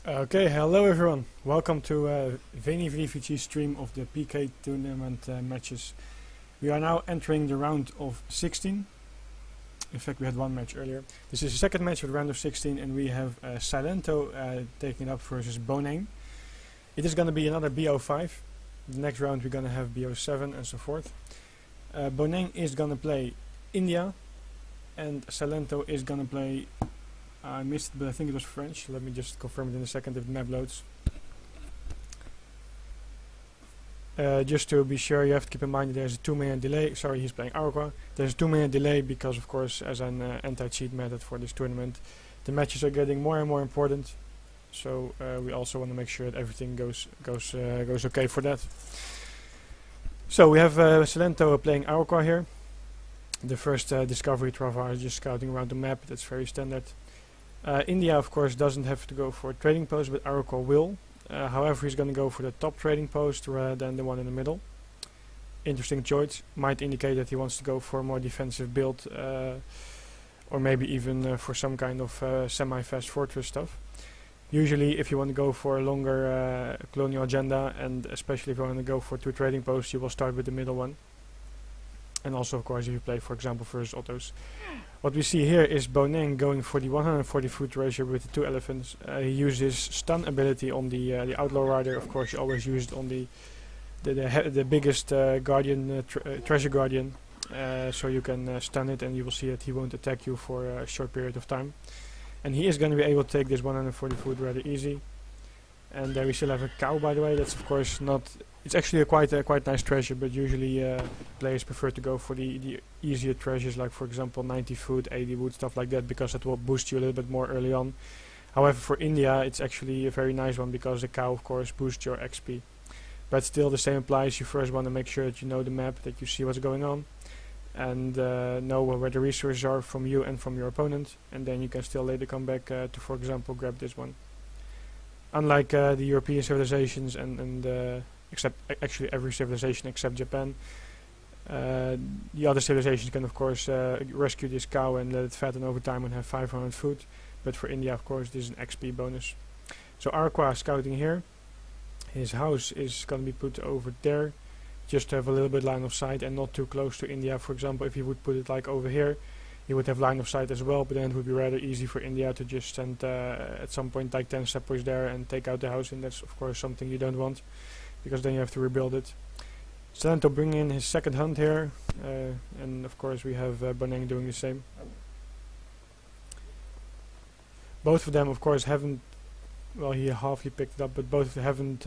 Okay, hello everyone. Welcome to Venividivici stream of the PK tournament matches. We are now entering the round of 16. In fact, we had one match earlier. This is the second match of the round of 16, and we have Silento taking it up versus Boneng. It is going to be another BO5. The next round we're going to have BO7 and so forth. Boneng is going to play India, and Silento is going to play... I missed it, but I think it was French. Let me just confirm it in a second if the map loads. Just to be sure, you have to keep in mind that there's a 2-minute delay. Sorry, he's playing Iroquois. There's a 2-minute delay because, of course, as an anti-cheat method for this tournament, the matches are getting more and more important. So we also want to make sure that everything goes okay for that. So we have Silento playing Iroquois here. The first discovery 12 hours just scouting around the map. That's very standard. India, of course, doesn't have to go for a trading post, but Iroquois will. However, he's going to go for the top trading post rather than the one in the middle. Interesting choice. Might indicate that he wants to go for a more defensive build, or maybe even for some kind of semi-fast fortress stuff. Usually, if you want to go for a longer colonial agenda, and especially if you want to go for 2 trading posts, you will start with the middle one. And also, of course, if you play, for example, versus Ottos. What we see here is Boneng going for the 140 foot treasure with the 2 elephants. He uses stun ability on the outlaw rider. Of course, you always use it on the biggest guardian, treasure guardian, so you can stun it, and you will see that he won't attack you for a short period of time. And he is going to be able to take this 140 foot rather easy. And we still have a cow, by the way. That's of course not. It's actually a quite nice treasure, but usually players prefer to go for the easier treasures, like for example 90 food, 80 wood, stuff like that, because it will boost you a little bit more early on. However, for India, it's actually a very nice one because the cow, of course, boosts your XP. But still, the same applies. You first want to make sure that you know the map, that you see what's going on, and know where the resources are from you and from your opponent, and then you can still later come back to, for example, grab this one. Unlike the European civilizations and except actually every civilization except Japan, the other civilizations can of course rescue this cow and let it fatten over time and have 500 food. But for India, of course, this is an XP bonus. So Iroquois scouting here. His house is going to be put over there, just to have a little bit line of sight and not too close to India. For example, if he would put it like over here, he would have line of sight as well, but then it would be rather easy for India to just send at some point like 10 sappers there and take out the house, and that's of course something you don't want, because then you have to rebuild it. Silento bringing in his second hunt here, and of course we have Boneng doing the same. Both of them of course haven't, well, he halfly picked it up, but both haven't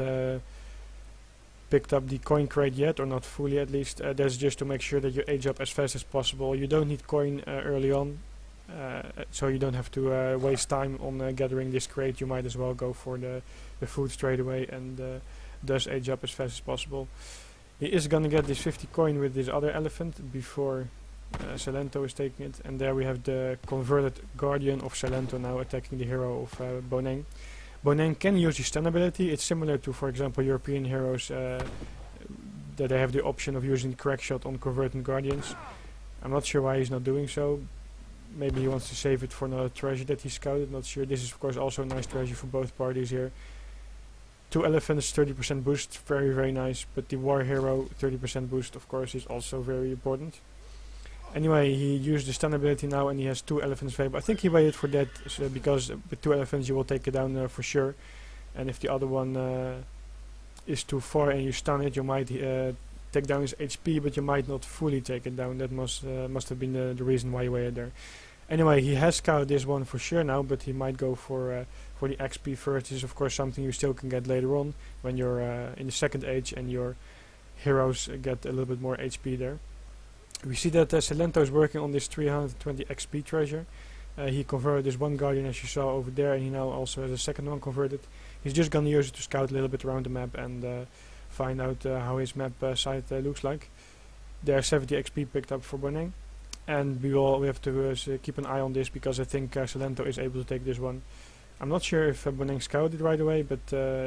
picked up the coin crate yet, or not fully at least. That's just to make sure that you age up as fast as possible. You don't need coin early on, so you don't have to waste time on gathering this crate. You might as well go for the food straight away and thus age up as fast as possible. He is gonna get this 50 coin with this other elephant before Silento is taking it, and there we have the converted guardian of Silento now attacking the hero of Boneng. Boneng can use his stun ability. It's similar to, for example, European heroes that they have the option of using the crack shot on converted guardians. I'm not sure why he's not doing so. Maybe he wants to save it for another treasure that he scouted, not sure. This is of course also a nice treasure for both parties here. 2 elephants, 30% boost, very nice, but the war hero 30% boost of course is also very important. Anyway, he used the stun ability now and he has 2 elephants available. I think he waited for that, because with 2 elephants you will take it down for sure, and if the other one is too far and you stun it, you might take down his HP, but you might not fully take it down. That must have been the reason why he waited there. Anyway, he has scouted this one for sure now, but he might go for the XP first. This is of course something you still can get later on when you're in the second age and your heroes get a little bit more HP there. We see that Silento is working on this 320 XP treasure. He converted this one guardian as you saw over there, and he now also has a second one converted. He's just gonna use it to scout a little bit around the map and find out how his map site looks like. There's 70 XP picked up for Boneng, and we have to keep an eye on this, because I think Silento is able to take this one. I'm not sure if Boneng scouted right away, but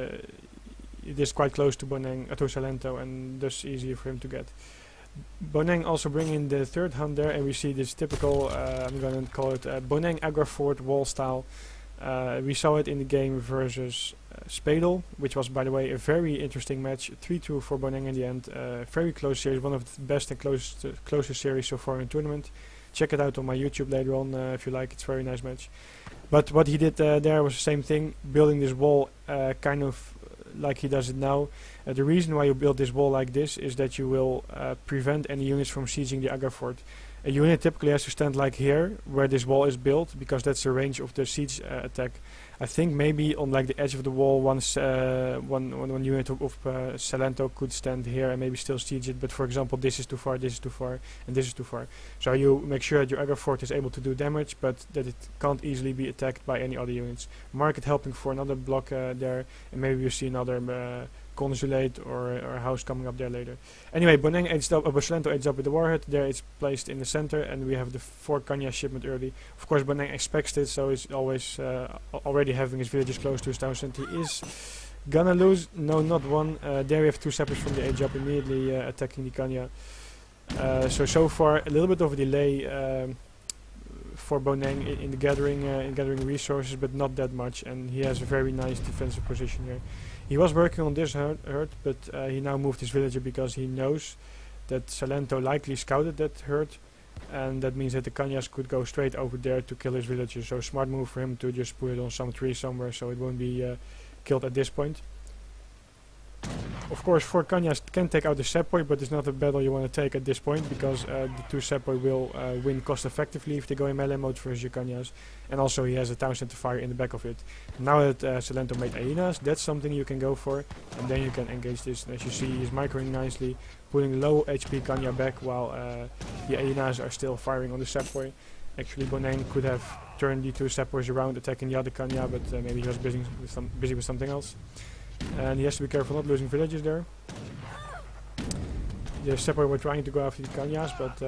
it is quite close to Boneng, to Silento, and thus easier for him to get. Boneng also bringing in the third hunt there, and we see this typical, I'm going to call it Boneng Agrafort wall style We saw it in the game versus Spadel, which was, by the way, a very interesting match. 3-2 for Boneng in the end. Very close series, one of the best and closest series so far in the tournament. Check it out on my YouTube later on if you like. It's a very nice match. But what he did there was the same thing, building this wall kind of like he does it now. The reason why you build this wall like this is that you will prevent any units from sieging the Agra fort. A unit typically has to stand like here, where this wall is built, because that's the range of the siege attack. I think maybe on like the edge of the wall, one unit of Silento could stand here and maybe still siege it. But for example, this is too far, this is too far, and this is too far. So you make sure that your Agra fort is able to do damage, but that it can't easily be attacked by any other units. Mark it helping for another block there, and maybe you see another consulate or house coming up there later. Anyway, Boneng edged up, Silento edged up with the warhead. There it's placed in the center, and we have the 4 Kanya shipment early. Of course, Boneng expects this, so he's always already having his villages close to his town center. He is gonna lose. No, not one. There we have 2 sappers from the edge up immediately attacking the Kanya. So far a little bit of a delay for Boneng in gathering resources, but not that much, and he has a very nice defensive position here. He was working on this herd, but he now moved his villager because he knows that Silento likely scouted that herd, and that means that the Kanyas could go straight over there to kill his villager. So smart move for him to just put it on some tree somewhere so it won't be killed at this point. Of course, 4 Kanyas can take out the Sepoy, but it's not a battle you want to take at this point, because the 2 Sepoy will win cost effectively if they go in melee mode versus your Kanyas. And also he has a town center fire in the back of it. Now that Silento made hyenas, that's something you can go for, and then you can engage this. And as you see, he's microing nicely, putting low HP Kanya back while the hyenas are still firing on the Sepoy. Actually, Boneng could have turned the 2 Sepoys around, attacking the other Kanya, but maybe he was busy with something else. And he has to be careful not losing villages there. The Sepoy were trying to go after the Kanyas, but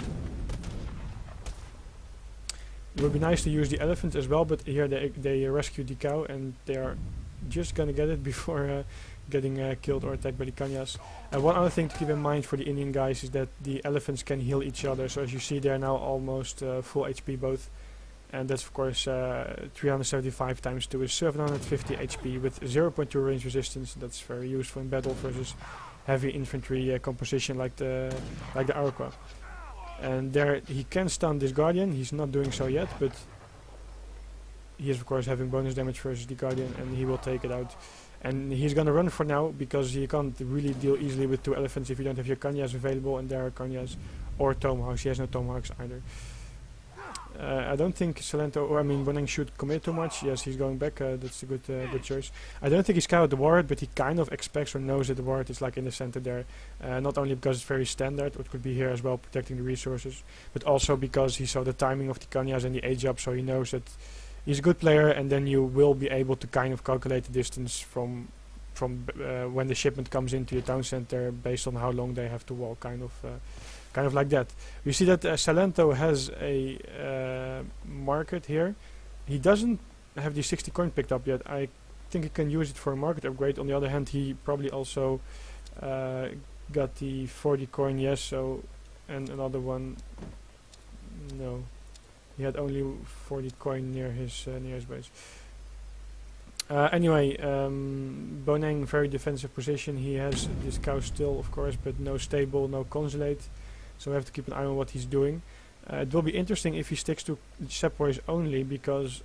it would be nice to use the elephants as well, but here they rescued the cow, and they are just gonna get it before getting killed or attacked by the Kanyas. One other thing to keep in mind for the Indian guys is that the elephants can heal each other, so as you see they're now almost full HP both. And that's of course 375 times 2 is 750 HP with 0.2 range resistance. That's very useful in battle versus heavy infantry composition like the Iroquois. And there he can stun this Guardian. He's not doing so yet, but he is of course having bonus damage versus the Guardian, and he will take it out. And he's gonna run for now, because you can't really deal easily with 2 elephants if you don't have your Kanyas available, and there are Kanyas or Tomahawks. He has no Tomahawks either. I don't think Silento, or I mean Boneng should commit too much. Yes, he's going back. That's a good choice. I don't think he scouted the warhead, but he kind of expects or knows that the warhead is like in the center there. Not only because it's very standard, it could be here as well, protecting the resources, but also because he saw the timing of the Kanyas and the age up, so he knows that he's a good player. And then you will be able to kind of calculate the distance from when the shipment comes into your town center based on how long they have to walk, kind of like that. We see that Silento has a market here. He doesn't have the 60 coin picked up yet. I think he can use it for a market upgrade. On the other hand, he probably also got the 40 coin, yes, so, and another one, no. He had only 40 coin near his base. Anyway, Boneng, very defensive position. He has this cow still, of course, but no stable, no consulate. So we have to keep an eye on what he's doing. It will be interesting if he sticks to Sepoys only, because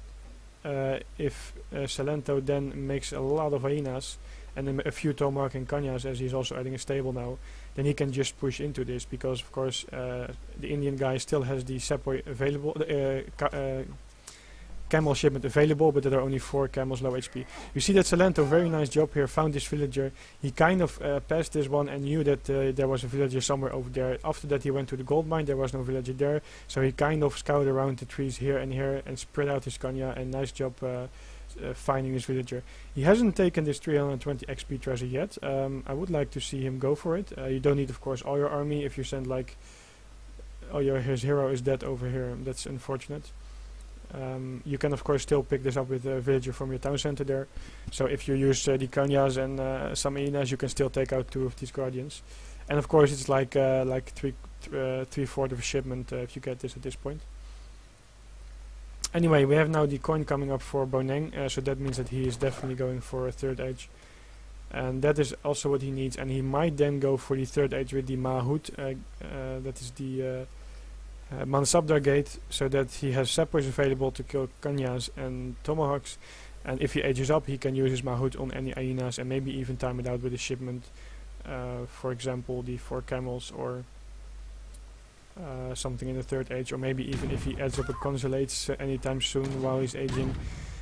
if Silento then makes a lot of hyenas and then a few Tomahawk and Kanyas, as he's also adding a stable now, then he can just push into this, because of course the Indian guy still has the Sepoy available, camel shipment available, but there are only 4 camels low HP. You see that Silento, very nice job here, found this villager. He kind of passed this one and knew that there was a villager somewhere over there. After that he went to the gold mine, there was no villager there, so he kind of scouted around the trees here and spread out his Kanya, and nice job finding this villager. He hasn't taken this 320 XP treasure yet. I would like to see him go for it. You don't need of course all your army. If you send like, his hero is dead over here, that's unfortunate. You can of course still pick this up with a villager from your town center there. So if you use the Kanyas and some hyenas, you can still take out 2 of these guardians. And of course it's like 3/4 of a shipment if you get this at this point. Anyway, we have now the coin coming up for Boneng, so that means that he is definitely going for a third age. And that is also what he needs, and he might then go for the third age with the Mahut, that is the Mansabdar gate, so that he has Sepoys available to kill Kanyas and Tomahawks. And if he ages up, he can use his Mahut on any hyenas and maybe even time it out with a shipment. For example, the 4 camels or something in the third age, or maybe even if he adds up a consulates anytime soon while he's aging.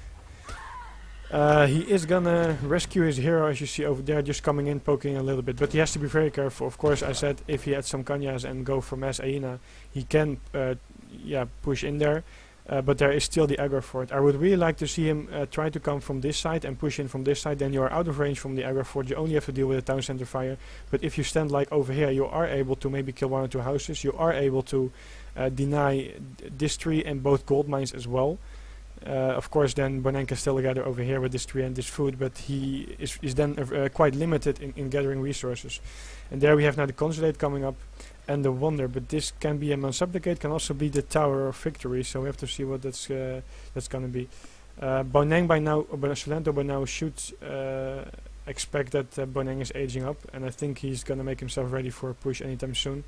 He is gonna rescue his hero, as you see over there, just coming in, poking a little bit. But he has to be very careful. Of course, I said if he adds some Kanyas and go for mass hyena, he can push in there. But there is still the aggro fort. I would really like to see him try to come from this side and push in from this side. Then you are out of range from the aggro fort. You only have to deal with the town center fire. But if you stand like over here, you are able to maybe kill 1 or 2 houses. You are able to deny this tree and both gold mines as well. Of course, then Boneng can still gather over here with this tree and this food, but he is then quite limited in gathering resources. And there we have now the consulate coming up and the wonder, but this can be a Mansabdar gate, can also be the Tower of Victory, so we have to see what that's gonna be. Boneng by now, Silento by now should expect that Boneng is aging up, and I think he's gonna make himself ready for a push anytime soon.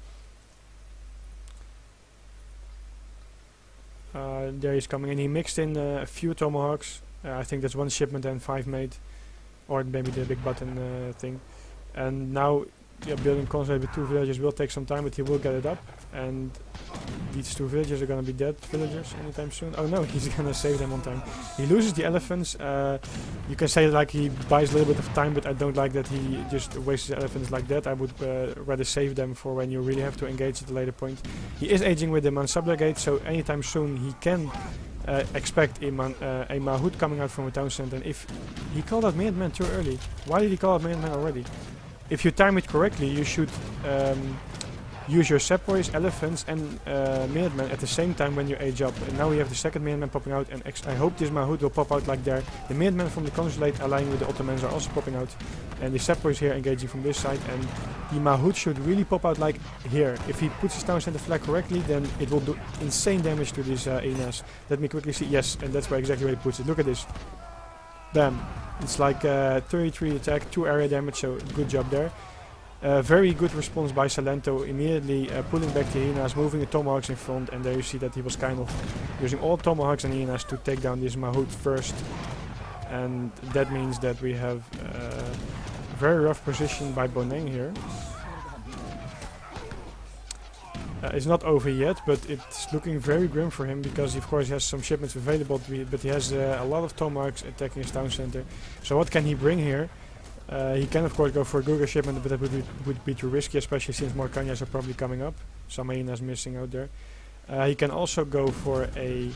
There he's coming in. He mixed in a few tomahawks. I think that's 1 shipment and 5 made, or maybe the big button thing. And now, building consulate with 2 villages will take some time, but he will get it up. And these 2 villages are gonna be dead villagers anytime soon. Oh no, he's gonna save them on time. He loses the elephants. You can say like he buys a little bit of time, but I don't like that he just wastes the elephants like that. I would rather save them for when you really have to engage at a later point. He is aging with the Mansabdar gate, so anytime soon he can expect a Mahut coming out from a town center. And if he called out Minutemen too early, why did he call out Minutemen already? If you time it correctly, you should use your Sepoys, elephants and Minutemen at the same time when you age up. And now we have the second Minutemen popping out, and I hope this Mahut will pop out like there. The Minutemen from the consulate aligning with the Ottomans are also popping out, and the Sepoys here engaging from this side, and the Mahut should really pop out like here. If he puts his town center flag correctly, then it will do insane damage to these hyenas. Let me quickly see. Yes, and that's where exactly where he puts it. Look at this. Bam. It's like 33 attack, 2 area damage, so good job there. Very good response by Silento, immediately pulling back the hyenas, moving the tomahawks in front, and there you see that he was kind of using all tomahawks and hyenas to take down this Mahut first. And that means that we have a very rough position by Boneng here. It's not over yet, but it's looking very grim for him, because of course he has some shipments available, but he has a lot of tomahawks attacking his town center. So what can he bring here? He can of course go for a Guga shipment, but that would be too risky, especially since more Kanyas are probably coming up. Some hyenas missing out there. He can also go for a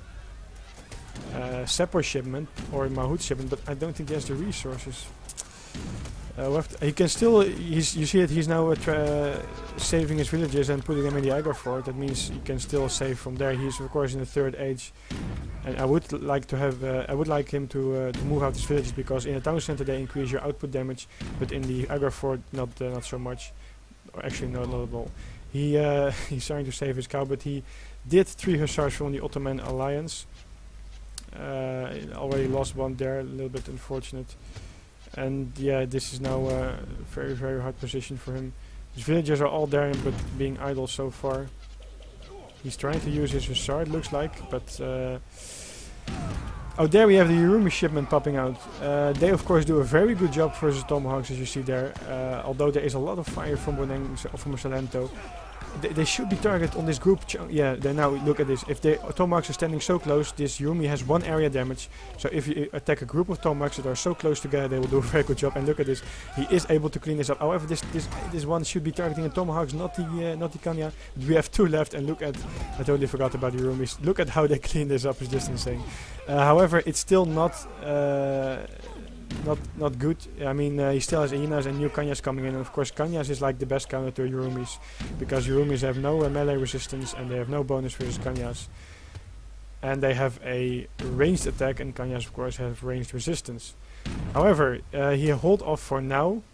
Sepoy shipment or a Mahut shipment, but I don't think he has the resources. He can still, you see it, he's now saving his villages and putting them in the aggro fort. That means he can still save from there. He's of course in the third age, and I would like to have, I would like him to move out his villages, because in the town center they increase your output damage, but in the aggro fort not so much, or actually not at all. He's trying to save his cow, but he did 3 hussars from the Ottoman alliance. Already lost 1 there, a little bit unfortunate. And yeah, this is now a very, very hard position for him. His villagers are all there, but being idle so far. He's trying to use his hussar, it looks like, but... oh, there we have the Urumi shipment popping out. They of course do a very good job versus tomahawks, as you see there. Although there is a lot of fire from Boneng, from Silento. They should be targeted on this group. Yeah, they now look at this. If the tomahawks are standing so close, this Yumi has 1 area damage. So if you attack a group of tomahawks that are so close together, they will do a very good job. And look at this, he is able to clean this up. However, this one should be targeting the tomahawks, not the Kanya. We have 2 left, and look at, I totally forgot about the Yurumis. Look at how they clean this up, it's just insane. However, it's still not good. I mean, he still has hyenas and new Kanyas coming in, and of course Kanyas is like the best counter to Yurumis, because Yurumis have no melee resistance and they have no bonus versus Kanyas, and they have a ranged attack, and Kanyas of course have ranged resistance. However, he hold off for now.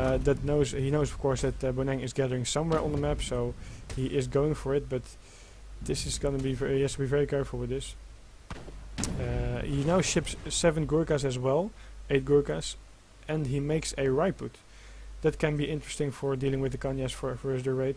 He knows of course that Boneng is gathering somewhere on the map, so he is going for it, but This is gonna be he has to be very careful with this. He now ships 7 Gurkhas as well, 8 Gurkhas, and he makes a Raiput. That can be interesting for dealing with the Kanyas for the raid.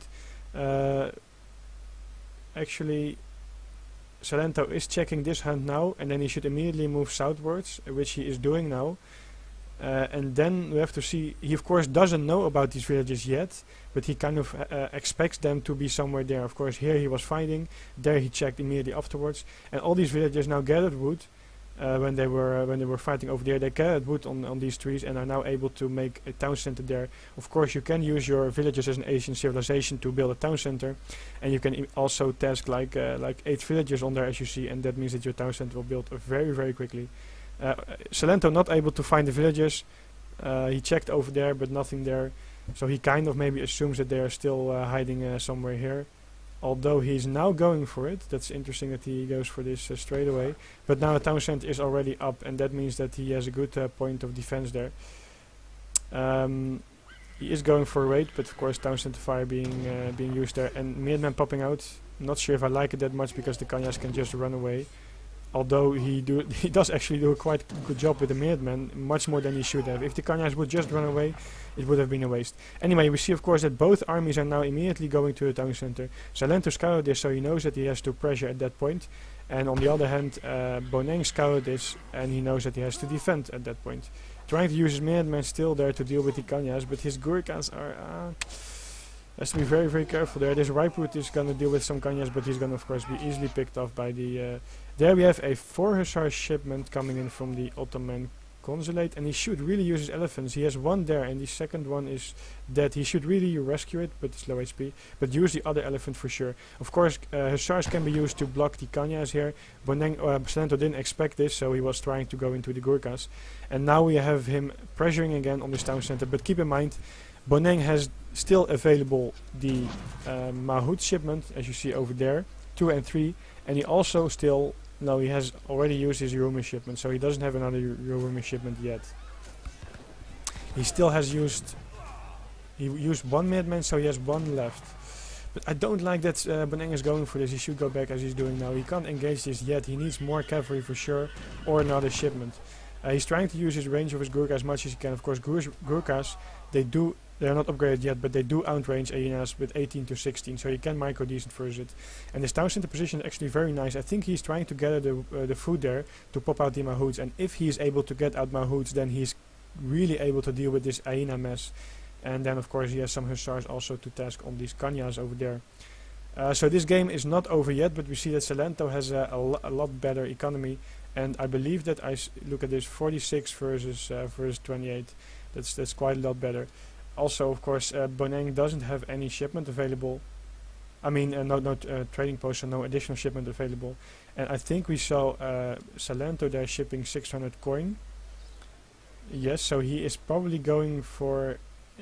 Actually, Silento is checking this hunt now, and then he should immediately move southwards, which he is doing now. And then we have to see, he of course doesn't know about these villages yet, but he kind of expects them to be somewhere there. Of course here he was fighting, there he checked immediately afterwards, and all these villages now gathered wood. When they were fighting over there, they gathered wood on these trees and are now able to make a town center there. Of course you can use your villages as an Asian civilization to build a town center, and you can also task like 8 villages on there, as you see, and that means that your town center will build very, very quickly. Silento not able to find the villages. He checked over there, but nothing there, so he kind of maybe assumes that they are still hiding somewhere here. Although he's now going for it. That's interesting that he goes for this straight away. But now a town center is already up, and that means that he has a good point of defense there. He is going for a raid, but of course town center fire being used there, and Meerman popping out. Not sure if I like it that much, because the Kanyas can just run away. Although he does actually do a quite good job with the Meerman, much more than he should have. If the Kanyas would just run away, it would have been a waste. Anyway, we see of course that both armies are now immediately going to the town center. Silento scouted this, so he knows that he has to pressure at that point. And on the other hand, Boneng scouted this, and he knows that he has to defend at that point. Trying to use his Meerman still there to deal with the Kanyas, but his Gurkhas are... has to be very, very careful there. This Raiput is going to deal with some Kanyas, but he's going to of course be easily picked off by the... there we have a 4 Hussars shipment coming in from the Ottoman consulate, and he should really use his elephants. He has 1 there, and the second one is dead. He should really rescue it, but it's low HP. But use the other elephant for sure. Of course, Hussars can be used to block the Kanyas here. Silento didn't expect this, so he was trying to go into the Gurkhas. And now we have him pressuring again on this town center. But keep in mind, Boneng has still available the Mahout shipment, as you see over there, 2 and 3, and he also still, no, he has already used his Yorumi shipment, so he doesn't have another Yorumi shipment yet. He still has used, he used 1 Madman, so he has 1 left. But I don't like that Boneng is going for this. He should go back as he's doing now. He can't engage this yet. He needs more cavalry for sure, or another shipment. He's trying to use his range of his Gurkha as much as he can. Of course, Gurkhas, they are not upgraded yet, but they do outrange hyenas with 18 to 16, so you can micro decent versus it. And this town center position is actually very nice. I think he's trying to gather the food there to pop out the Mahouts, and if he is able to get out Mahouts, then he's really able to deal with this hyena mess. And then of course he has some Hussars also to task on these Kanyas over there. So this game is not over yet, but we see that Silento has a lot better economy, and I believe that look at this, 46 versus 28. That's quite a lot better. Also, of course, Boneng doesn't have any shipment available. I mean, no trading post, so no additional shipment available. And I think we saw Silento there shipping 600 coin. Yes, so he is probably going for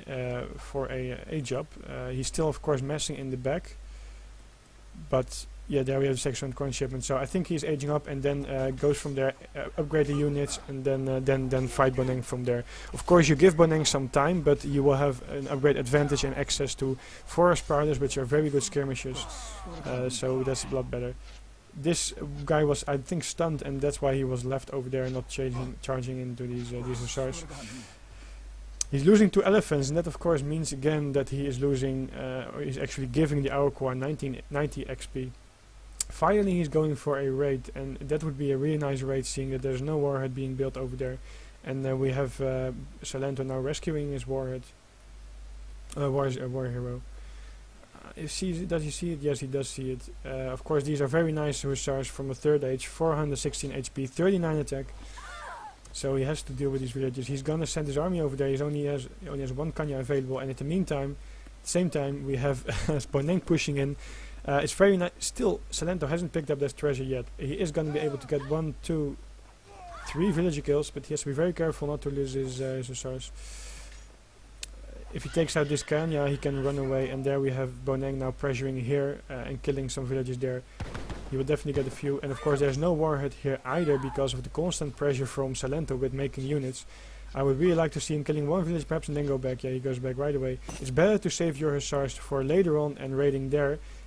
a job. He's still, of course, messing in the back. But yeah, there we have the 600 coin shipment. So I think he's aging up, and then goes from there, upgrade the units, and then fight Boneng from there. Of course, you give Boneng some time, but you will have an upgrade advantage and access to forest prowlers, which are very good skirmishers. So that's a lot better. This guy was, I think, stunned, and that's why he was left over there and not charging into these hussars. He's losing 2 elephants, and that of course means again that he is losing, or he's actually giving the Iroquois 90 XP. Finally he's going for a raid, and that would be a really nice raid, seeing that there's no warhead being built over there. And we have Silento now rescuing his warhead. War hero. Does he see it? Yes, he does see it. Of course, these are very nice hussars from a 3rd age, 416 HP, 39 attack. So he has to deal with these villages. He's gonna send his army over there. He only has 1 Kanya available, and at the meantime, same time, we have Boneng pushing in. It's very nice. Still, Silento hasn't picked up that treasure yet. He is gonna be able to get 1, 2, 3 villager kills, but he has to be very careful not to lose his hussars. If he takes out this Kanya, he can run away, and there we have Boneng now pressuring here and killing some villages there. He will definitely get a few, and of course there's no warhead here either because of the constant pressure from Silento with making units. I would really like to see him killing 1 village perhaps and then go back. Yeah, he goes back right away. It's better to save your hussars for later on and raiding there,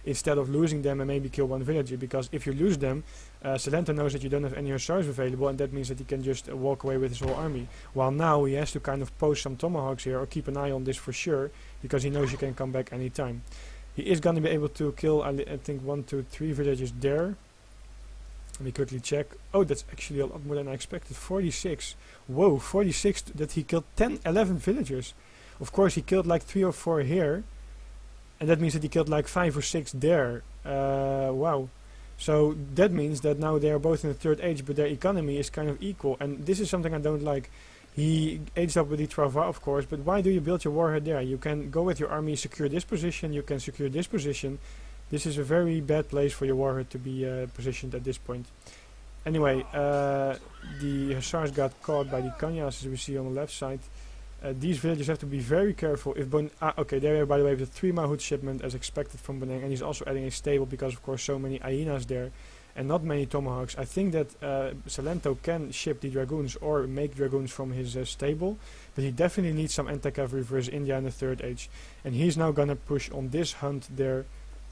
instead of losing them and maybe kill one villager, because if you lose them, Silento knows that you don't have any hussars available, and that means that he can just walk away with his whole army. While now he has to kind of post some tomahawks here, or keep an eye on this for sure, because he knows you can come back anytime. He is going to be able to kill, I think, 1, 2, 3 villages there. Let me quickly check. Oh, that's actually a lot more than I expected. 46. Whoa, 46. That he killed 10, 11 villagers. Of course, he killed like 3 or 4 here. And that means that he killed like 5 or 6 there. Wow. So that means that now they are both in the third age, but their economy is kind of equal. And this is something I don't like. He aged up with the Travaux, of course, but why do you build your warhead there? You can go with your army, secure this position, you can secure this position. This is a very bad place for your warhead to be positioned at this point. Anyway, the hussars got caught by the Kanyas, as we see on the left side. These villagers have to be very careful. If okay, there, by the way, with the 3 Mahout shipment as expected from Boneng, and he's also adding a stable because, of course, so many hyenas there and not many tomahawks. I think that Silento can ship the dragoons or make dragoons from his stable, but he definitely needs some anti-cavalry for his India in the third age. And he's now gonna push on this hunt there.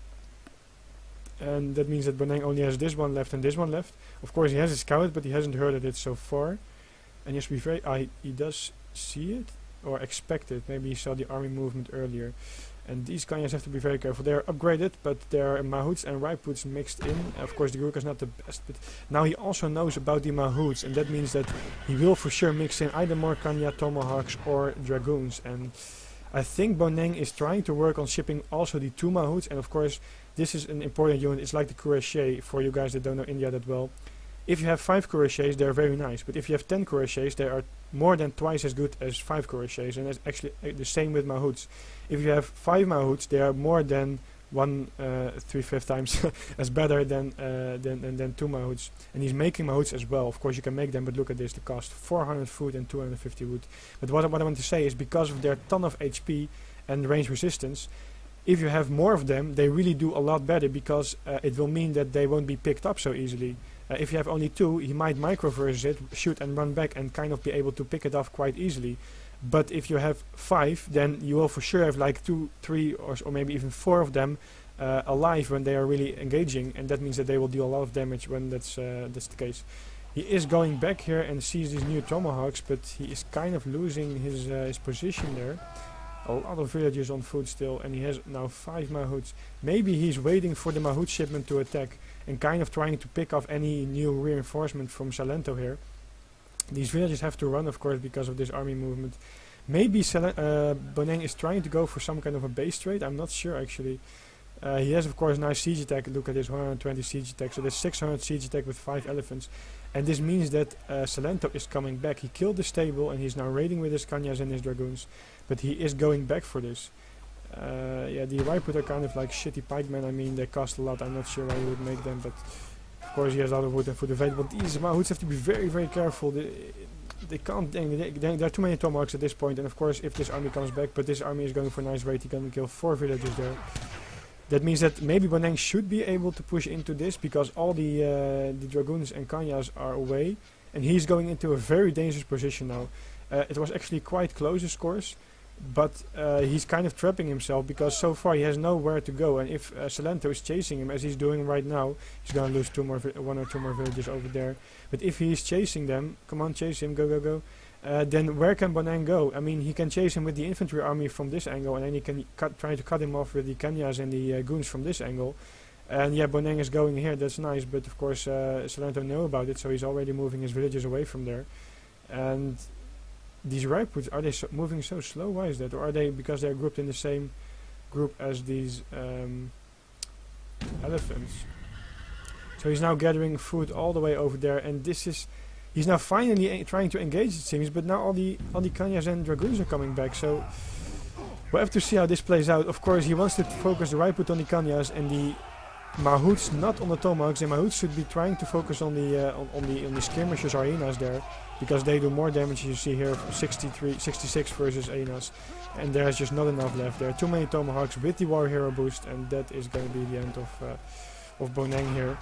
And that means that Boneng only has this one left and this one left. Of course, he has a scout, but he hasn't heard of it so far. And he has to be very... he does see it, or expect it. Maybe he saw the army movement earlier. And these Kanyas have to be very careful. They are upgraded, but there are Mahouts and Rajputs mixed in. Of course, the Gurkha is not the best, but now he also knows about the Mahouts, and that means that he will for sure mix in either more Kanya Tomahawks or Dragoons. And I think Boneng is trying to work on shipping also the 2 Mahouts, and of course, this is an important unit. It's like the Cuirassiers, for you guys that don't know India that well. If you have 5 Cuirassiers, they're very nice, but if you have 10 Cuirassiers, they are more than twice as good as 5 Cuirassiers, and that's actually the same with Mahouts. If you have 5 Mahouts, they are more than 3/5 times as better than 2 Mahouts. And he's making Mahouts as well. Of course, you can make them, but look at this: the cost 400 food and 250 wood. But what I want to say is, because of their ton of HP and range resistance, if you have more of them, they really do a lot better, because it will mean that they won't be picked up so easily. If you have only 2, he might microverse it, shoot and run back, and kind of be able to pick it off quite easily. But if you have 5, then you will for sure have like 2, 3, or maybe even 4 of them alive when they are really engaging, and that means that they will do a lot of damage when that's the case. He is going back here and sees these new tomahawks, but he is kind of losing his position there. A lot of villagers on foot still, and he has now 5 Mahouts. Maybe he's waiting for the Mahout shipment to attack and kind of trying to pick off any new reinforcement from Silento here. These villagers have to run, of course, because of this army movement. Maybe Boneng is trying to go for some kind of a base trade. I'm not sure, actually. He has, of course, nice siege attack. Look at this, 120 siege attack. So there's 600 siege attack with 5 elephants. And this means that Silento is coming back. He killed the stable, and he's now raiding with his Kanyas and his dragoons. But he is going back for this. Yeah, the Rajput are kind of like shitty pikemen. I mean, they cost a lot. I'm not sure why he would make them, but of course he has a lot of wood and food available. These Mahouts have to be very, very careful. They can't. There are too many tomahawks at this point, and of course, if this army comes back, but this army is going for a nice raid, he's going to kill 4 villagers there. That means that maybe Boneng should be able to push into this, because all the dragoons and Kanyas are away, and he's going into a very dangerous position now. It was actually quite close, of course, but he's kind of trapping himself, because so far he has nowhere to go, and if Silento is chasing him as he's doing right now, he's gonna lose 1 or 2 more villages over there. But if he's chasing them, come on, chase him, go, go, go. Then where can Boneng go? I mean, he can chase him with the infantry army from this angle, and then he can try to cut him off with the Kanyas and the goons from this angle. And yeah, Boneng is going here, that's nice, but of course Silento know about it, so he's already moving his villages away from there. And these Rajputs, are they moving so slow? Why is that? Or are they because they're grouped in the same group as these elephants? So he's now gathering food all the way over there, and this is... He's now finally trying to engage, it seems, but now all the Kanyas and Dragoons are coming back, so we'll have to see how this plays out. Of course, he wants to focus the Rajput on the Kanyas and the Mahouts not on the Tomahawks. The Mahouts should be trying to focus on the skirmishers or hyenas there, because they do more damage. You see here 66 versus hyenas, and there's just not enough left. There are too many Tomahawks with the war hero boost, and that is going to be the end of Boneng here.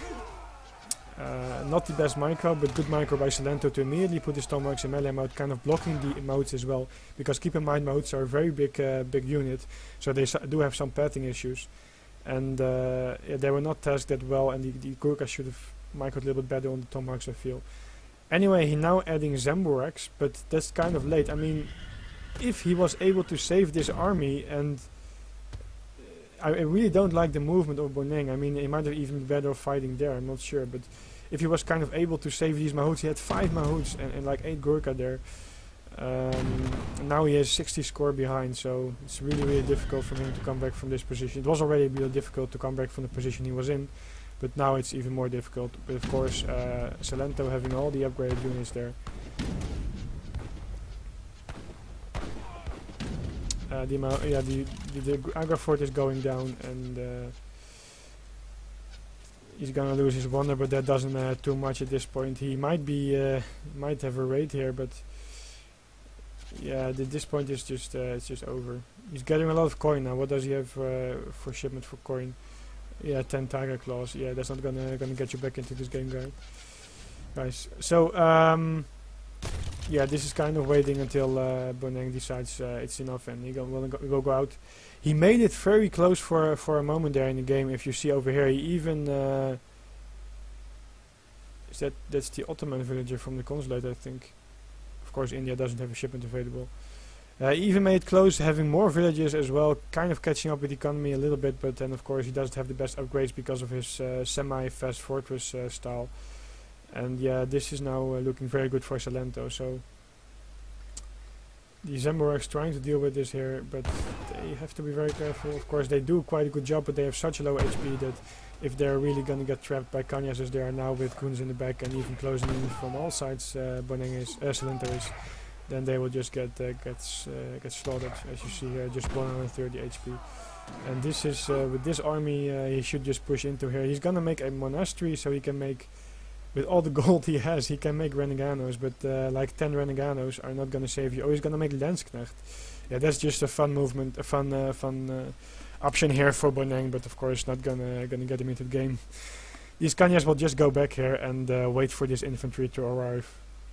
Not the best micro, but good micro by Silento to immediately put his Tomahawks in melee mode, kind of blocking the Mahouts as well, because keep in mind Mahouts are a very big unit, so they do have some pathing issues. and yeah, they were not tasked that well, and the Gurkhas should have microed a little bit better on the tomahawks, I feel. Anyway, he now adding Zamburaks, but that's kind of late. I mean, if he was able to save this army, and I really don't like the movement of Boneng. I mean, he might have even been better off fighting there, I'm not sure, but if he was kind of able to save these Mahouts, he had 5 Mahouts and like 8 Gurkha there. Now he has 60 score behind, so it's really difficult for him to come back from this position. It was already really difficult to come back from the position he was in, but now it's even more difficult. But of course, Silento having all the upgraded units there. The Agra fort is going down, and he's gonna lose his wonder, but that doesn't matter too much at this point. He might have a raid here, but yeah, at this point it's just over. He's getting a lot of coin now. What does he have for shipment for coin? Yeah, 10 tiger claws. Yeah, that's not gonna get you back into this game, guys. So yeah, this is kind of waiting until Boneng decides it's enough, and he will go out. He made it very close for a moment there in the game. If you see over here, he even that's the Ottoman villager from the consulate, I think. Of course, India doesn't have a shipment available. He even made it close, having more villages as well, kind of catching up with the economy a little bit, but then of course he doesn't have the best upgrades because of his semi-fast fortress style. And yeah, this is now looking very good for Silento. So the Zamburaks trying to deal with this here, but they have to be very careful. Of course, they do quite a good job, but they have such a low HP that if they're really going to get trapped by Kanyas as they are now with goons in the back and even closing in from all sides, Silento is, then they will just get slaughtered. As you see here, just 130 HP. And this is with this army, he should just push into here. He's gonna make a monastery, so he can make, with all the gold he has, he can make Reneganos, but like 10 Reneganos are not gonna save you. Oh, he's gonna make Lensknecht. Yeah, that's just a fun movement, a fun option here for Boneng, but of course not gonna get him into the game. These Kanyas will just go back here and wait for this infantry to arrive.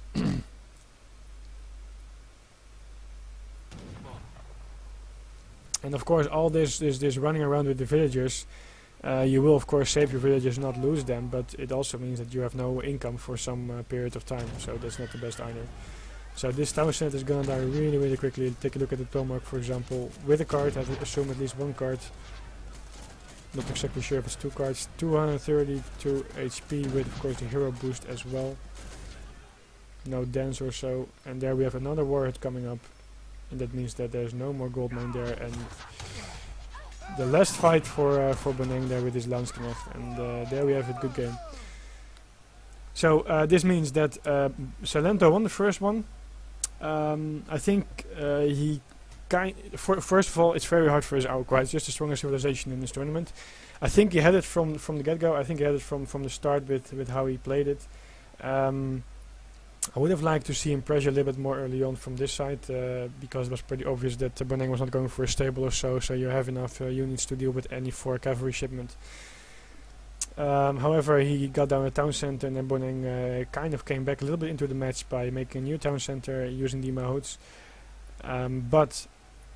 And of course, all this running around with the villagers, you will of course save your villagers, not lose them, but it also means that you have no income for some period of time, so that's not the best either. So this town center is gonna die really quickly. Take a look at the Tomahawk, for example, with a card. I assume at least one card. Not exactly sure if it's 2 cards. 232 HP with of course the hero boost as well. No dance or so, and there we have another warhead coming up. And that means that there's no more gold mine there, and the last fight for Boneng there with his Landsknecht, and there we have a good game. So this means that Silento won the first one. I think he first of all, it's very hard for his Iroquois. It's just the strongest civilization in this tournament. I think he had it from the get-go. I think he had it from the start with how he played it. I would have liked to see him pressure a little bit more early on from this side, because it was pretty obvious that Boneng was not going for a stable or so you have enough units to deal with any 4 cavalry shipment. However, he got down a town center, and then Boneng kind of came back a little bit into the match by making a new town center using the Mahouts. But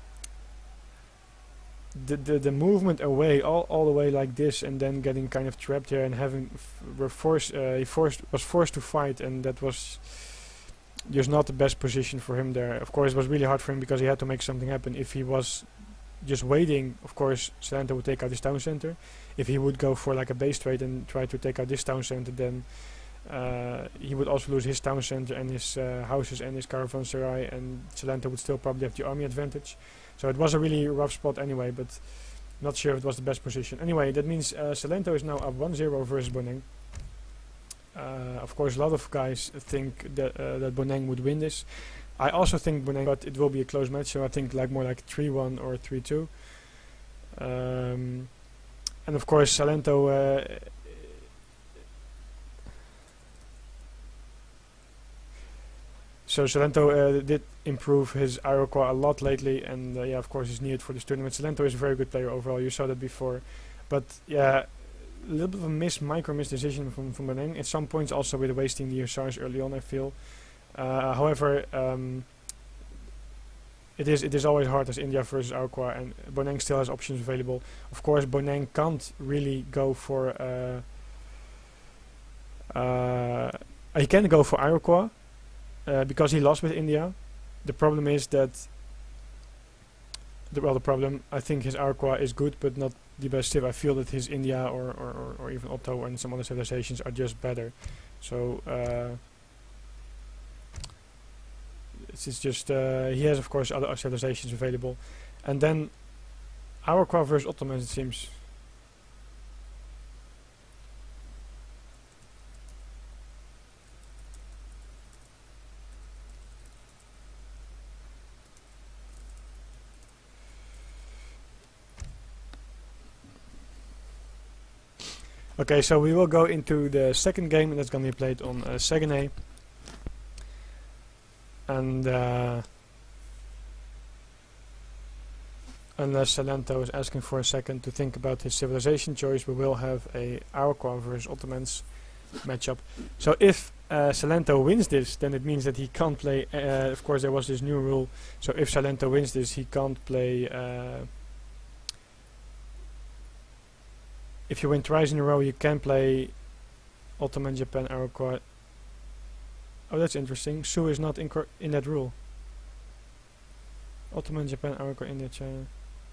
the movement away, all the way like this, and then getting kind of trapped here and having was forced to fight, and that was just not the best position for him there. Of course, it was really hard for him because he had to make something happen. If he was just waiting, of course, Silento would take out this town center. If he would go for like a base trade and try to take out this town center, then he would also lose his town center and his houses and his caravanserai, and Silento would still probably have the army advantage. So it was a really rough spot anyway, but not sure if it was the best position. Anyway, that means Silento is now up 1-0 versus Boneng. Of course, a lot of guys think that Boneng would win this. I also think Boneng, but it will be a close match, so I think more like 3-1 or 3-2. And of course, Silento so Silento did improve his Iroquois a lot lately, and yeah, of course he's needed for this tournament. Silento is a very good player overall, you saw that before. But yeah, a little bit of a micro decision from Boneng. At some points also with wasting the Hussars early on, I feel. However, it is always hard as India versus Iroquois, and Boneng still has options available. Of course, Boneng can't really go for he can go for Iroquois because he lost with India. The problem is that I think his Iroquois is good, but not the best civ. I feel that his India or even Otto and some other civilizations are just better. So it's just he has of course other civilizations available, and then Iroquois versus Ottomans, it seems. Okay, so we will go into the second game, and that's going to be played on Saguenay. And unless Silento is asking for a second to think about his civilization choice, we will have a Iroquois versus Ottomans matchup. So if Silento wins this, then it means that he can't play. Of course, there was this new rule. So if Silento wins this, he can't play. If you win twice in a row, you can play Ottoman, Japan, Iroquois. Oh, that's interesting. Sioux is not in that rule. Ottoman, Japan, Iroquois, India, China.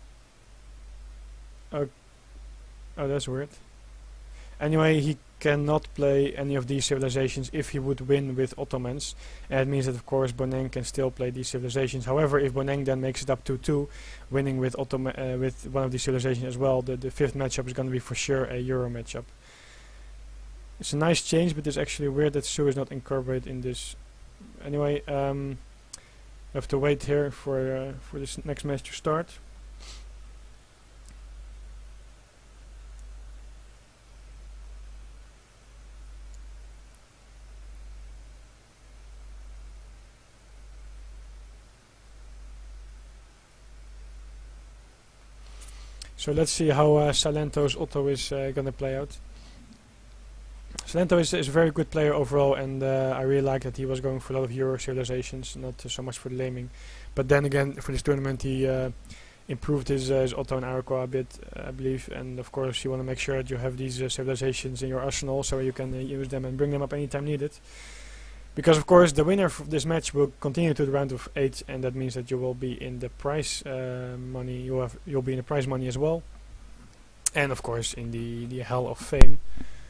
Oh, that's weird. Anyway, he cannot play any of these civilizations if he would win with Ottomans. And it means that, of course, Boneng can still play these civilizations. However, if Boneng then makes it up to 2, winning with with one of these civilizations as well, the fifth matchup is going to be for sure a Euro matchup. It's a nice change, but it's actually weird that Sioux is not incorporated in this. Anyway, we have to wait here for this next match to start. So let's see how Silento's Otto is going to play out. Silento is a very good player overall, and I really like that he was going for a lot of Euro civilizations, not so much for the laming. But then again, for this tournament he improved his Otto and Iroquois a bit, I believe. And of course you want to make sure that you have these civilizations in your arsenal, so you can use them and bring them up anytime needed. Because of course the winner of this match will continue to the round of 8, and that means that you will be in the prize money. You'll be in the prize money as well, and of course in the Hall of Fame.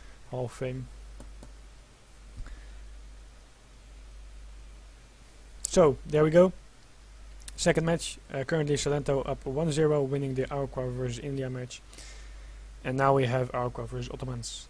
So there we go. Second match. Currently Silento up 1-0, winning the Iroquois versus India match, and now we have Iroquois versus Ottomans.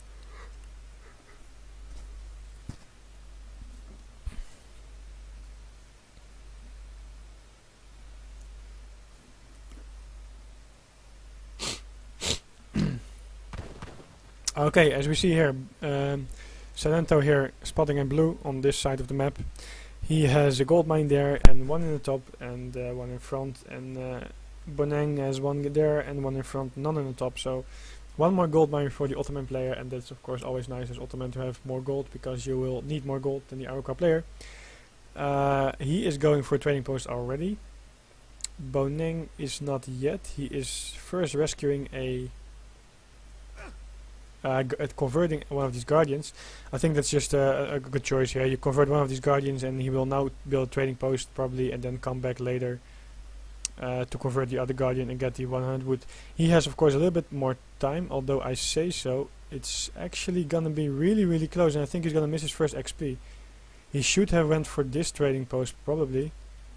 Okay, as we see here, Silento here spotting in blue on this side of the map. He has a gold mine there and one in the top and one in front, and Boneng has one there and one in front, none in the top. So one more gold mine for the Ottoman player, and that's of course always nice as Ottoman to have more gold, because you will need more gold than the Iroquois player. He is going for a trading post already. Boneng is not yet. He is first rescuing converting one of these guardians. I think that's just a good choice here. You convert one of these guardians and he will now build a trading post probably, and then come back later to convert the other guardian and get the 100 wood. He has of course a little bit more time, although I say so, it's actually gonna be really close, and I think he's gonna miss his first XP. He should have went for this trading post probably.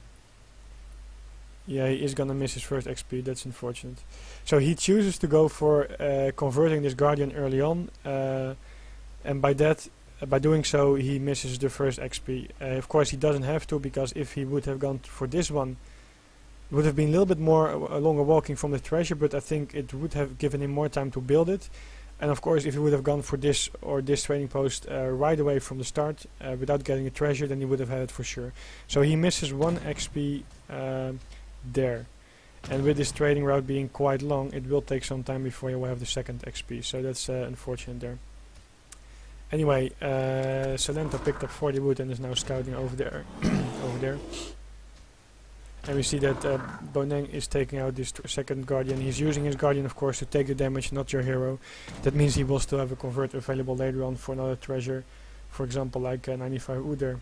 Yeah, he is gonna miss his first XP, that's unfortunate. So he chooses to go for converting this guardian early on, and by doing so he misses the first XP. Of course he doesn't have to, because if he would have gone for this one, it would have been a little bit more longer walking from the treasure, but I think it would have given him more time to build it. And of course if he would have gone for this or this trading post right away from the start without getting a treasure, then he would have had it for sure. So he misses 1 XP there, and with this trading route being quite long, it will take some time before you will have the second XP, so that's unfortunate there. Anyway, Silento picked up 40 wood and is now scouting over there. And we see that Boneng is taking out this second guardian. He's using his guardian, of course, to take the damage, not your hero. That means he will still have a convert available later on for another treasure. For example, like 95 Uder.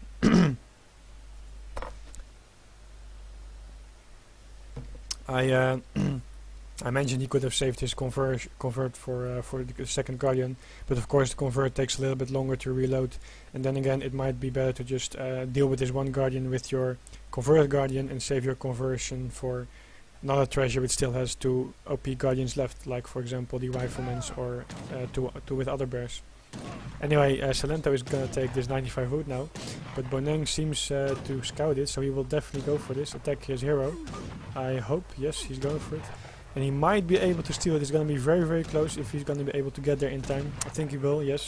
I mentioned he could have saved his convert for the second guardian, but of course the convert takes a little bit longer to reload, and then again it might be better to just deal with this one guardian with your convert guardian and save your conversion for another treasure which still has 2 OP guardians left, like for example the riflemen's or 2 with other bears. Anyway, Silento is gonna take this 95 wood now, but Boneng seems to scout it, so he will definitely go for this, attack his hero. I hope, yes, he's going for it. And he might be able to steal it. It's going to be very, very close if he's going to be able to get there in time. I think he will, yes.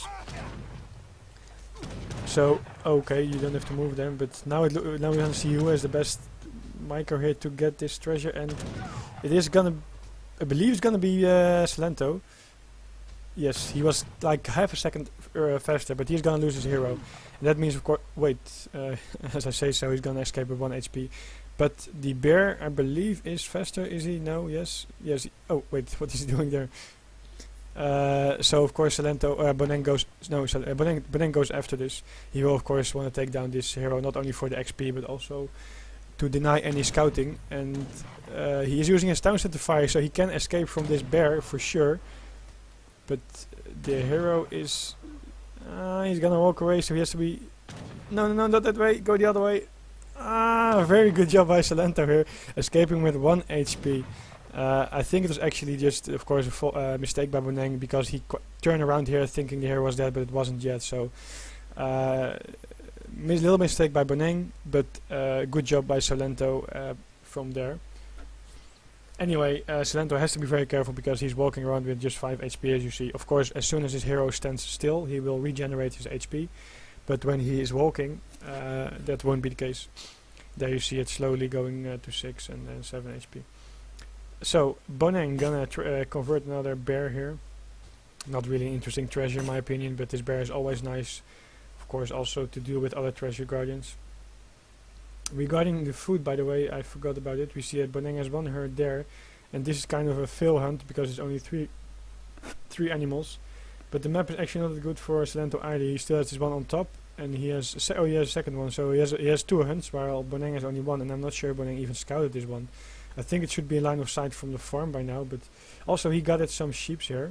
So, okay, you don't have to move them, but now now we're going to see who has the best micro here to get this treasure, and it is going to, I believe it's going to be Silento. Yes, he was like half a second faster, but he's going to lose his hero. And that means, of course, wait, as I say so, he's going to escape with 1 HP. But the bear, I believe, is faster. Is he? No. Yes. Yes. Oh, wait. What is he doing there? So of course, Silento, Boneng goes. No, Boneng goes after this. He will, of course, want to take down this hero not only for the XP but also to deny any scouting. And he is using his town center fire, so he can escape from this bear for sure. But the hero is. He's gonna walk away, so he has to be. No, not that way. Go the other way. Very good job by Silento here, escaping with 1 HP. I think it was actually just, of course, a mistake by Boneng, because he turned around here thinking the hero was dead, but it wasn't yet. So, little mistake by Boneng, but good job by Silento from there. Anyway, Silento has to be very careful because he's walking around with just 5 HP, as you see. Of course, as soon as his hero stands still, he will regenerate his HP. But when he is walking, that won't be the case. There you see it slowly going to 6 and then 7 HP. So, Boneng gonna convert another bear here. Not really interesting treasure in my opinion, but this bear is always nice. Of course, also to deal with other treasure guardians. Regarding the food, by the way, I forgot about it. We see that Boneng has 1 herd there. And this is kind of a fail hunt because it's only 3 animals. But the map is actually not good for Silento either. He still has this one on top, and he has he has a second one, so he has 2 hunts, while Boneng has only 1, and I'm not sure Boneng even scouted this one. I think it should be in line of sight from the farm by now, but also he got some sheeps here.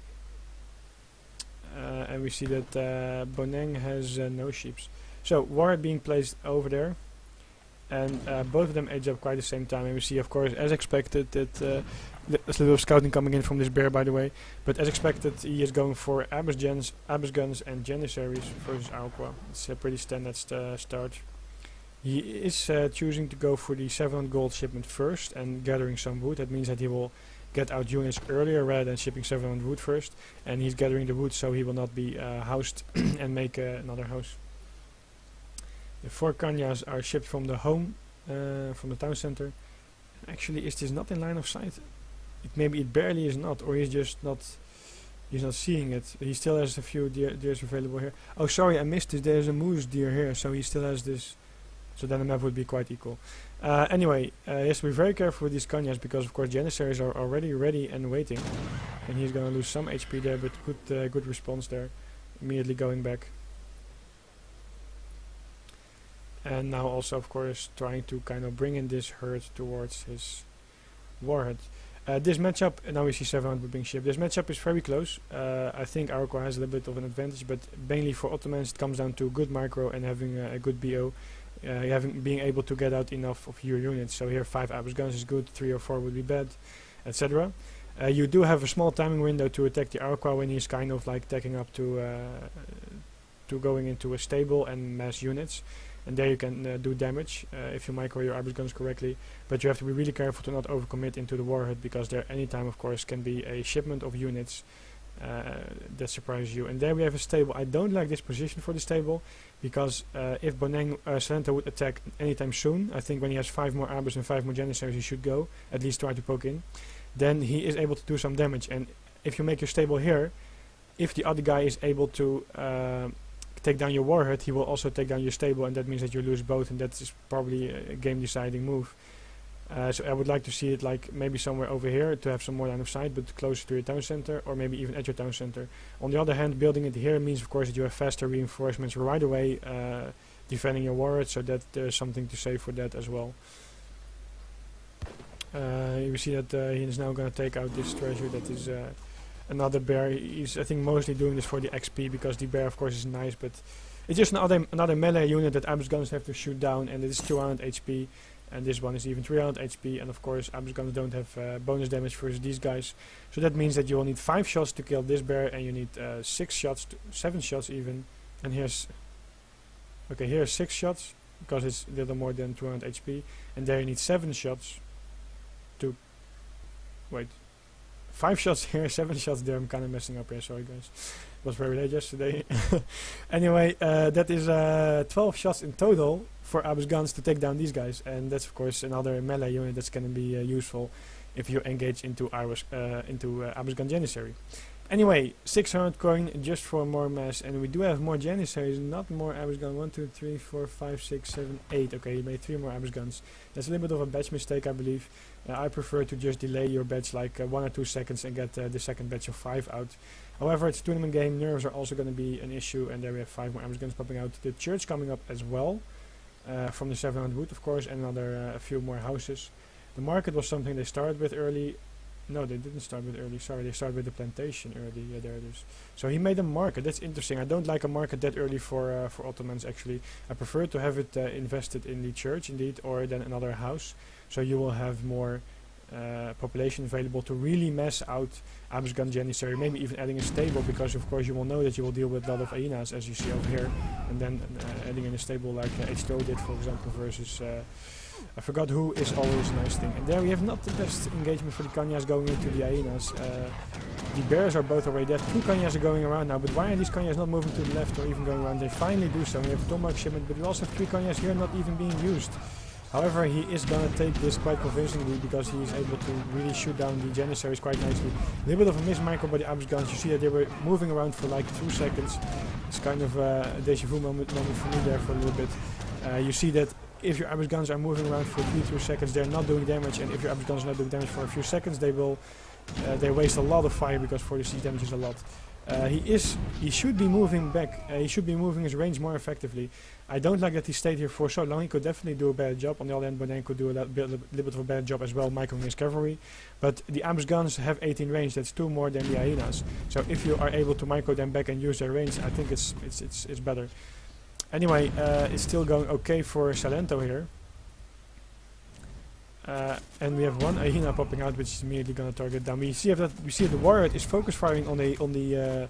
And we see that Boneng has no sheeps. So, warhead being placed over there. And both of them age up quite the same time, and we see, of course, as expected, that there's a little bit of scouting coming in from this bear, by the way. But as expected, he is going for Abyss guns and Janissaries versus Iroquois. It's a pretty standard start. He is choosing to go for the 700 gold shipment first and gathering some wood. That means that he will get out units earlier rather than shipping 700 wood first. And he's gathering the wood so he will not be housed and make another house. The 4 kanyas are shipped from the home, from the town center. Actually, is this not in line of sight? Maybe it barely is not, or he's just not. He's not seeing it. He still has a few deers available here. Oh, sorry, I missed this. There's a moose deer here, so he still has this. So then the map would be quite equal. Anyway, he has to be very careful with these kanyas because, of course, Janissaries are already ready and waiting, and he's gonna lose some HP there, but good response there. Immediately going back. And now also, of course, trying to kind of bring in this herd towards his warhead. This matchup, now we see 700 being shipped. This matchup is very close. I think Iroquois has a little bit of an advantage, but mainly for Ottomans it comes down to good micro and having a good BO. Being able to get out enough of your units. So here 5 Abyss guns is good, 3 or 4 would be bad, etc. You do have a small timing window to attack the Iroquois when he's kind of like tacking up to going into a stable and mass units. And there you can do damage if you micro your Abyss guns correctly. But you have to be really careful to not overcommit into the warhead, because there anytime, of course, can be a shipment of units that surprises you. And there we have a stable. I don't like this position for the stable, because if Boneng Silento would attack anytime soon, I think when he has 5 more Abyss and 5 more Janissaries, he should go, at least try to poke in. Then he is able to do some damage. And if you make your stable here, if the other guy is able to take down your warhead, he will also take down your stable, and that means that you lose both, and that is probably a game deciding move. So I would like to see it like maybe somewhere over here to have some more line of sight, but closer to your town center, or maybe even at your town center. On the other hand, building it here means of course that you have faster reinforcements right away, defending your warhead, so that there's something to say for that as well. You see that he is now going to take out this treasure. That is another bear. He's, I think, mostly doing this for the XP, because the bear of course is nice, but it's just another melee unit that Abyss guns have to shoot down, and it is 200 HP, and this one is even 300 HP, and of course Abyss guns don't have bonus damage versus these guys, so that means that you will need 5 shots to kill this bear, and you need 6 shots, 7 shots even, and here's 6 shots, because it's a little more than 200 HP, and there you need 7 shots to, wait, 5 shots here, 7 shots there. I'm kind of messing up here, sorry guys. It was very late yesterday. Anyway, that is 12 shots in total for Abyss guns to take down these guys, and that's of course another melee unit that's going to be useful if you engage into Abyss gun Janissary. Anyway, 600 coin just for more mass, and we do have more Janissaries, not more Abyss gun. 1, 2, 3, 4, 5, 6, 7, 8. Okay, you made 3 more Abyss guns. That's a little bit of a batch mistake, I believe. I prefer to just delay your batch like 1 or 2 seconds and get the second batch of 5 out. However, it's a tournament game, nerves are also going to be an issue, and there we have 5 more Abyss guns popping out. The church coming up as well, from the 700 wood of course, and another a few more houses. The market was something they started with early. No, they didn't start with early, sorry, they started with the plantation early. Yeah, there it is. So he made a market, that's interesting. I don't like a market that early for Ottomans actually. I prefer to have it invested in the church indeed, or then another house. So you will have more population available to really mess out Abyss gun Janissary, maybe even adding a stable, because of course you will know that you will deal with a lot of hyenas, as you see over here, and then adding in a stable like H2O did, for example, versus I forgot who, is always a nice thing. And there we have not the best engagement for the Kanyas going into the hyenas. The bears are both already dead. 2 Kanyas are going around now, but why are these Kanyas not moving to the left or even going around? They finally do so. We have a Tomahawk shipment, but we also have 3 Kanyas here not even being used. However, he is gonna take this quite convincingly, because he is able to really shoot down the Janissaries quite nicely. A little bit of a mismicro by the Abyss guns. You see that they were moving around for like 2 seconds. It's kind of a deja vu moment for me there for a little bit. You see that if your Abyss guns are moving around for 3-2 seconds, they're not doing damage, and if your Abyss guns are not doing damage for a few seconds, they will they waste a lot of fire, because 40 siege damage is a lot. He should be moving back. He should be moving his range more effectively. I don't like that he stayed here for so long. He could definitely do a better job. On the other hand, Boneng could do a little bit of a better job as well, microing his cavalry. But the Abyss guns have 18 range. That's 2 more than the hyenas. So if you are able to micro them back and use their range, I think it's better. Anyway, it's still going okay for Silento here. And we have 1 hyena popping out, which is immediately going to target down. We see that the warrior is focus firing on the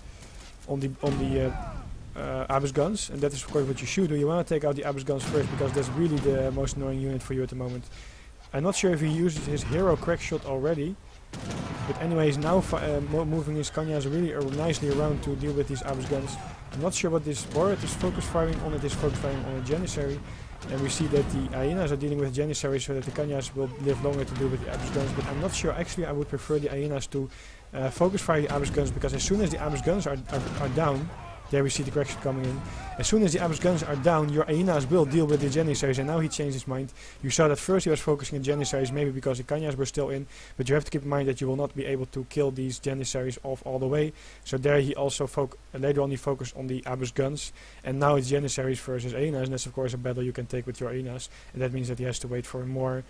Abyss guns, and that is of course what you should do. You want to take out the Abyss guns first, because that's really the most annoying unit for you at the moment. I'm not sure if he uses his hero crack shot already, but anyway, he's now moving his Kanyas really nicely around to deal with these Abyss guns. I'm not sure what this warrior is focus firing on. It is focus firing on a Janissary. And we see that the hyenas are dealing with Janissaries, so that the Kanyas will live longer to deal with the Abyss guns. But I'm not sure. Actually, I would prefer the hyenas to focus fire the Abyss guns, because as soon as the Abyss guns are down, there we see the correction coming in. As soon as the Abyss guns are down, your hyenas will deal with the Janissaries, and now he changed his mind. You saw that first he was focusing on Janissaries, maybe because the Kanyas were still in, but you have to keep in mind that you will not be able to kill these Janissaries off all the way. So there he also later on he focused on the Abyss guns, and now it's Janissaries versus hyenas, and that's of course a battle you can take with your hyenas, and that means that he has to wait for more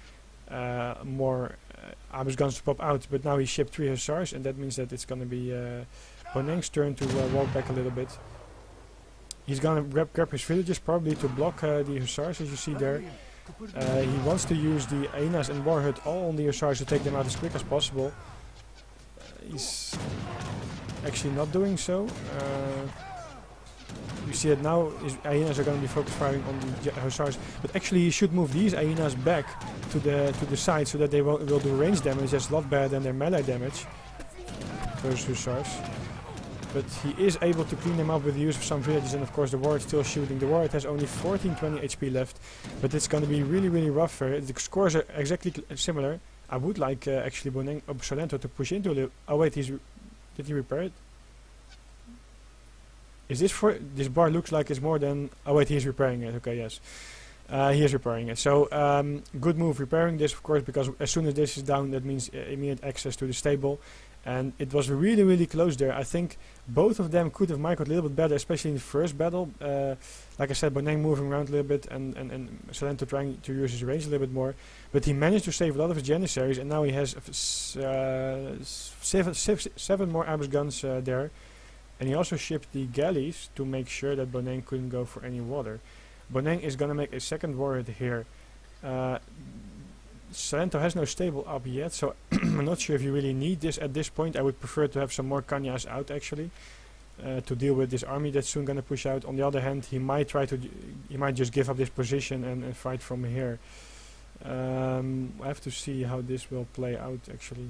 Abyss guns to pop out. But now he shipped 3 hussars, and that means that it's going to be Boneng's turn to walk back a little bit. He's gonna grab his villagers probably to block the hussars, as you see there. He wants to use the hyenas and warhead all on the hussars to take them out as quick as possible. He's actually not doing so. You see that now his hyenas are going to be focus firing on the hussars, but actually he should move these hyenas back to the side, so that they will do range damage. That's a lot better than their melee damage, those hussars. But he is able to clean them up with the use of some villages, and of course the warrior is still shooting. The warrior has only 1420 HP left, but it's going to be really rough here. The scores are exactly similar. I would like actually Boneng or Silento to push into a little. Oh wait, did he repair it? Is this for this bar looks like it's more than? Oh wait, he's repairing it. Okay, yes. He is repairing it. So good move repairing this, of course, because as soon as this is down, that means immediate access to the stable. And it was really, really close there. I think both of them could have microed a little bit better, especially in the first battle. Like I said, Boneng moving around a little bit and Silento trying to use his range a little bit more. But he managed to save a lot of his Janissaries, and now he has 7 more Abyss guns there. And he also shipped the galleys to make sure that Boneng couldn't go for any water. Boneng is going to make a second warhead here. Silento has no stable up yet, so I'm not sure if you really need this at this point. I would prefer to have some more Kanyas out actually to deal with this army that's soon going to push out. On the other hand, he might just give up this position and fight from here. I have to see how this will play out actually.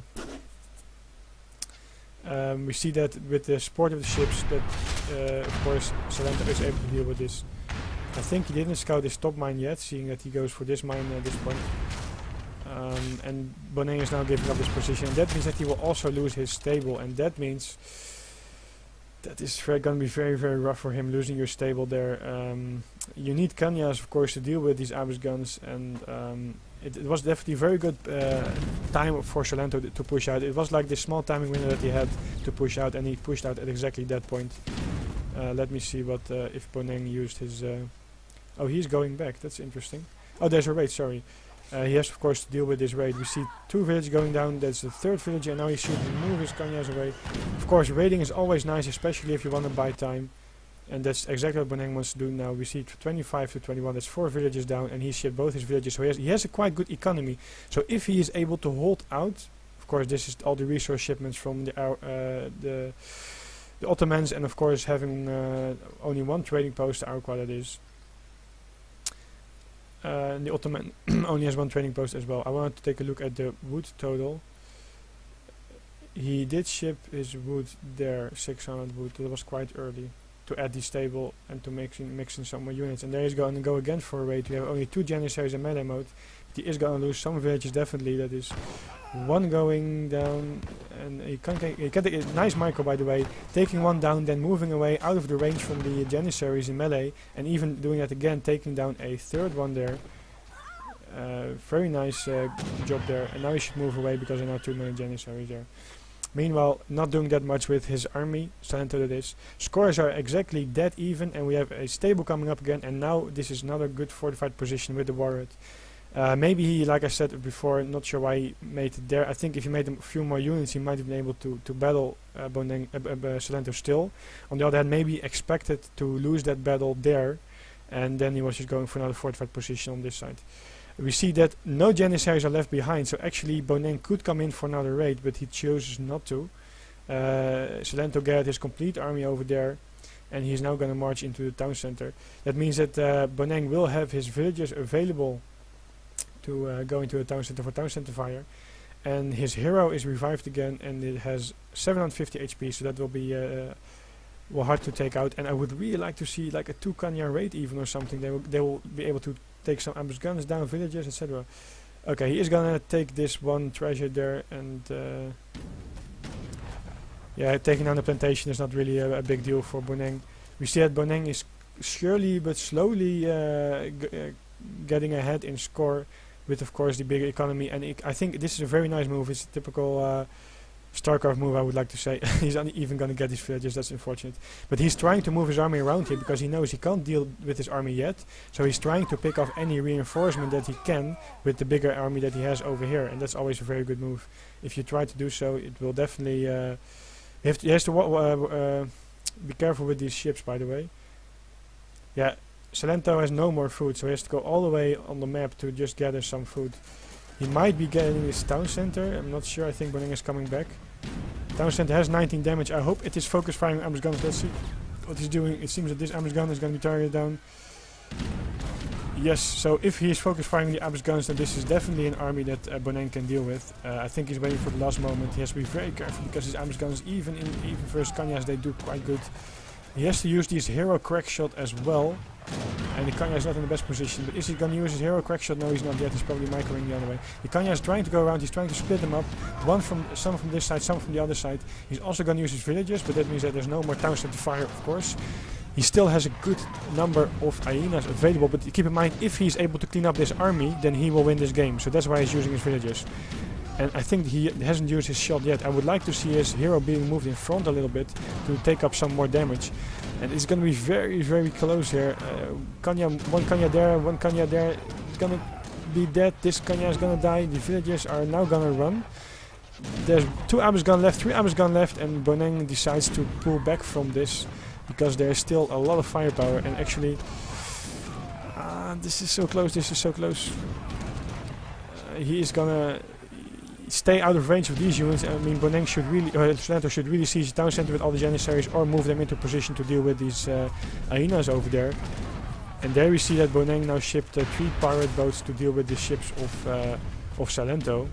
We see that with the support of the ships that of course Silento is able to deal with this. I think he didn't scout his top mine yet, seeing that he goes for this mine at this point. And Boneng is now giving up this position, and that means that he will also lose his stable, and that means that is going to be very, very rough for him, losing your stable there. You need Kanyas, of course, to deal with these Abyss guns, and it was definitely a very good time for Silento to push out. It was like this small timing window that he had to push out, and he pushed out at exactly that point. Let me see what if Boneng used his... oh, he's going back, that's interesting. Oh, there's a raid, sorry. He has, of course, to deal with this raid. We see 2 villages going down. That's the 3rd village, and now he should move his Kanyas away. Of course, raiding is always nice, especially if you want to buy time. And that's exactly what Boneng wants to do now. We see 25 to 21. That's 4 villages down, and he shipped both his villages. So he has a quite good economy. So if he is able to hold out, of course, this is all the resource shipments from the Ottomans, and of course having only 1 trading post, the Iroquois that is. The Ottoman only has 1 trading post as well. I wanted to take a look at the wood total. He did ship his wood there, 600 wood. That was quite early to add the stable and to mix in some more units. And there he's going to go again for a raid. We have only 2 Janissaries in melee mode. But he is going to lose some villages definitely. That is 1 going down, and he can take a nice micro, by the way, taking 1 down, then moving away out of the range from the Janissaries in melee, and even doing that again, taking down a 3rd one there. Very nice job there, and now he should move away because there are now 2 million Janissaries there. Meanwhile, not doing that much with his army, Silento that is. Scores are exactly dead even, and we have a stable coming up again, and now this is another good fortified position with the warhead. Maybe he, like I said before, not sure why he made it there. I think if he made a few more units, he might have been able to battle Silento still. On the other hand, maybe expected to lose that battle there, and then he was just going for another fortified position on this side. We see that no Janissaries are left behind, so actually Boneng could come in for another raid, but he chooses not to. Silento gathered his complete army over there, and he's now going to march into the town center. That means that Boneng will have his villagers available to go into the town center for town center fire, and his hero is revived again, and it has 750 HP, so that will be hard to take out. And I would really like to see like a 2 Kanya raid even or something. They will be able to take some ambush guns down villages, etc. Okay, he is gonna take this 1 treasure there, and yeah, taking down the plantation is not really a big deal for Boneng. We see that Boneng is surely but slowly getting ahead in score, with of course the bigger economy, and I think this is a very nice move. It's a typical StarCraft move, I would like to say. He's not even going to get these villages, that's unfortunate. But he's trying to move his army around here because he knows he can't deal with his army yet. So he's trying to pick off any reinforcement that he can with the bigger army that he has over here, and that's always a very good move. If you try to do so, it will definitely... he has to be careful with these ships, by the way. Yeah. Silento has no more food, so he has to go all the way on the map to just gather some food. He might be getting his town center, I'm not sure. I think Boneng is coming back. Town center has 19 damage. I hope it is focus firing ambush guns. Let's see what he's doing. It seems that this ambush gun is going to be targeted down. Yes, so if he is focus firing the ambush guns, then this is definitely an army that Boneng can deal with. I think he's waiting for the last moment. He has to be very careful because his ambush guns, even versus Kanyas, they do quite good. He has to use his hero crack shot as well. And the Kanya is not in the best position, but is he going to use his hero crack shot? No, he's not yet. He's probably microing the other way. The Kanya is trying to go around. He's trying to split them up. Some from this side, some from the other side. He's also going to use his villages, but that means that there's no more town center fire, of course. he still has a good number of hyenas available, but keep in mind, if he's able to clean up this army, then he will win this game. So that's why he's using his villagers. And I think he hasn't used his shot yet. I would like to see his hero being moved in front a little bit to take up some more damage. And it's going to be very, very close here. One Kanya there, one Kanya there. It's going to be dead. This Kanya is going to die. The villagers are now going to run. There's 2 Abusgan left, 3 Abusgan left, and Boneng decides to pull back from this because there's still a lot of firepower. And actually, this is so close. This is so close. He is gonna stay out of range of these units. I mean, Boneng should really, Silento should really seize the town center with all the Janissaries or move them into position to deal with these hyenas over there. And there we see that Boneng now shipped 3 pirate boats to deal with the ships of Silento.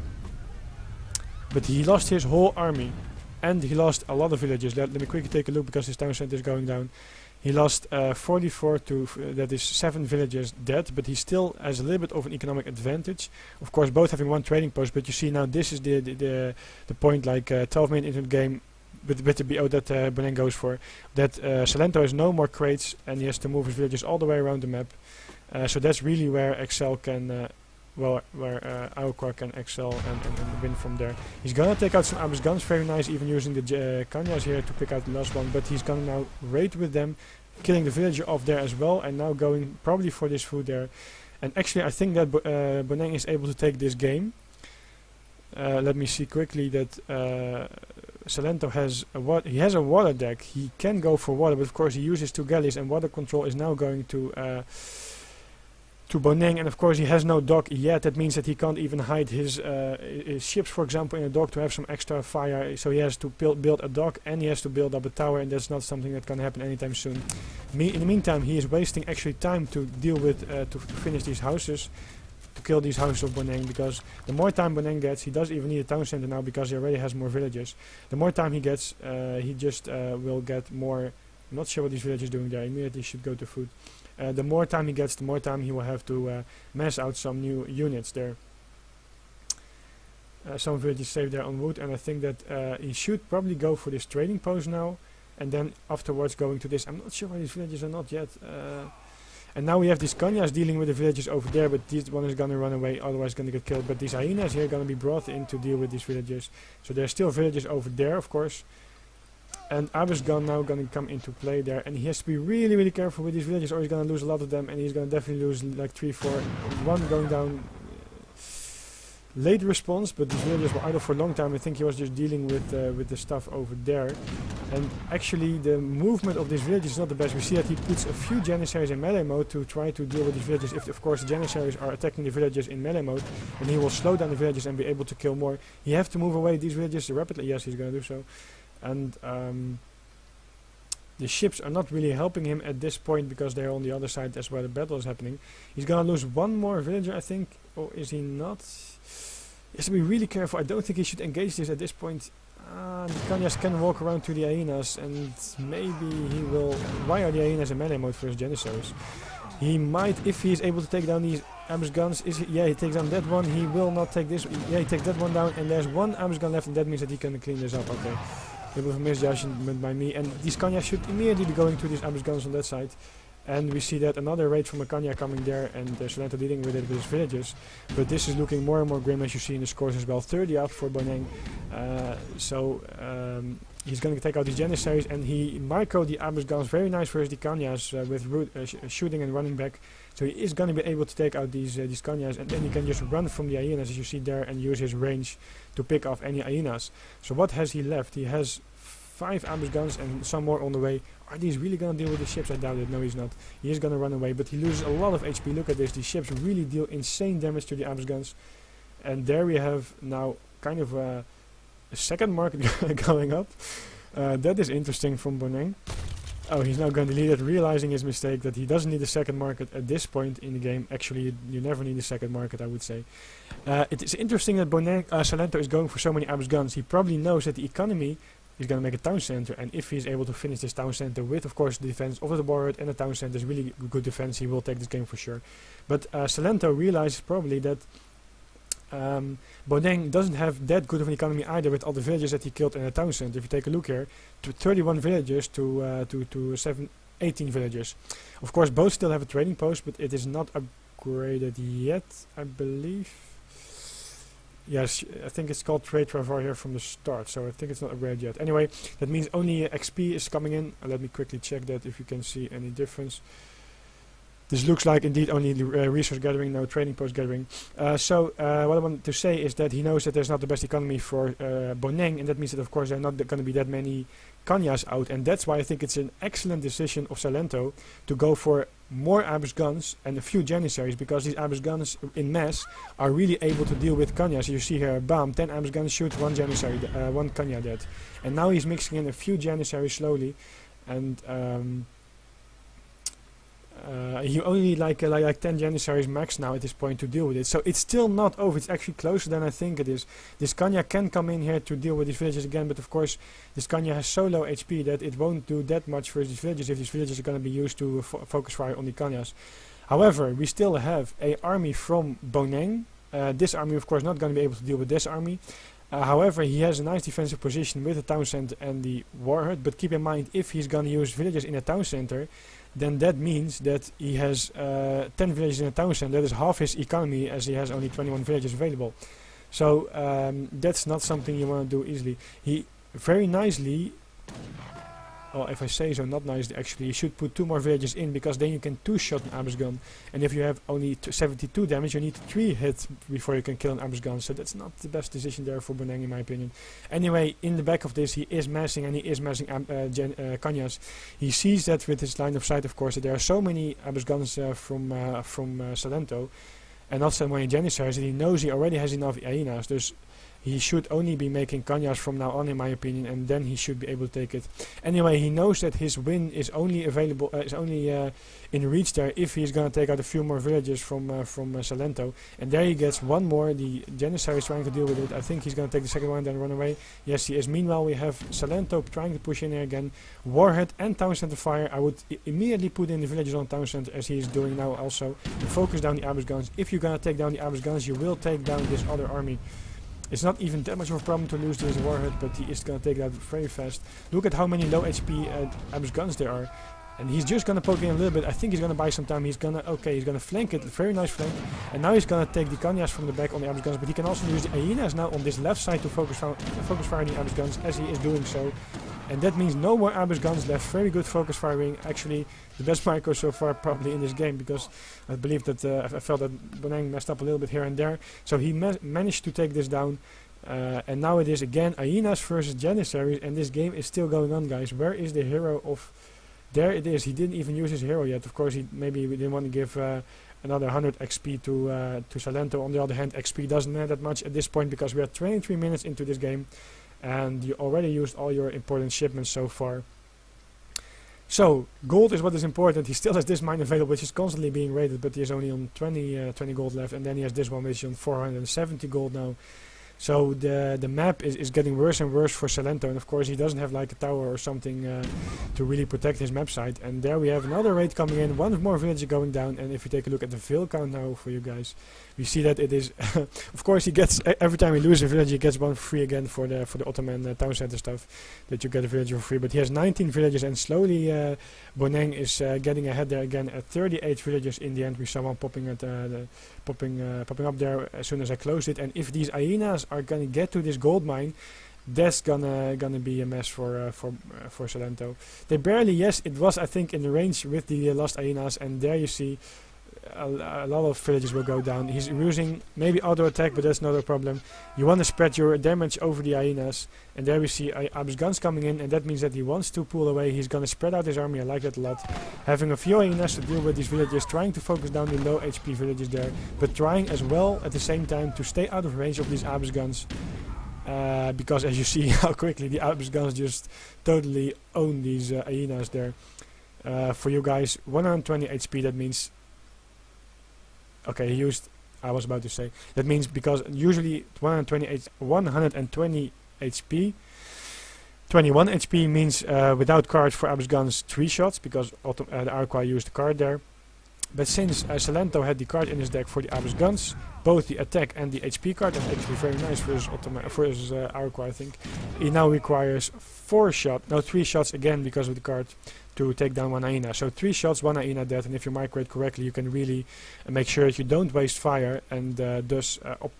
But he lost his whole army, and he lost a lot of villages. Let me quickly take a look because his town center is going down. He lost 44 to, that is 7 villages dead, but he still has a little bit of an economic advantage. Of course, both having 1 trading post, but you see now this is the point, like 12 minutes into the game, with the BO that Boneng goes for, that Silento has no more crates, and he has to move his villages all the way around the map. So that's really where Excel can, where Iroquois can excel and win from there. He's gonna take out some Abus guns, very nice, even using the Kanyas here to pick out the last one, but he's gonna now raid with them, killing the villager off there as well, and now going probably for this food there. And actually I think that Boneng is able to take this game. Let me see quickly that Silento has a water deck. He can go for water, but of course he uses 2 galleys, and water control is now going to Boneng, and of course he has no dock yet. That means that he can't even hide his ships, for example, in a dock to have some extra fire. So he has to build a dock, and he has to build up a tower, and that's not something that can happen anytime soon. In the meantime, he is wasting actually time to deal with, to finish these houses, to kill these houses of Boneng, because the more time Boneng gets, he does even need a town center now because he already has more villages. The more time he gets, he just will get more. I'm not sure what these villagers are doing there. Immediately should go to food. The more time he gets, the more time he will have to mass out some new units there. Some villages saved there on wood, and I think that he should probably go for this trading post now, and then afterwards going to this. I'm not sure why these villages are not yet. And now we have these Kanyas dealing with the villages over there, but this one is gonna run away, otherwise gonna get killed. But these hyenas here are gonna be brought in to deal with these villagers. So there's still villages over there, of course. And Abus Gun now going to come into play there, and he has to be really, really careful with these villages, or he's going to lose a lot of them, and he's going to definitely lose like 3, 4. 1 going down. Late response, but these villagers were idle for a long time. I think he was just dealing with the stuff over there. And actually the movement of this village is not the best. We see that he puts a few Janissaries in melee mode to try to deal with these villages. If of course the Janissaries are attacking the villages in melee mode, then he will slow down the villages and be able to kill more. He have to move away these villages rapidly. Yes, he's going to do so. And the ships are not really helping him at this point because they're on the other side. That's where the battle is happening. He's gonna lose 1 more villager, I think, or is he not? He has to be really careful. I don't think he should engage this at this point. The Kanyas can walk around to the hyenas, and maybe he will. Why are the hyenas in melee mode for his Janissaries? He might, if he is able to take down these Abus guns. Yeah, he takes down that one. He will not take this. Yeah, he takes that one down, and there's 1 Abus gun left, and that means that he can clean this up. Okay. A bit of a misjudgment by me, and these Kanyas should immediately be going to these Abus guns on that side. And we see that another raid from a Kanya coming there, and Silento dealing with it with his villagers. But this is looking more and more grim, as you see in the scores as well. 30 up for Boneng. He's going to take out these Janissaries, and he micro the Abus guns. Very nice for his Kanyas with shooting and running back. So he is going to be able to take out these Kanyas, and then he can just run from the hyenas, as you see there, and use his range to pick off any hyenas. So what has he left? He has 5 Abus guns and some more on the way. Are these really going to deal with the ships? I doubt it. No, he's not. He is going to run away, but he loses a lot of HP. Look at this. These ships really deal insane damage to the Abus guns. And there we have now kind of a second market going up. That is interesting from Boneng. Oh, he's now going to delete it, realizing his mistake that he doesn't need a second market at this point in the game. Actually, you never need a second market, I would say. It is interesting that Silento is going for so many Abus guns. He probably knows that the economy is going to make a town center, and if he's able to finish this town center with, of course, the defense of the warhead and the town center is really good defense, he will take this game for sure. But Silento realizes probably that Boneng doesn't have that good of an economy either, with all the villages that he killed in the town center. If you take a look here, to 31 villagers to 18 villagers. Of course, both still have a trading post, but it is not upgraded yet, I believe. Yes, I think it's called Trade Travar here from the start, so I think it's not upgraded yet. Anyway, that means only XP is coming in. Let me quickly check that if you can see any difference. This looks like indeed only resource gathering, no trading post gathering. So what I want to say is that he knows that there's not the best economy for Boneng, and that means that of course there are not going to be that many Kanyas out, and that's why I think it's an excellent decision of Silento to go for more Abyss guns and a few Janissaries, because these Abyss guns in mass are really able to deal with Kanyas. You see here, bam, 10 Abyss guns shoot, 1 Janissary, 1 Kanya dead. And now he's mixing in a few Janissaries slowly, and you only like 10 Janissaries max now at this point to deal with it. So it's still not over, it's actually closer than I think it is. This Kanya can come in here to deal with these villages again, but of course this Kanya has so low HP that it won't do that much for these villages if these villages are going to be used to focus fire on the Kanyas. However, we still have a army from Boneng. This army of course not going to be able to deal with this army. However, he has a nice defensive position with the town center and the warhead, but keep in mind, if he's going to use villages in a town center, then that means that he has 10 villages in a town center. That is half his economy, as he has only 21 villages available. So that's not something you want to do easily. He very nicely, well, if I say so, not nicely actually, you should put 2 more villages in, because then you can 2-shot an Abyss gun, and if you have only 72 damage, you need 3 hits before you can kill an Abyss gun, so that's not the best decision there for Boneng in my opinion. Anyway, in the back of this he is massing, and he is massing Kanyas. He sees that with his line of sight, of course, that there are so many Abyss guns from Silento, and not so many Janissaries, that he knows he already has enough hyenas, dus he should only be making Kanyas from now on, in my opinion, and then he should be able to take it. Anyway, he knows that his win is only available, in reach there if he's gonna take out a few more villages from Silento. And there he gets one more. The Janissary is trying to deal with it. I think he's gonna take the second one and then run away. Yes, he is. Meanwhile, we have Silento trying to push in here again. Warhead and Town Center fire. I would immediately put in the villages on Town Center, as he is doing now also. Focus down the Abyss guns. If you're gonna take down the Abyss guns, you will take down this other army. It's not even that much of a problem to lose this warhead, but he is going to take it out very fast. Look at how many low HP Abyss guns there are. And he's just going to poke in a little bit. I think he's going to buy some time. He's going to flank it. Very nice flank. And now he's going to take the Kanyas from the back on the Abyss guns. But he can also use the hyenas now on this left side to focus fire the Abyss guns, as he is doing so. And that means no more Abyss guns left. Very good focus firing. Actually, the best micro so far probably in this game, because I believe that I felt that Boneng messed up a little bit here and there. So he managed to take this down. And now it is again hyenas versus Janissaries, and this game is still going on, guys. Where is the hero of... There it is. He didn't even use his hero yet. Of course, maybe we didn't want to give another 100 XP to Silento. On the other hand, XP doesn't matter that much at this point, because we are 23 minutes into this game. And you already used all your important shipments so far. So, gold is what is important. He still has this mine available, which is constantly being raided, but he is only on 20 gold left. And then he has this one, which is on 470 gold now. So the map is getting worse and worse for Silento, and of course he doesn't have like a tower or something to really protect his map site. And there we have another raid coming in, one more village going down, and if you take a look at the vill count now for you guys, we see that it is, of course he gets, every time he loses a village he gets one free again for the Ottoman town center stuff, that you get a village for free. But he has 19 villages, and slowly Boneng is getting ahead there again at 38 villages. In the end we saw one popping at popping up there as soon as I closed it. And if these hyenas are gonna get to this gold mine, that's gonna be a mess for Silento. They barely, yes, it was I think in the range with the lost hyenas, and there you see a lot of villages will go down. He's using maybe auto attack, but that's not a problem. You want to spread your damage over the hyenas, and there we see Abyss guns coming in, and that means that he wants to pull away. He's gonna spread out his army. I like that a lot. Having a few hyenas to deal with these villages, trying to focus down the low HP villages there, but trying as well at the same time to stay out of range of these Abyss guns. Because as you see how quickly the Abyss guns just totally own these hyenas there. For you guys, 120 HP, that means... Okay, he used... I was about to say... That means because usually 120 HP... 21 HP means without card for Abyss guns 3 shots, because the Iroquois used the card there. But since Silento had the card in his deck for the Abyss guns, both the attack and the HP card, and actually very nice versus Iroquois, I think, he now requires 3 shots again because of the card to take down one hyena. So 3 shots, 1 hyena dead, and if you microwave correctly, you can really make sure that you don't waste fire and thus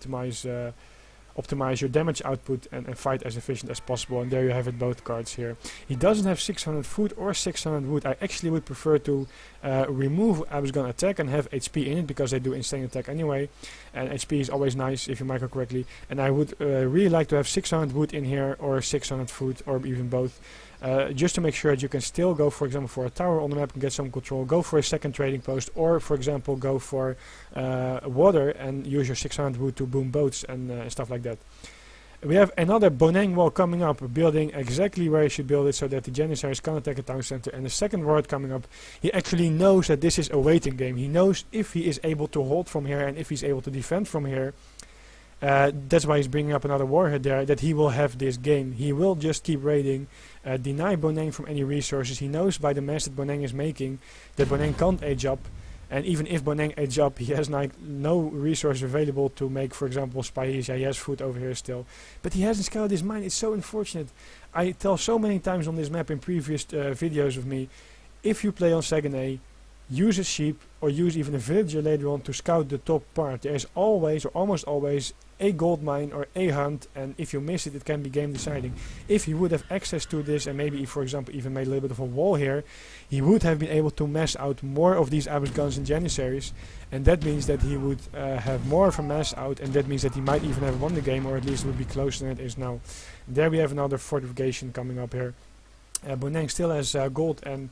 optimize your damage output and fight as efficient as possible. And there you have it, both cards here. He doesn't have 600 food or 600 wood. I actually would prefer to remove Absgon attack and have HP in it, because they do insane attack anyway, and HP is always nice if you micro correctly. And I would really like to have 600 wood in here, or 600 food, or even both, just to make sure that you can still go, for example, for a tower on the map and get some control, go for a second trading post, or for example go for water and use your 600 wood to boom boats and stuff like that. We have another Boneng wall coming up, building exactly where you should build it so that the Janissaries can't attack a town center. And the second ward coming up, he actually knows that this is a waiting game. He knows if he is able to hold from here and if he's able to defend from here. That's why he's bringing up another warhead there, that he will have this game. He will just keep raiding, deny Boneng from any resources. He knows by the mess that Boneng is making that Boneng can't age up, and even if Boneng age up, he has like no resources available to make, for example, spies. He has food over here still, but he hasn't scaled his mine. It's so unfortunate. I tell so many times on this map in previous videos of me, if you play on Saguenay, use a sheep or use even a villager later on to scout the top part. There is always, or almost always, a gold mine or a hunt, and if you miss it, it can be game deciding. If he would have access to this, and maybe, for example, even made a little bit of a wall here, he would have been able to mass out more of these Abyss guns and Janissaries, and that means that he would have more of a mass out, and that means that he might even have won the game, or at least would be closer than it is now. There we have another fortification coming up here. Boneng still has gold and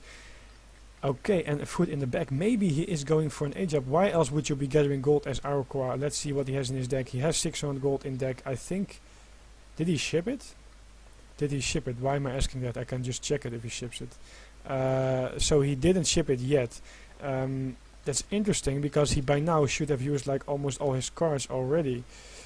okay, and a foot in the back. Maybe he is going for an age up. Why else would you be gathering gold as Iroquois? Let's see what he has in his deck. He has 600 gold in deck. I think... Did he ship it? Did he ship it? Why am I asking that? I can just check it if he ships it. So he didn't ship it yet. That's interesting, because he by now should have used like almost all his cards already.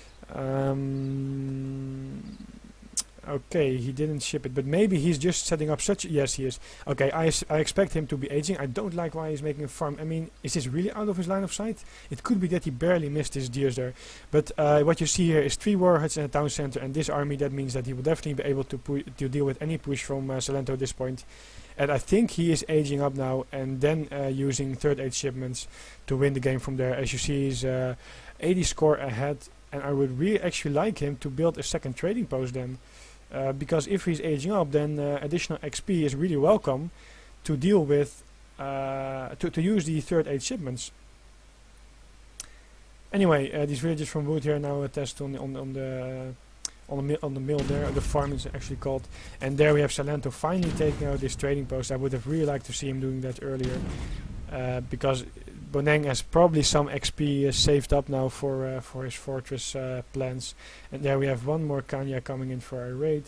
Okay, he didn't ship it, but maybe he's just setting up such... Yes, he is. Okay, I expect him to be aging. I don't like why he's making a farm. I mean, is this really out of his line of sight? It could be that he barely missed his deers there. But what you see here is 3 warheads in a town center, and this army, that means that he will definitely be able to deal with any push from Silento at this point. And I think he is aging up now, and then using third age shipments to win the game from there. As you see, he's 80 score ahead, and I would really actually like him to build a second trading post then. Because if he's aging up, then additional XP is really welcome to deal with, to use the third age shipments. Anyway, these villagers from Wood here now test on the mill there. The farm is actually called, and there we have Silento finally taking out this trading post. I would have really liked to see him doing that earlier, because Boneng has probably some XP saved up now for his fortress plans. And there we have one more Kanya coming in for our raid.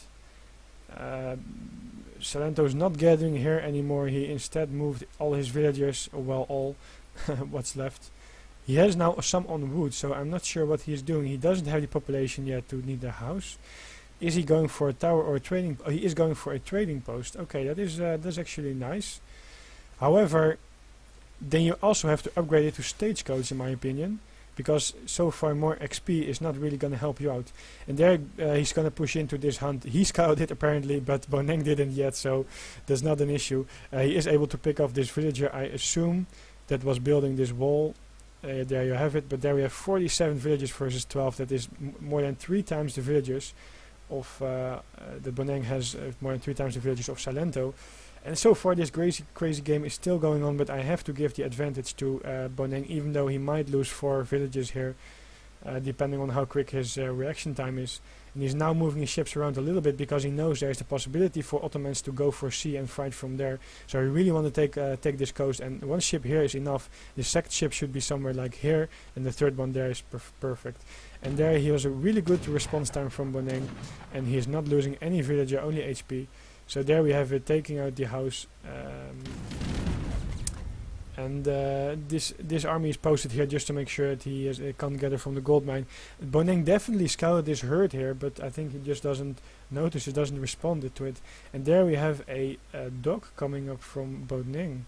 Silento is not gathering here anymore. He instead moved all his villagers, well, all what's left. He has now some on wood, so I'm not sure what he's doing. He doesn't have the population yet to need a house. Is he going for a tower or a trading? Oh, he is going for a trading post. Okay, that's actually nice. However, then you also have to upgrade it to stagecoach, in my opinion, because so far more XP is not really going to help you out. And there he's going to push into this hunt. He scouted it apparently, but Boneng didn't yet, so that's not an issue. He is able to pick off this villager, I assume, that was building this wall. There you have it, but there we have 47 villagers versus 12. That is more than 3 times the villagers of that Boneng has, more than 3 times the villagers of Silento. And so far this crazy game is still going on, but I have to give the advantage to Boneng, even though he might lose 4 villages here, depending on how quick his reaction time is. And he's now moving his ships around a little bit, because he knows there's the possibility for Ottomans to go for sea and fight from there. So he really want to take this coast, and one ship here is enough. The second ship should be somewhere like here, and the third one there is perfect. And there he has a really good response time from Boneng, and he is not losing any villager, only HP. So there we have it, taking out the house, and this army is posted here just to make sure that he can't gather from the gold mine. Boneng definitely scouted this herd here, but I think he just doesn't notice it, doesn't respond to it. And there we have a dog coming up from Boneng.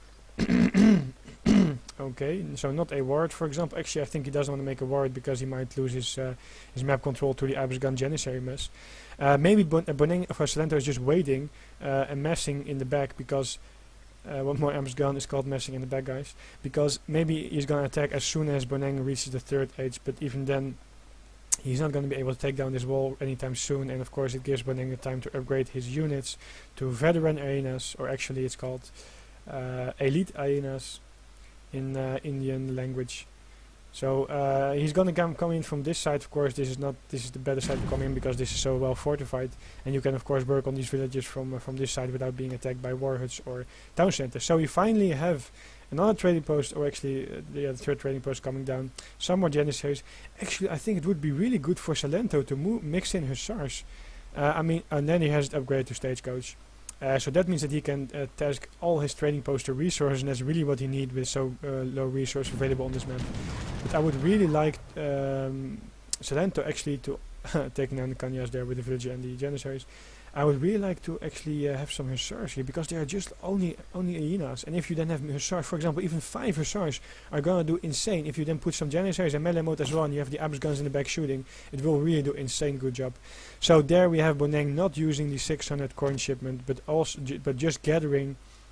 Okay, so not a ward, for example. Actually, I think he doesn't want to make a ward because he might lose his map control to the Abyss Gun Janissary mess. Maybe Boneng of Silento is just waiting and messing in the back, because one more Am's gun is called messing in the back, guys, because maybe he's gonna attack as soon as Boneng reaches the 3rd age, but even then he's not gonna be able to take down this wall anytime soon, and of course it gives Boneng the time to upgrade his units to veteran arenas, or actually it's called elite arenas in Indian language. So he's gonna come in from this side. Of course, this is the better side to come in because this is so well fortified, and you can of course work on these villages from this side without being attacked by war huts or town centers. So we finally have another trading post, or actually the 3rd trading post coming down. Some more janissaries. Actually, I think it would be really good for Silento to mix in hussars. And then he has it upgraded to stagecoach. So that means that he can task all his trading posts to resources, and that's really what he needs with so low resource available on this map. But I would really like Silento actually to taking down the Kanyas there with the villager and the janissaries. I would really like to actually have some hussars here, because they are just only hyenas, and if you then have hussars, for example, even 5 hussars are gonna do insane. If you then put some janissaries and melee mode as well, and you have the Abs guns in the back shooting, it will really do insane good job. So there we have Boneng not using the 600 coin shipment, but also just gathering.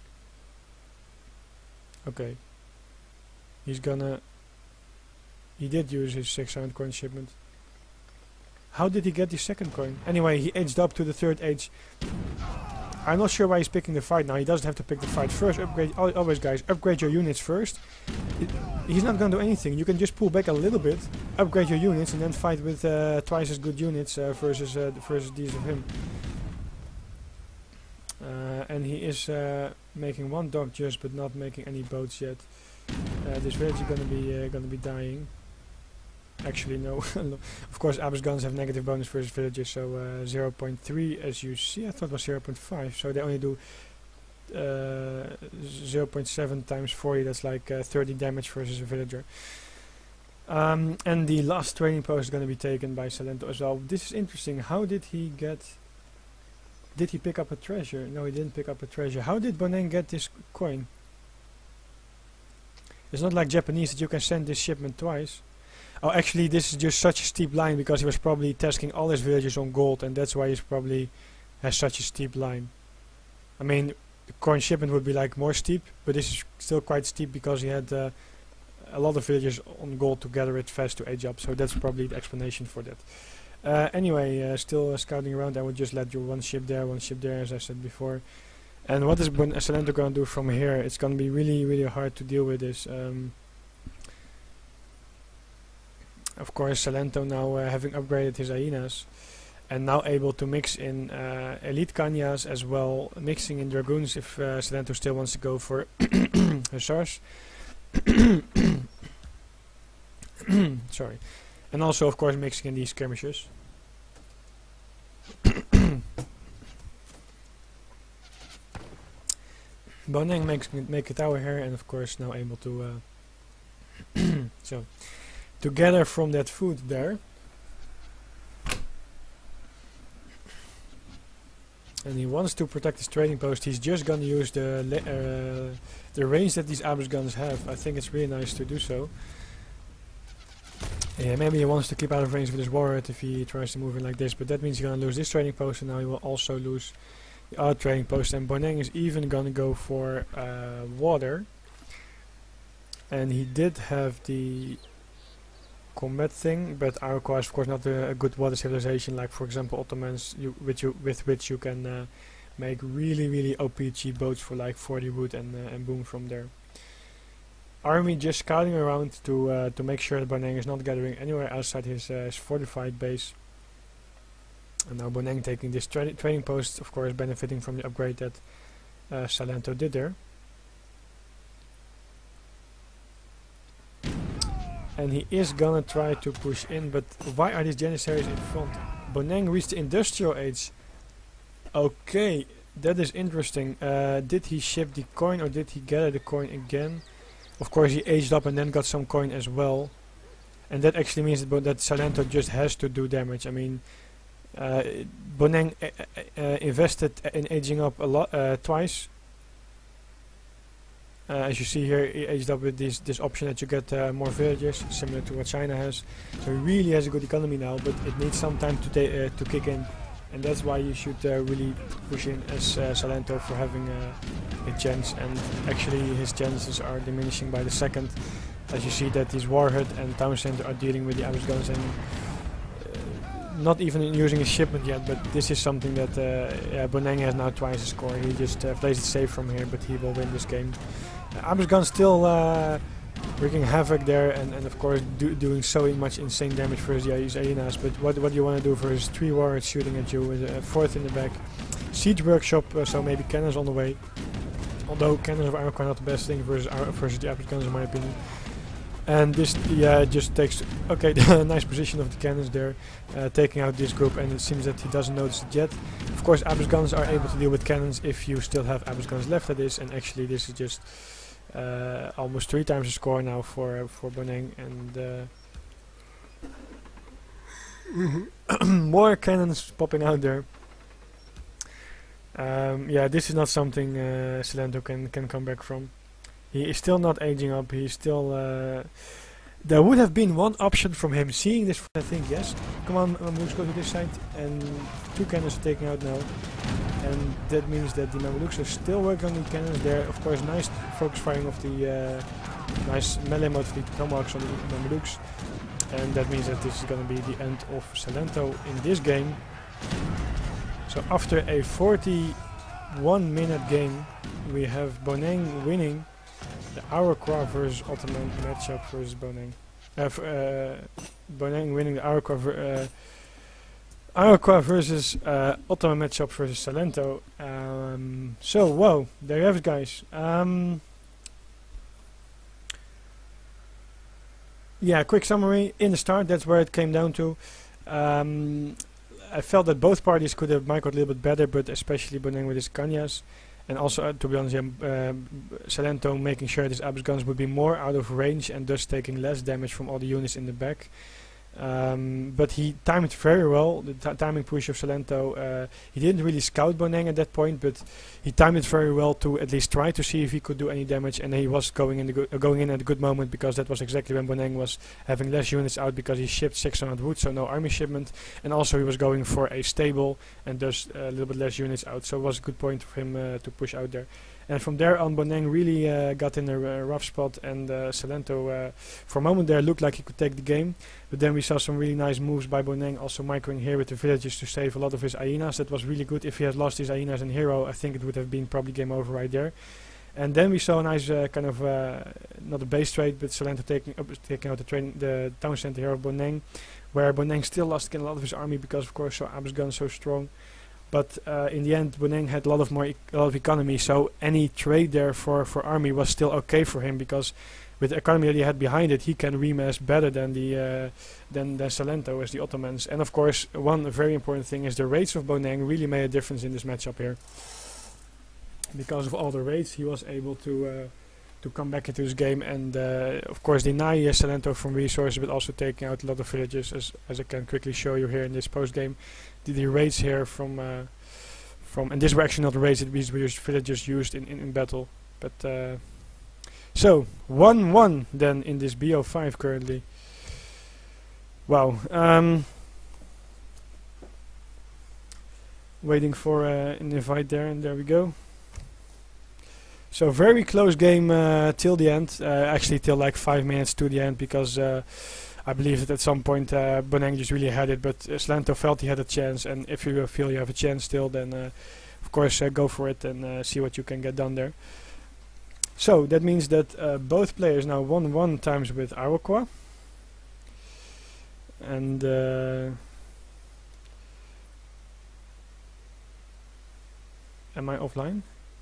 Okay, he did use his 600 coin shipment. How did he get the 2nd coin? Anyway, he aged up to the 3rd age. I'm not sure why he's picking the fight now. He doesn't have to pick the fight first. Always guys, upgrade your units first. He's not going to do anything. You can just pull back a little bit, upgrade your units, and then fight with twice as good units versus these of him. And he is making 1 dock just, but not making any boats yet. This village is gonna be dying. Actually, no. Of course, Ab's guns have negative bonus versus villages, so 0.3 as you see. I thought it was 0.5, so they only do 0.7 times 40, that's like 30 damage versus a villager. And the last trading post is going to be taken by Silento as well. This is interesting. How did he get... Did he pick up a treasure? No, he didn't pick up a treasure. How did Boneng get this coin? It's not like Japanese that you can send this shipment twice. Oh, actually, this is just such a steep line because he was probably tasking all his villages on gold, and that's why he probably has such a steep line. I mean, the coin shipment would be like more steep, but this is still quite steep because he had a lot of villages on gold to gather it fast to age up, so that's probably the explanation for that. Anyway, still scouting around. I would just let you one ship there, as I said before. And what is Silento going to do from here? It's going to be really, really hard to deal with this. Of course, Silento now having upgraded his hyenas and now able to mix in elite kanyas as well, mixing in dragoons if Silento still wants to go for hussars. Sorry. And also, of course, mixing in these skirmishes. Boneng make a tower here, and of course now able to so to gather from that food there. And he wants to protect his trading post. He's just gonna use the range that these Abus guns have. I think it's really nice to do so. Yeah, maybe he wants to keep out of range with his warhead if he tries to move in like this, but that means he's gonna lose this trading post, and now he will also lose the other trading post. And Boneng is even gonna go for water, and he did have the combat thing, but Iroquois is of course not a good water civilization like, for example, Ottomans, with which you can make really OP cheap boats for like 40 wood and boom from there. Army just scouting around to make sure that Boneng is not gathering anywhere outside his fortified base. And now Boneng taking this trading post, of course benefiting from the upgrade that Silento did there. And he is gonna try to push in, but why are these janissaries in front? Boneng reached the industrial age. Okay, that is interesting. Did he ship the coin or did he gather the coin again? Of course he aged up and then got some coin as well. And that actually means that Silento just has to do damage. I mean, Boneng invested in aging up a lot twice. As you see here, he aged up with this option that you get more villagers, similar to what China has. So he really has a good economy now, but it needs some time to kick in. and that's why you should really push in as Silento for having a chance, and actually his chances are diminishing by the second, as you see that his Warhead and Townsend are dealing with the Abyss guns and not even using his shipment yet, but this is something that Boneng has now twice the score. He just plays it safe from here, but he will win this game. Abyss gun still wreaking havoc there, and of course doing so much insane damage versus his Hyenas, but what do you want to do versus 3 warriors shooting at you with a 4th in the back? Siege workshop, so maybe cannons on the way, although cannons of Iroquois are not the best thing versus the Abyss guns in my opinion. And this just takes, okay, the nice position of the cannons there, taking out this group, and it seems that he doesn't notice it yet. Of course Abyss guns are able to deal with cannons if you still have Abyss guns left at this, and actually this is just almost 3 times the score now for Boneng, and more cannons popping out there. Yeah, this is not something Silento can come back from. He is still not aging up. He's still. There would have been one option from him. Seeing this, I think yes. Come on, Mamelukes, go to this side, and 2 cannons are taken out now, and that means that the Mamelukes are still working on the cannons there. Of course, nice focus firing of the nice melee mode of the Tomahawks on the Mamelukes, and that means that this is going to be the end of Silento in this game. So after a 41-minute game, we have Boneng winning the Iroquois versus Ottoman matchup versus Boneng. Boneng winning the Iroquois versus Ottoman matchup versus Silento. So, whoa, there you have it, guys. Yeah, quick summary. In the start, that's where it came down to. I felt that both parties could have microed a little bit better, but especially Boneng with his Kanyas. And also, to be honest, Silento making sure his Abyss guns would be more out of range and thus taking less damage from all the units in the back. But he timed it very well. The timing push of Silento, he didn't really scout Boneng at that point, but he timed it very well to at least try to see if he could do any damage, and he was going in at a good moment, because that was exactly when Boneng was having less units out, because he shipped 600 wood, so no army shipment, and also he was going for a stable and thus a little bit less units out, so it was a good point for him to push out there. And from there on, Boneng really got in a rough spot, and Silento for a moment there looked like he could take the game, but then we saw some really nice moves by Boneng, also microing here with the villages to save a lot of his hyenas. That was really good. If he had lost his hyenas and hero, I think it would have been probably game over right there. And then we saw a nice kind of, not a base trade, but Silento taking out the town center here of Boneng, where Boneng still lost again a lot of his army, because of course Abyss guns so strong. But in the end, Boneng had a lot of economy, so any trade there for army was still okay for him, because with the economy that he had behind it, he can remass better than the than Silento as the Ottomans. And of course, one very important thing is the raids of Boneng really made a difference in this matchup here. Because of all the raids, he was able to come back into this game and of course deny Silento from resources, but also taking out a lot of villages, as I can quickly show you here in this post game. The raids here from and these were actually not raids, these were just villagers used in battle. But so 1-1 then in this BO5 currently. Wow. Waiting for an invite there, and there we go. So very close game till the end, actually till like 5 minutes to the end, because I believe that at some point Boneng just really had it, but Silento felt he had a chance, and if you feel you have a chance still, then of course go for it and see what you can get done there. So that means that both players now won 1 times with Iroquois, and am I offline?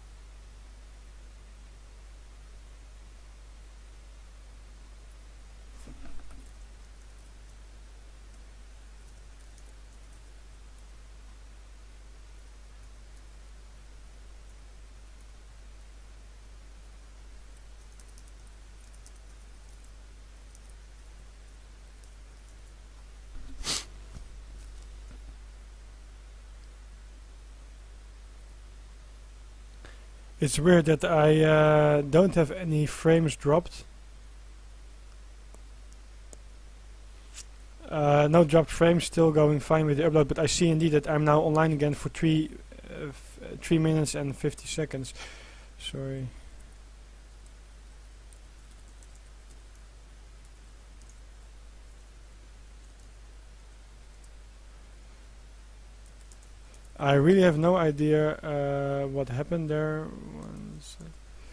It's weird that I don't have any frames dropped. No dropped frames, still going fine with the upload, but I see indeed that I'm now online again for 3 minutes and 50 seconds. Sorry. I really have no idea what happened there. One sec.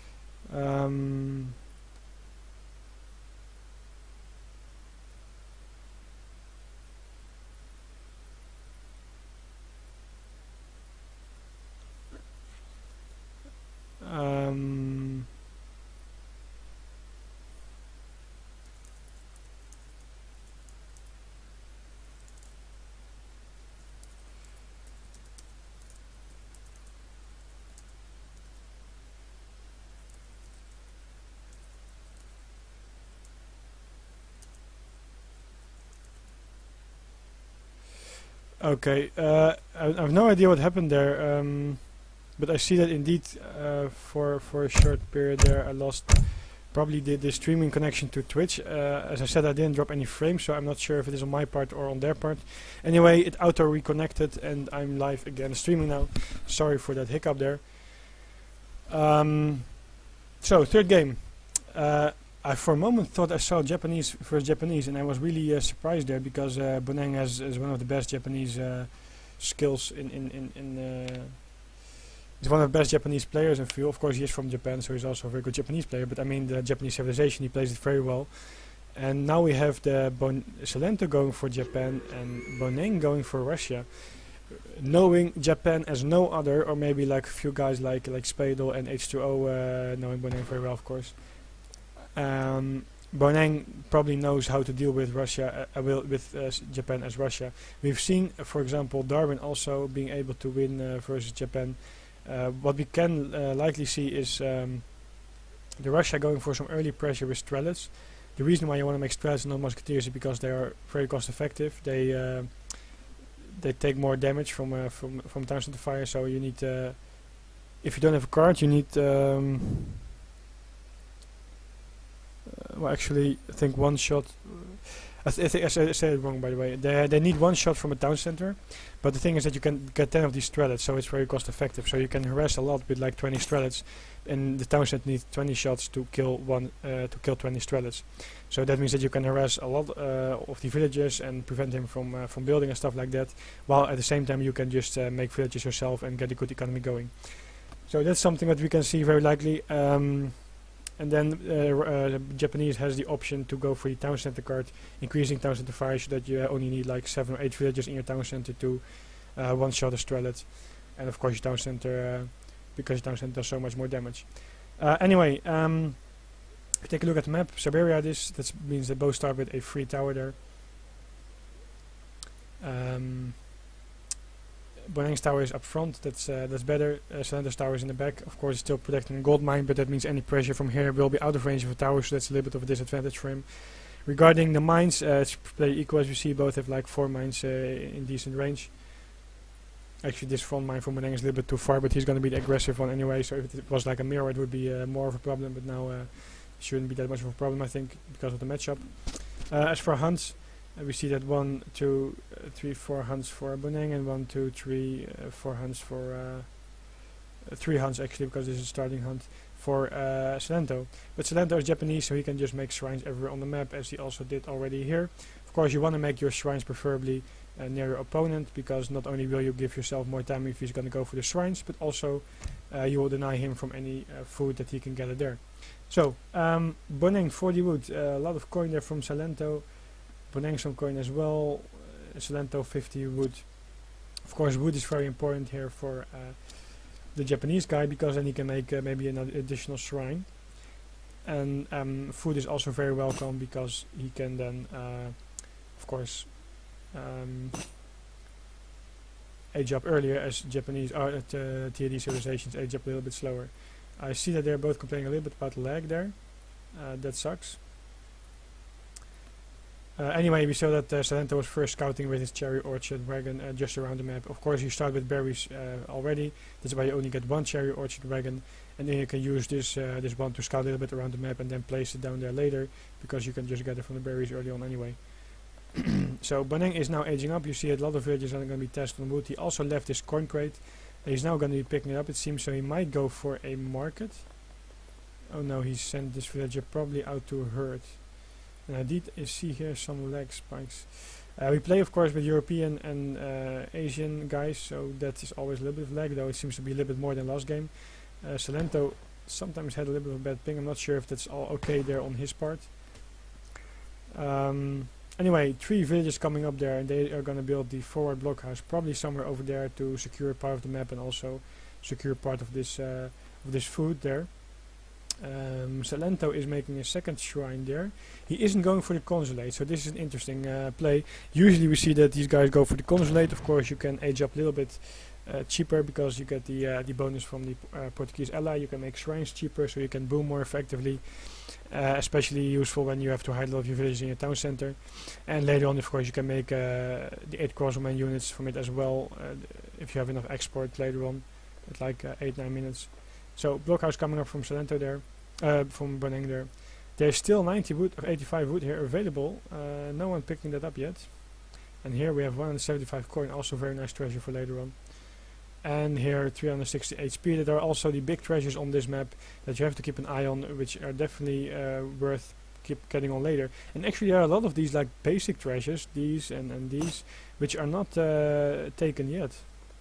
Okay, I have no idea what happened there, but I see that indeed for a short period there I lost probably the streaming connection to Twitch. As I said, I didn't drop any frames, so I'm not sure if it is on my part or on their part. Anyway, it auto reconnected and I'm live again streaming now. Sorry for that hiccup there. So, third game. I for a moment thought I saw Japanese versus Japanese, and I was really surprised there because Boneng has one of the best Japanese skills he's one of the best Japanese players in field. Of course, he is from Japan, so he's also a very good Japanese player. But I mean, the Japanese civilization, he plays it very well. And now we have the Silento going for Japan and Boneng going for Russia. Knowing Japan as no other, or maybe like a few guys like Spadel and H2O, knowing Boneng very well, of course. Boneng probably knows how to deal with Russia, Japan as Russia. We've seen, for example, Darwin also being able to win versus Japan. What we can likely see is the Russia going for some early pressure with Strelets. The reason why you want to make Strelets and not Musketeers is because they are very cost effective. They take more damage from town center fire. So you need, if you don't have a card, you need. Well, actually, I think one shot. I said it wrong, by the way. They need one shot from a town center, but the thing is that you can get 10 of these Strelets, so it's very cost effective. So you can harass a lot with like 20 Strelets, and the town center needs 20 shots to kill 20 Strelets. So that means that you can harass a lot of the villagers and prevent him from building and stuff like that. While at the same time you can just make villages yourself and get a good economy going. So that's something that we can see very likely. And then Japanese has the option to go for the town center card, increasing town center fire, so that you only need like 7 or 8 villages in your town center to one-shot a Strelet. And of course your town center, because your town center does so much more damage. Anyway, if you take a look at the map, Siberia, that means they both start with a free tower there. Boneng's tower is up front, that's better. Silento's tower is in the back. Of course, it's still protecting a gold mine, but that means any pressure from here will be out of range of a tower, so that's a little bit of a disadvantage for him. Regarding the mines, it's pretty equal, as you see. Both have like 4 mines in decent range. Actually, this front mine from Boneng is a little bit too far, but he's going to be the aggressive one anyway, so if it was like a mirror, it would be more of a problem, but now it shouldn't be that much of a problem, I think, because of the matchup. As for hunts, we see that 1, 2, 3, 4 hunts for Boneng, and 1, 2, 3, 4 hunts for 3 hunts actually, because this is a starting hunt for Silento. But Silento is Japanese, so he can just make shrines everywhere on the map, as he also did already here. Of course, you want to make your shrines preferably near your opponent, because not only will you give yourself more time if he's going to go for the shrines, but also you will deny him from any food that he can gather there. So, Boneng 40 wood, a lot of coin there from Silento. Boneng some coin as well. Silento 50 wood. Of course, wood is very important here for the Japanese guy, because then he can make maybe an additional shrine. And food is also very welcome, because he can then, of course, age up earlier, as Japanese TAD civilizations age up a little bit slower. I see that they're both complaining a little bit about lag there. That sucks. Anyway, we saw that Silento was first scouting with his cherry orchard wagon just around the map. Of course, you start with berries already. That's why you only get 1 cherry orchard wagon, and then you can use this one to scout a little bit around the map and then place it down there later, because you can just get it from the berries early on anyway. So Boneng is now aging up. You see a lot of villagers are going to be tested on wood. He also left his corn crate. He's now going to be picking it up, it seems, so he might go for a market. Oh no, he sent this villager probably out to herd. And I did see here some lag spikes. We play, of course, with European and Asian guys, so that is always a little bit of lag, though it seems to be a little bit more than last game. Silento sometimes had a little bit of a bad ping. I'm not sure if that's all okay there on his part. Anyway, 3 villages coming up there, and they are going to build the forward blockhouse, probably somewhere over there to secure part of the map and also secure part of this food there. Silento is making a second shrine there. He isn't going for the consulate, so this is an interesting play. Usually we see that these guys go for the consulate. Of course, you can age up a little bit cheaper because you get the bonus from the Portuguese ally. You can make shrines cheaper, so you can boom more effectively. Especially useful when you have to hide a lot of your villages in your town center. And later on, of course, you can make the 8 crossbowmen units from it as well, if you have enough export later on, at like 8-9 minutes. So blockhouse coming up from Silento there, from Boneng there. There's still 90 wood or 85 wood here available. No one picking that up yet. And here we have 175 coin, also very nice treasure for later on. And here 360 HP. There are also the big treasures on this map that you have to keep an eye on, which are definitely worth keep getting on later. And actually there are a lot of these like basic treasures, these and these, which are not taken yet.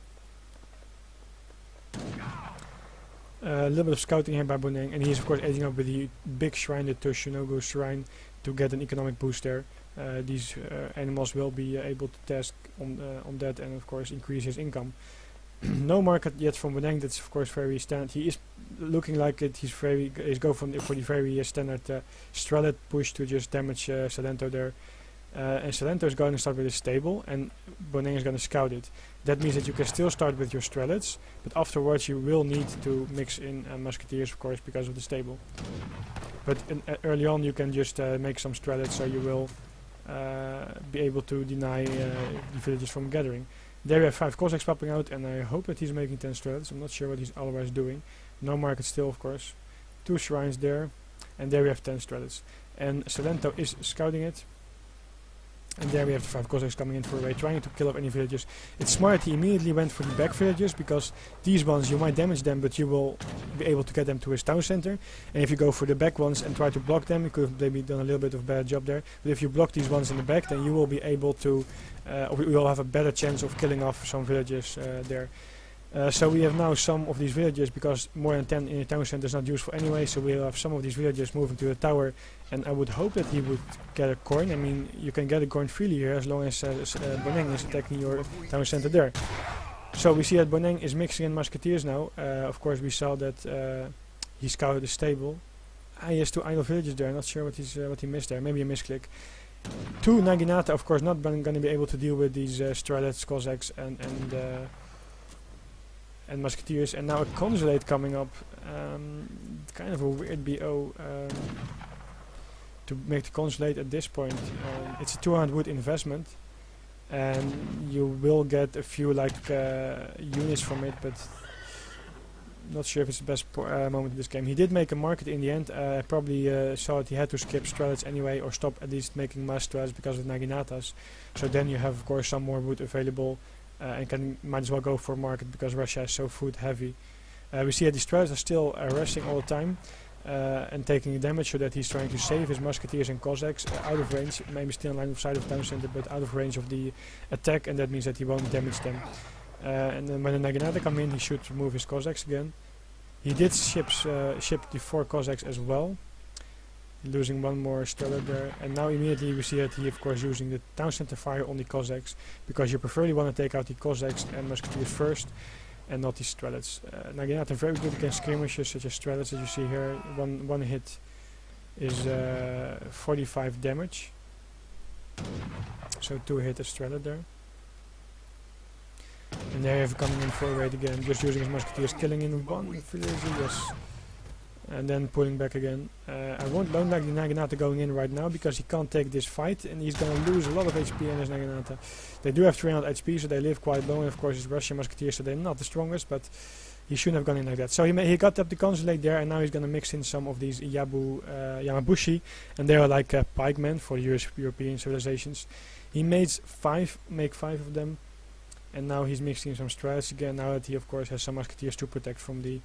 A little bit of scouting here by Boneng, and he's of course aging up with the big shrine, the Toshinogo shrine, to get an economic boost there. These animals will be able to task on that and of course increase his income. No market yet from Boneng. That's of course very standard. He is looking like it. He's going for the very standard Strelet push to just damage Silento there. And Silento is going to start with his stable, and Boneng is going to scout it. That means that you can still start with your Strelets, but afterwards you will need to mix in musketeers, of course, because of the stable. But early on you can just make some Strelets, so you will be able to deny the villages from gathering. There we have 5 Cossacks popping out, and I hope that he's making 10 Strelets. I'm not sure what he's otherwise doing. No market still, of course. 2 shrines there, and there we have 10 Strelets. And Silento is scouting it. And there we have the 5 Cossacks coming in for a raid, trying to kill off any villagers. It's smart, he immediately went for the back villagers, because these ones, you might damage them, but you will be able to get them to his town center. And if you go for the back ones and try to block them, you could have maybe done a little bit of a bad job there. But if you block these ones in the back, then you will be able to, or you will have a better chance of killing off some villagers there. So we have now some of these villagers, because more than 10 in the town center is not useful anyway, so we'll have some of these villagers moving to the tower, and I would hope that he would get a coin. I mean, you can get a coin freely here as long as Boneng is attacking your town center there. So we see that Boneng is mixing in musketeers now. Of course we saw that he scouted the stable. He has 2 idle villagers there, not sure what he missed there, maybe a misclick. 2 Naginata, of course, not going to be able to deal with these Strelets, Cossacks and musketeers, and now a consulate coming up. Kind of a weird BO to make the consulate at this point. It's a 200 wood investment, and you will get a few like units from it, but not sure if it's the best moment in this game. He did make a market in the end. Probably saw that he had to skip Strelets anyway, or stop at least making mass Strelets because of Naginatas. So then you have of course some more wood available. And might as well go for market because Russia is so food heavy. We see that the Strelets are still rushing all the time and taking damage, so that he's trying to save his musketeers and Cossacks out of range, maybe still in line of sight of town center, but out of range of the attack, and that means that he won't damage them. And then when the Naginata come in, he should remove his Cossacks again. He did ship the 4 Cossacks as well, losing 1 more Strelet there, and now immediately we see that he of course using the town center fire on the Cossacks, because you preferably want to take out the Cossacks and musketeers first and not the Strelets. Naginata very good against skirmishers such as Strelets, as you see here. One hit is 45 damage, so 2 hit a Strelet there. And there you have coming in for a raid again, just using his musketeers, killing in 1 villager, yes. And then pulling back again. I don't like the Naginata going in right now, because he can't take this fight, and he's going to lose a lot of HP in his Naginata. They do have 300 HP, so they live quite long, and of course it's Russian musketeers, so they're not the strongest, but He shouldn't have gone in like that. So he got up the consulate there, and now he's going to mix in some of these Yamabushi, and they are like pikemen for European civilizations. He made make five of them, and now he's mixing some strats again. Now that he of course has some musketeers to protect from the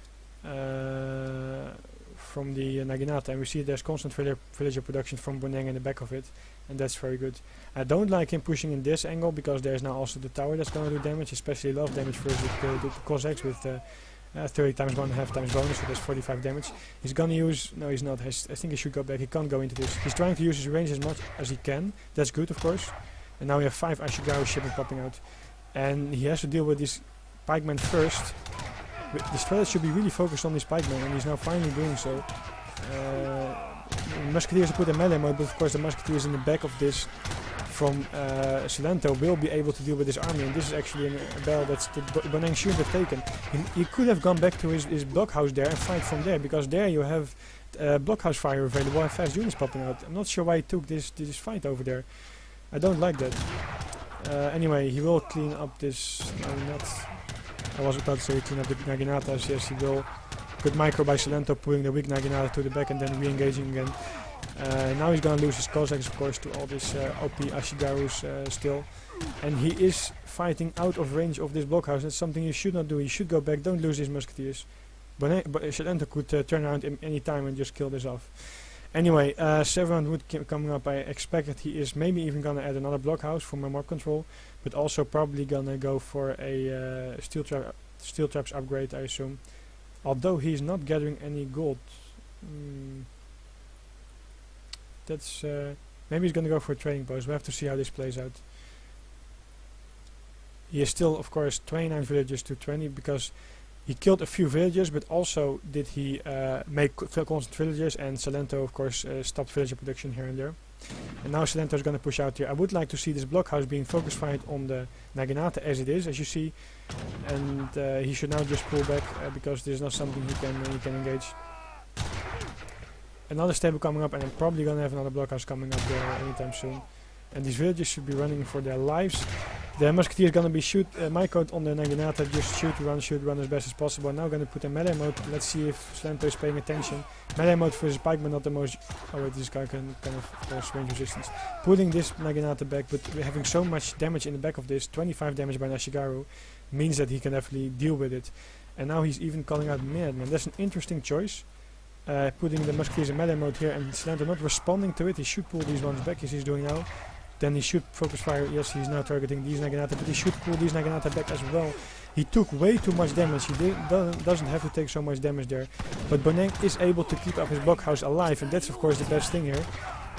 Naginata, and we see there's constant villager production from Boneng in the back of it, and that's very good. I don't like him pushing in this angle because there's now also the tower that's going to do damage, especially a lot of damage for the Cossacks with 30 times 1.5 times bonus, so that's 45 damage. He's gonna use, no he's not, I think he should go back, he can't go into this. He's trying to use his range as much as he can, that's good of course. And now we have 5 Ashigaru shipment popping out. And he has to deal with these pikemen first. The strategy should be really focused on these pikemen, and he's now finally doing so. Musketeers are put in melee mode, but of course the musketeers in the back of this from Silento will be able to deal with this army, and this is actually a battle that Boneng shouldn't have taken. He could have gone back to his blockhouse there and fight from there, because there you have blockhouse fire available and fast units popping out. I'm not sure why he took this fight over there. I don't like that. Anyway, he will clean up this... I was about to say clean up the Naginatas. Yes, he will. Good micro by Silento, pulling the weak Naginata to the back and then re-engaging again. Now he's gonna lose his Cossacks, of course, to all these OP Ashigarus still. And he is fighting out of range of this blockhouse. That's something you should not do. He should go back, don't lose his musketeers. But Silento could turn around any time and just kill this off. Anyway, 7 wood coming up. I expect that he is maybe even gonna add another blockhouse for more mob control, but also probably gonna go for a steel traps upgrade, I assume. Although he's not gathering any gold. That's maybe he's gonna go for a trading post. We have to see how this plays out. He is still, of course, 29 villagers to 20 because he killed a few villagers, but also did he make constant villagers, and Silento, of course, stopped villager production here and there. And now Silento is going to push out here. I would like to see this blockhouse being focus fight on the Naginata as it is, as you see, and he should now just pull back because this is not something he can engage. Another stable coming up, and I'm probably going to have another blockhouse coming up there anytime soon. And these villagers should be running for their lives. The musketeer is going to be microed on the Naginata, just shoot, run as best as possible. Now going to put in melee mode. Let's see if Silento is paying attention. Melee mode versus pikeman, not the most... Oh wait, this guy can kind of range resistance. Pulling this Naginata back, but we're having so much damage in the back of this, 25 damage by Ashigaru, means that he can definitely deal with it. And now he's even calling out Madman. That's an interesting choice. Putting the musketeers in melee mode here, and Silento not responding to it. He should pull these ones back as he's doing now. Then he should focus fire. Yes, he's now targeting these Naginata, but he should pull these Naginata back as well. He took way too much damage. He doesn't have to take so much damage there. But Boneng is able to keep up his blockhouse alive, and that's of course the best thing here.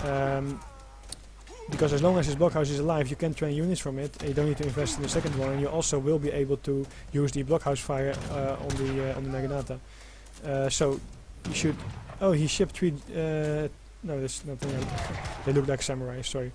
Because as long as his blockhouse is alive, you can train units from it. And you don't need to invest in the second one, and you also will be able to use the blockhouse fire on the Naginata. So you should... Oh, he shipped 3... no, that's not... They look like samurai, sorry.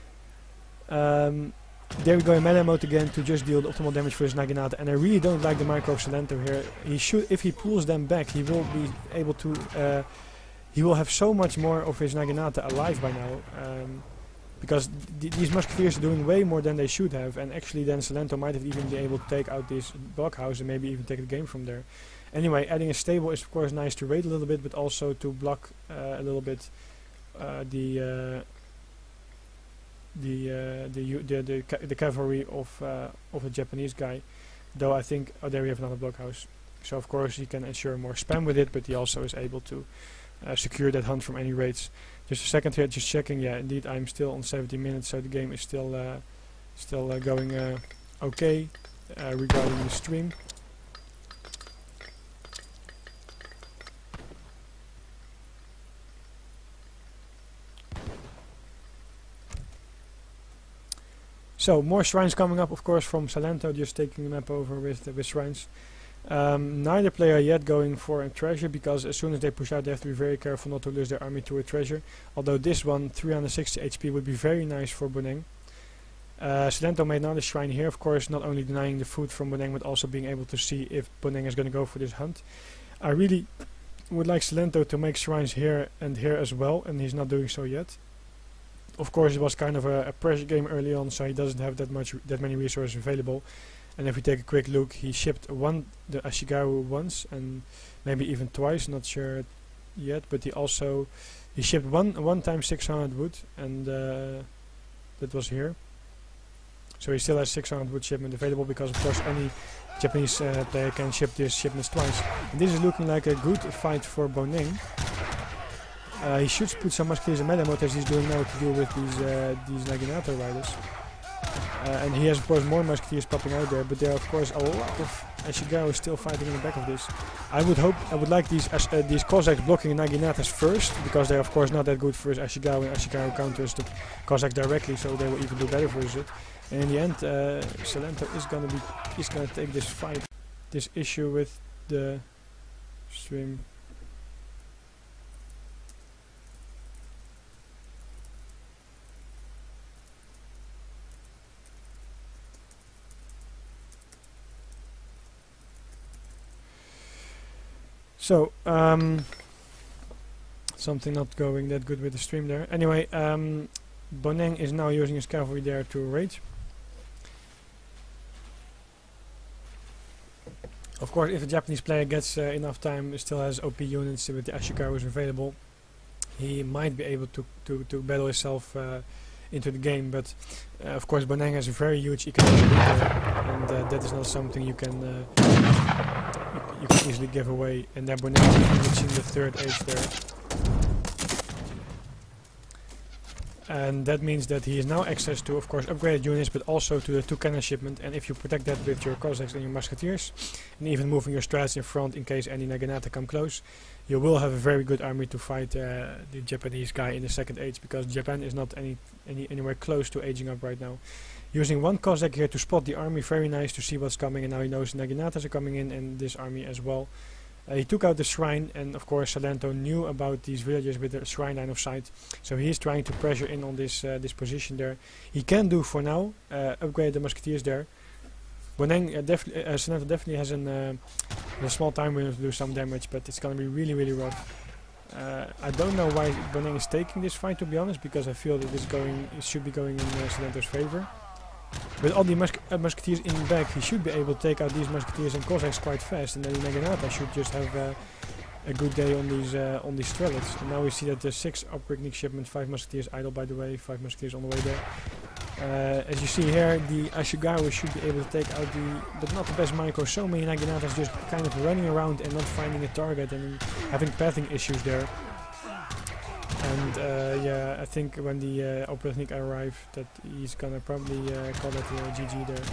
There we go in melee mode again to just deal the optimal damage for his Naginata, and I really don't like the micro of Silento here. He should, if he pulls them back, he will be able to, he will have so much more of his Naginata alive by now, because these musketeers are doing way more than they should have, and actually then Silento might have even been able to take out this blockhouse and maybe even take the game from there. Anyway, adding a stable is of course nice to raid a little bit, but also to block a little bit the cavalry of a Japanese guy. Though I think, oh, there we have another blockhouse. So of course he can ensure more spam with it, but he also is able to secure that hunt from any raids. Just a second here, just checking. Yeah, indeed, I'm still on 70 minutes, so the game is still going okay regarding the stream. So more shrines coming up, of course, from Silento, just taking the map over with shrines. Neither player yet going for a treasure, because as soon as they push out, they have to be very careful not to lose their army to a treasure. Although this one, 360 HP, would be very nice for Boneng. Silento made another shrine here, of course, not only denying the food from Boneng, but also being able to see if Boneng is going to go for this hunt. I really would like Silento to make shrines here and here as well, and he's not doing so yet. Of course, it was kind of a pressure game early on, so he doesn't have that many resources available. And if we take a quick look, he shipped the Ashigaru once and maybe even twice, not sure yet, but he shipped one time 600 wood, and that was here. So he still has 600 wood shipment available, because of course any Japanese player can ship these shipments twice. And this is looking like a good fight for Boneng. He should put some musketeers in meta mode, as he's doing now, to deal with these Naginata riders. And he has of course more musketeers popping out there, but there are of course a lot of Ashigaru still fighting in the back of this. I would like these Cossacks blocking Naginatas first, because they're of course not that good for Ashigaru, and Ashigaru counters the Cossacks directly, so they will even do better for it. And in the end, Silento is gonna take this fight, this issue with the stream. So, something not going that good with the stream there. Anyway, Boneng is now using his cavalry there to raid. Of course, if a Japanese player gets enough time, still has OP units with the Ashigarus available, he might be able to battle himself into the game. But of course, Boneng has a very huge economic leader, and that is not something you can easily give away. And there Boneng is reaching the 3rd age there. And that means that he has now access to, of course, upgraded units, but also to the 2 cannon shipment. And if you protect that with your Cossacks and your musketeers, and even moving your strats in front in case any Naginata come close, you will have a very good army to fight the Japanese guy in the 2nd age, because Japan is not anywhere close to aging up right now. Using 1 Cossack here to spot the army, very nice to see what's coming, and now he knows Naginatas are coming in, and this army as well. He took out the shrine, and of course Silento knew about these villages with the shrine line of sight, so he is trying to pressure in on this position there. He can do for now upgrade the musketeers there. Boneng Silento definitely has a small time window to do some damage, but it's going to be really rough. I don't know why Boneng is taking this fight, to be honest, because I feel that it should be going in Silento's favor. With all the musketeers in the back, he should be able to take out these musketeers and Cossacks quite fast, and then the Naginata should just have a good day on these strelets. And now we see that the 6 upgrading shipment, 5 musketeers idle, by the way, 5 musketeers on the way there. As you see here, the Ashigaru should be able to take out but not the best micro. So many Naginatas just kind of running around and not finding a target, and having pathing issues there. And yeah, I think when the Operanik arrive, that he's gonna probably call it GG there,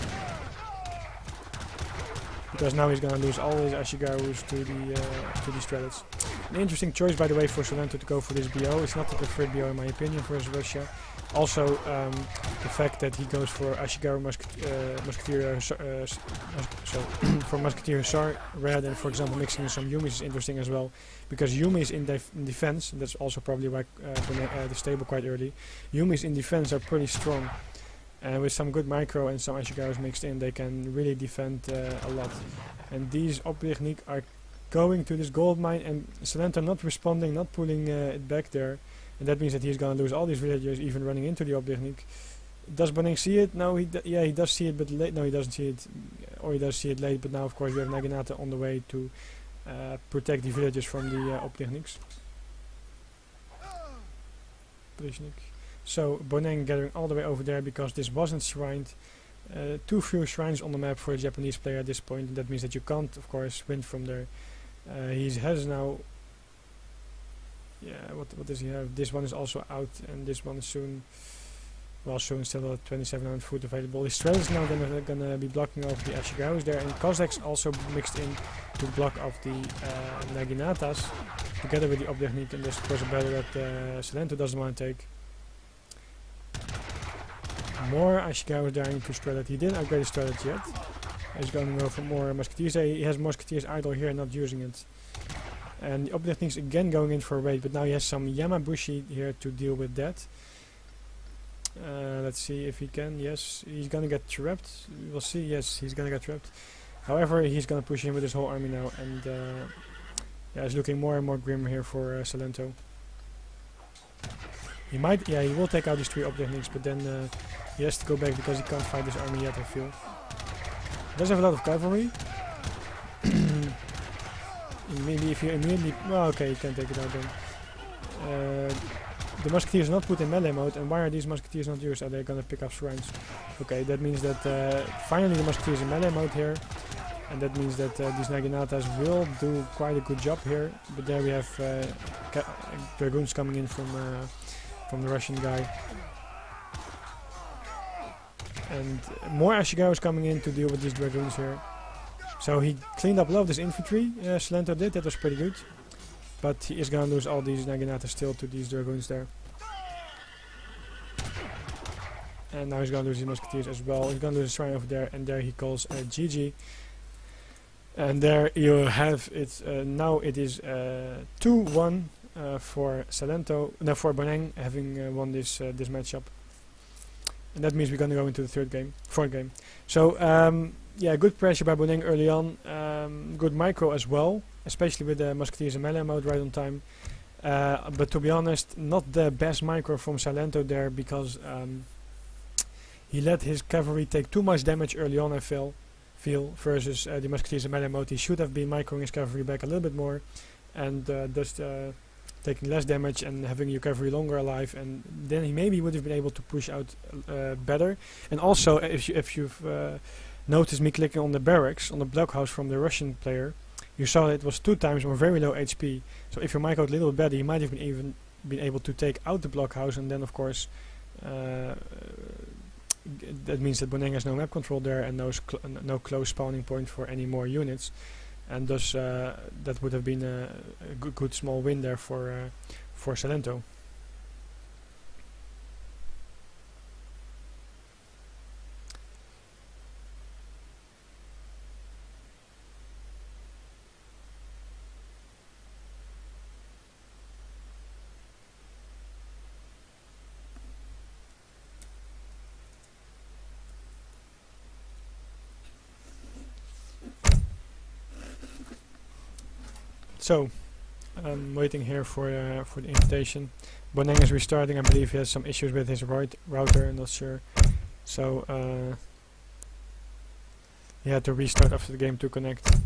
because now he's gonna lose all his Ashigarus to the strelets. An interesting choice, by the way, for Silento to go for this BO. It's not the preferred BO in my opinion for Russia. Also, the fact that he goes for Ashigaru Musketeer, for Musketeer Hussar, rather than, for example, mixing in some Yumis is interesting as well, because Yumis in defense, and that's also probably why the stable quite early. Yumis in defense are pretty strong, and with some good micro and some Ashigarus mixed in, they can really defend a lot. And these Obrignik are going to this gold mine, and Silento not responding, not pulling it back there. And that means that he's gonna lose all these villagers, even running into the Obrignik. Does Boneng see it? No, he does see it, but late. No, he doesn't see it, or he does see it late. But now, of course, we have Naginata on the way to protect the villagers from the Obrigniks. So Boneng gathering all the way over there, because this wasn't shrined. Too few shrines on the map for a Japanese player at this point. And that means that you can't, of course, win from there. He has now. Yeah, what does he have? This one is also out, and this one is soon. Well, soon still at 2700 food available. His strelets is now gonna be blocking off the Ashigarus there, and Cossacks also mixed in to block off the Naginatas, together with the Obrignik, and this is of course a battle that Silento doesn't want to take. More Ashigarus dying to Strelet. He didn't upgrade his Strelet yet. He's going to go for more musketeers. He has musketeers idle here, not using it. And the Obrigniks again going in for a raid, but now he has some Yamabushi here to deal with that. Let's see if he can. Yes, he's gonna get trapped. We'll see. Yes, he's gonna get trapped. However, he's gonna push in with his whole army now, and yeah, it's looking more and more grim here for Silento. He might, yeah, he will take out these 3 Obrigniks, but then he has to go back because he can't fight this army yet, I feel. Does have a lot of cavalry. Maybe if you immediately... Well, okay, you can take it out then. The musketeers are not put in melee mode, and why are these musketeers not used? Are they gonna pick up shrines? Okay, that means that finally the musketeers in melee mode here, and that means that these Naginatas will do quite a good job here. But there we have dragoons coming in from the Russian guy, and more Ashigaros coming in to deal with these dragoons here. So he cleaned up a lot of this infantry. Silento did. That was pretty good. But he is gonna lose all these Naginatas still to these dragoons there. And now he's gonna lose his musketeers as well. He's gonna lose a shrine over there, and there he calls GG. And there you have it. Now it is 2-1 for Silento. No, for Boneng having won this this matchup. And that means we're gonna go into the fourth game. So yeah, good pressure by Boneng early on. Good micro as well, especially with the musketeers in melee mode right on time. But to be honest, not the best micro from Silento there, because he let his cavalry take too much damage early on, I feel, versus the musketeers in melee mode. He should have been microing his cavalry back a little bit more, and just taking less damage and having your cavalry longer alive, and then he maybe would have been able to push out better. And also, if you've noticed me clicking on the barracks, on the blockhouse from the Russian player, you saw that it was 2 times more very low HP. So if you microed a little bit better, you might have been able to take out the blockhouse, and then of course that means that Boneng has no map control there and no close spawning point for any more units, and thus that would have been a good small win there for Silento. So, I'm waiting here for the invitation. Boneng is restarting. I believe he has some issues with his router. I'm not sure. So, he had to restart after the game to connect.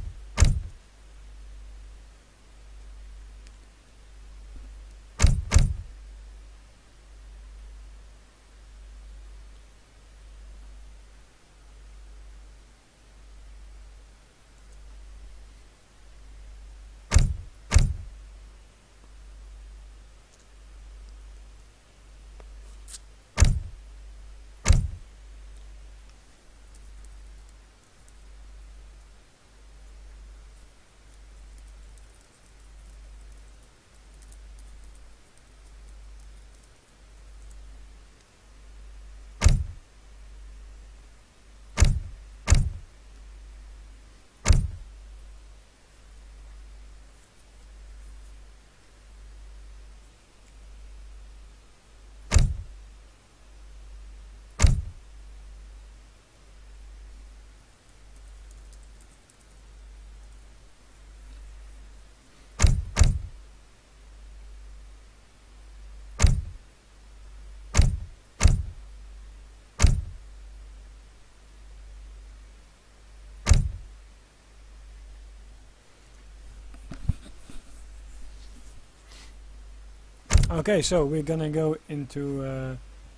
Okay, so we're gonna go into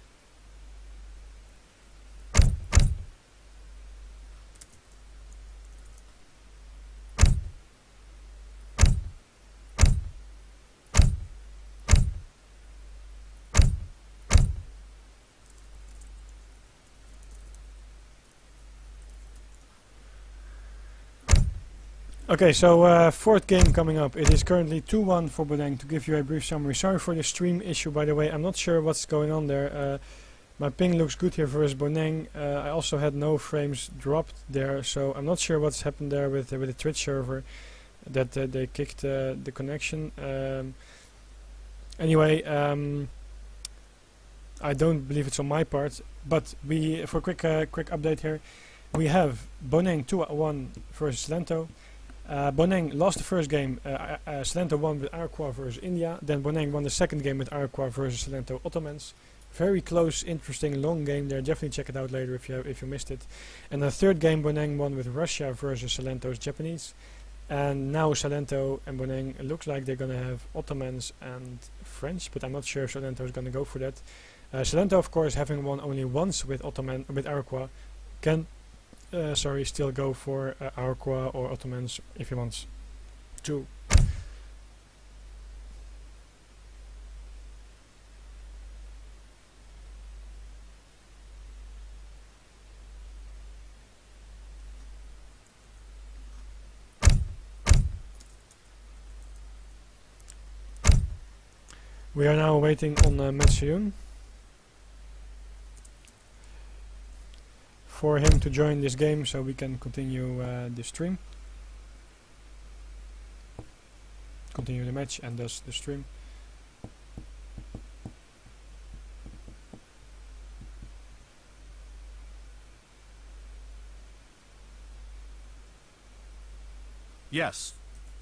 okay, so fourth game coming up. It is currently 2-1 for Boneng. To give you a brief summary. Sorry for the stream issue, by the way. I'm not sure what's going on there. My ping looks good here versus Boneng. I also had no frames dropped there, so I'm not sure what's happened there with the Twitch server, that they kicked the connection. Anyway, I don't believe it's on my part, but for a quick update here, we have Boneng 2-1 versus Silento. Boneng lost the first game. Silento won with Iroquois versus India. Then Boneng won the second game with Iroquois versus Silento Ottomans. Very close, interesting, long game there. Definitely check it out later if you missed it. And the third game, Boneng won with Russia versus Silento's Japanese. And now Silento and Boneng, it looks like they're going to have Ottomans and French, but I'm not sure if Silento is going to go for that. Silento, of course, having won only once with Iroquois, can still go for Iroquois or Ottomans if he wants to. We are now waiting on Sioux for him to join this game so we can continue the stream. Continue the match and thus the stream. Yes.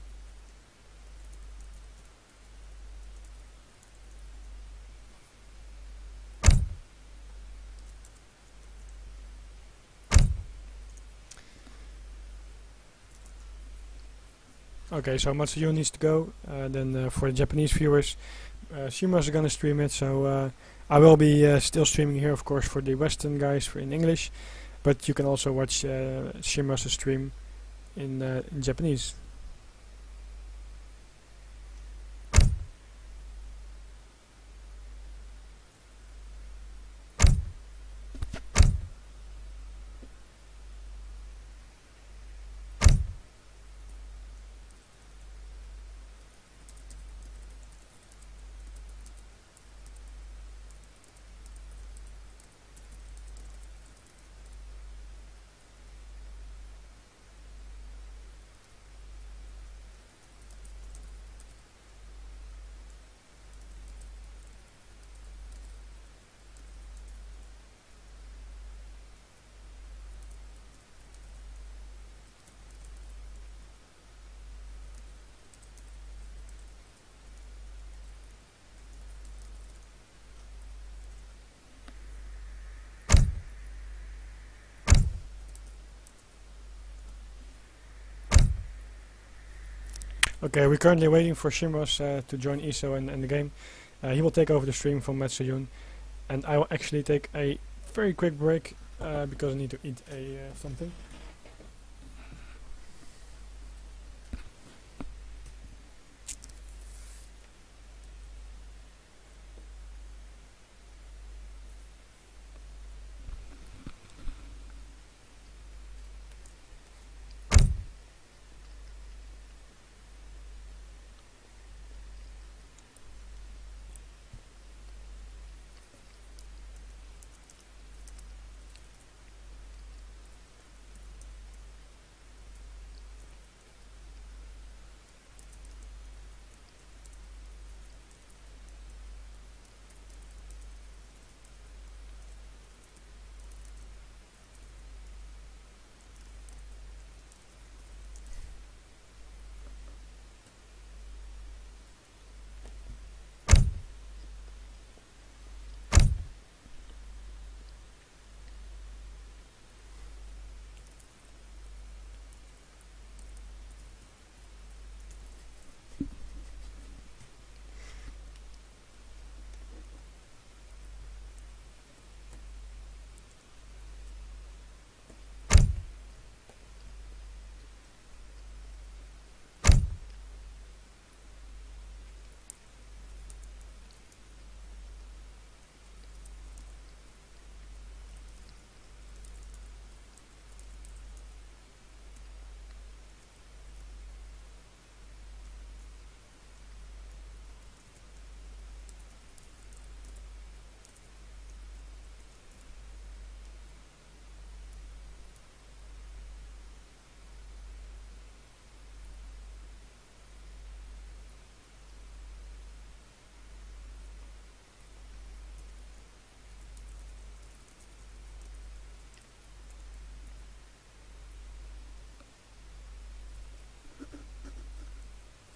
Okay, so Matsuyo needs to go. Then for the Japanese viewers, Shima's is gonna stream it. So I will be still streaming here, of course, for the Western guys in English. But you can also watch Shima's stream in Japanese. Okay, we're currently waiting for Shimros to join ISO in the game. He will take over the stream from Matsuyun, and I will actually take a very quick break because I need to eat something.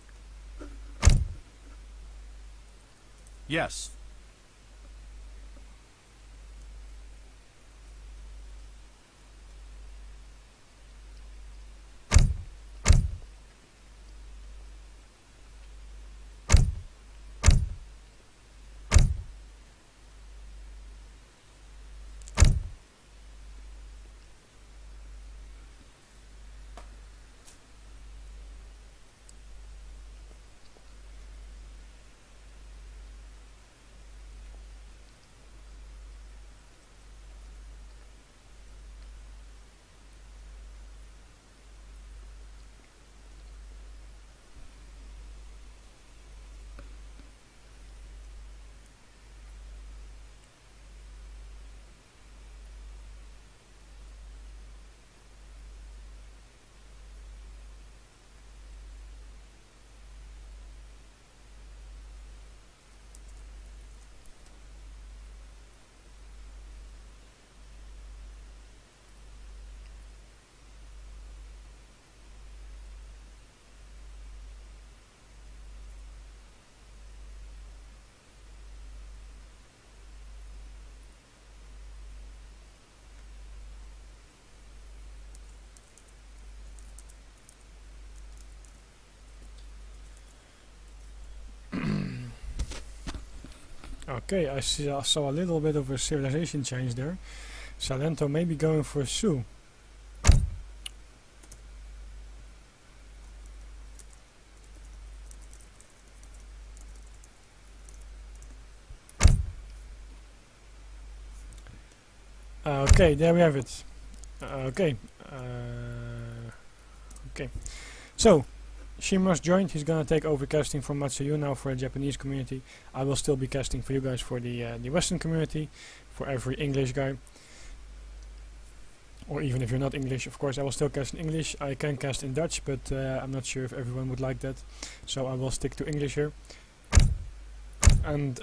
Yes. Okay, I saw a little bit of a civilization change there. Silento may be going for Sioux. Okay, there we have it. Okay. Okay. So, Shima's joined. He's gonna take over casting from Matsuyu now for a Japanese community. I will still be casting for you guys for the Western community, for every English guy. Or even if you're not English, of course, I will still cast in English. I can cast in Dutch, but I'm not sure if everyone would like that. So I will stick to English here. And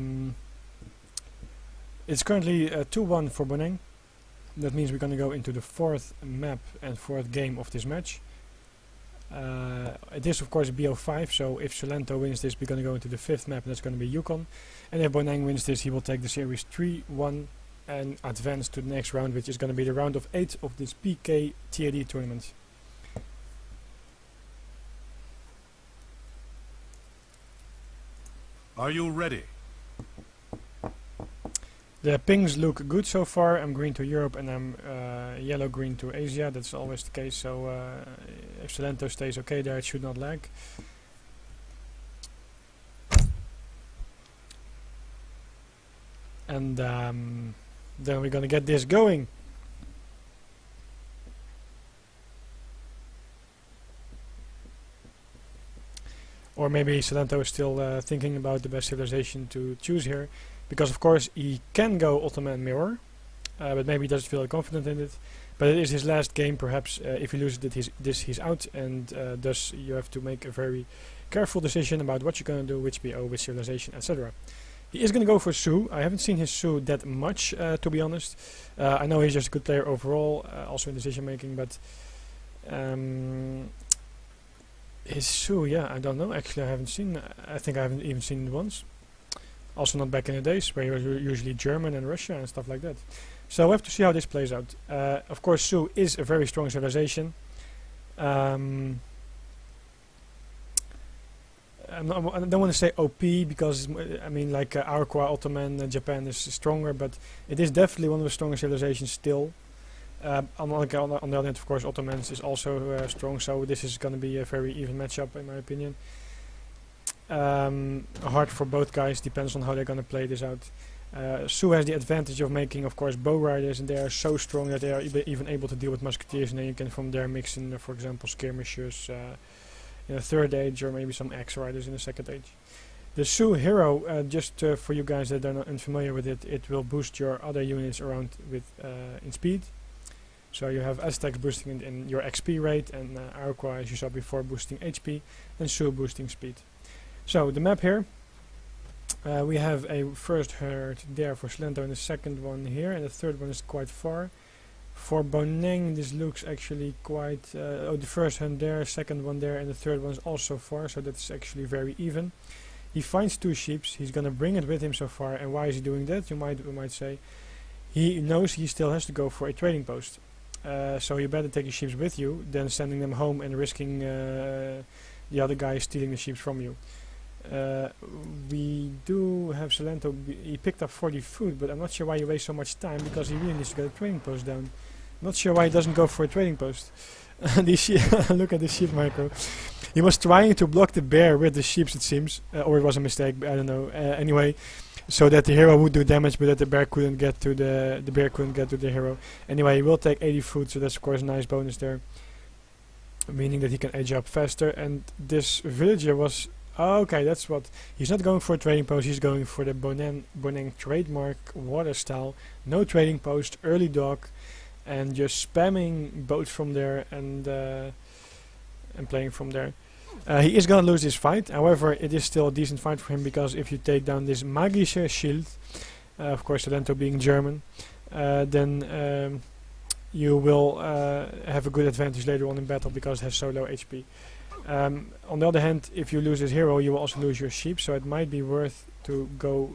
it's currently 2-1 for Boneng. That means we're going to go into the 4th map and 4th game of this match. It is of course BO5, so if Silento wins this, we're going to go into the 5th map, and that's going to be Yukon. And if Boneng wins this, he will take the series 3-1 and advance to the next round, which is going to be the round of 8 of this PK TAD tournament. Are you ready? The pings look good so far. I'm green to Europe and I'm yellow-green to Asia. That's always the case, so if Silento stays okay there, it should not lag. And then we're gonna get this going. Or maybe Silento is still thinking about the best civilization to choose here. Because of course he can go Ottoman mirror, but maybe he doesn't feel confident in it. But it is his last game, perhaps. If he loses it, he's out, and thus you have to make a very careful decision about what you're going to do, which BO, which civilization, etc. He is going to go for Sioux. I haven't seen his Sioux that much, to be honest. I know he's just a good player overall, also in decision making, but his Sioux, yeah, I don't know. Actually, I haven't seen. I think I haven't even seen it once. Also not back in the days where he was usually German and Russia and stuff like that. So we have to see how this plays out. Of course, Sioux is a very strong civilization. I don't want to say OP because I mean, like Iroquois, Ottoman, Japan is stronger, but it is definitely one of the stronger civilizations still. On the other hand, of course, Ottomans is also strong, so this is going to be a very even matchup in my opinion. Hard for both guys, depends on how they're going to play this out. Sioux has the advantage of making, of course, bow riders, and they are so strong that they are even able to deal with musketeers, and then you can from there mix in, for example, skirmishers in the 3rd age, or maybe some axe riders in the 2nd age. The Sioux hero, just for you guys that are not unfamiliar with it, it will boost your other units around with in speed. So you have Aztecs boosting in your XP rate, and Iroquois, as you saw before, boosting HP, and Sioux boosting speed. So the map here, we have a first herd there for Silento, and the second one here, and the third one is quite far. For Boneng, this looks actually quite, the first herd there, second one there, and the third one is also far, so that's actually very even. He finds 2 sheep, he's gonna bring it with him so far, and why is he doing that, you might say? He knows he still has to go for a trading post. So you better take your sheep with you than sending them home and risking the other guy stealing the sheep from you. We do have Silento, he picked up 40 food, but I'm not sure why he wastes so much time, because he really needs to get a trading post down. Not sure why he doesn't go for a trading post. Look at the sheep micro. He was trying to block the bear with the sheep, it seems, or it was a mistake, I don't know. Anyway, so that the hero would do damage, but that the bear couldn't get to the hero. Anyway, he will take 80 food, so that's of course a nice bonus there, meaning that he can age up faster. And this villager was okay. That's what he's not going for a trading post. He's going for the Boneng trademark water style. No trading post, early dock, and just spamming boats from there and playing from there. He is gonna lose this fight. However, it is still a decent fight for him, because if you take down this Magische Schild, of course Silento being German, then you will have a good advantage later on in battle, because it has so low HP. On the other hand, if you lose this hero, you will also lose your sheep, so it might be worth to go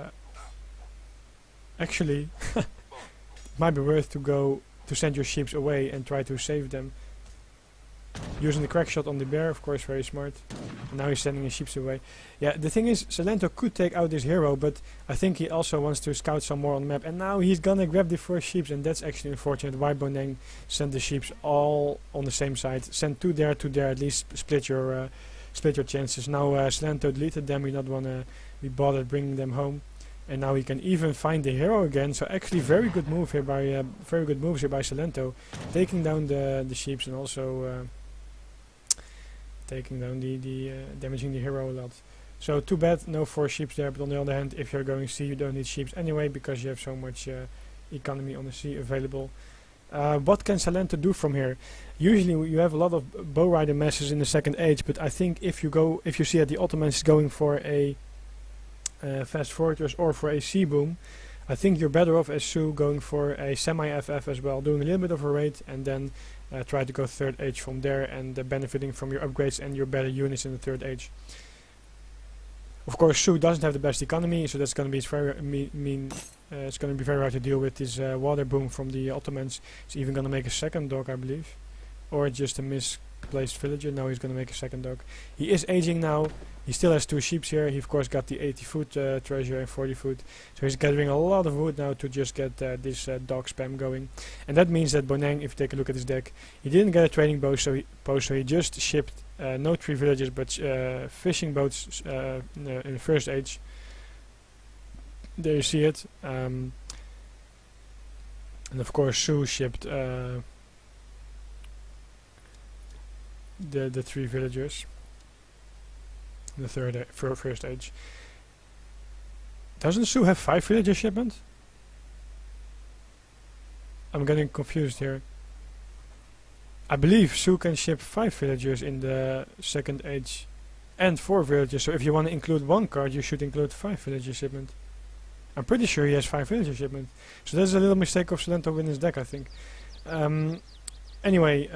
actually might be worth to go to send your sheep away and try to save them. using the crack shot on the bear, of course, very smart. And now he's sending his ships away. Yeah, the thing is, Silento could take out this hero, but I think he also wants to scout some more on the map. And now he's gonna grab the first ships, and that's actually unfortunate. Why Boneng sent the ships all on the same side? Send two there, at least split your chances. Now Silento deleted them. We not wanna be bothered bringing them home. And now he can even find the hero again. So actually, very good move here by very good moves here by Silento, taking down the ships and also taking down the damaging the hero a lot. So too bad, no 4 ships there. But on the other hand, if you're going sea, you don't need ships anyway because you have so much economy on the sea available. What can Silento do from here? Usually you have a lot of bow rider messes in the second age, but I think if you see that the Ottomans is going for a fast fortress or for a sea boom, I think you're better off as Sioux going for a semi-FF as well, doing a little bit of a raid and then try to go third age from there and benefiting from your upgrades and your better units in the third age. Of course, Sioux doesn't have the best economy, so that's going to be it's going to be very hard to deal with this water boom from the Ottomans. He's even going to make a second dock, I believe, or just a misplaced villager. Now he's going to make a second dock. He is aging now. He still has 2 ships here. He of course got the 80 foot treasure and 40 foot. So he's gathering a lot of wood now to just get this dock spam going. And that means that Boneng, if you take a look at his deck, he didn't get a trading post, so he just shipped no 3 villages but fishing boats in the first age. There you see it. And of course Sioux shipped the 3 villagers. The first age. Doesn't Sioux have 5 villager shipment? I'm getting confused here. I believe Sioux can ship 5 villagers in the second age and 4 villagers. So if you want to include 1 card, you should include 5 villager shipment. I'm pretty sure he has 5 villager shipment. So that's a little mistake of Silento with his deck, I think. Anyway.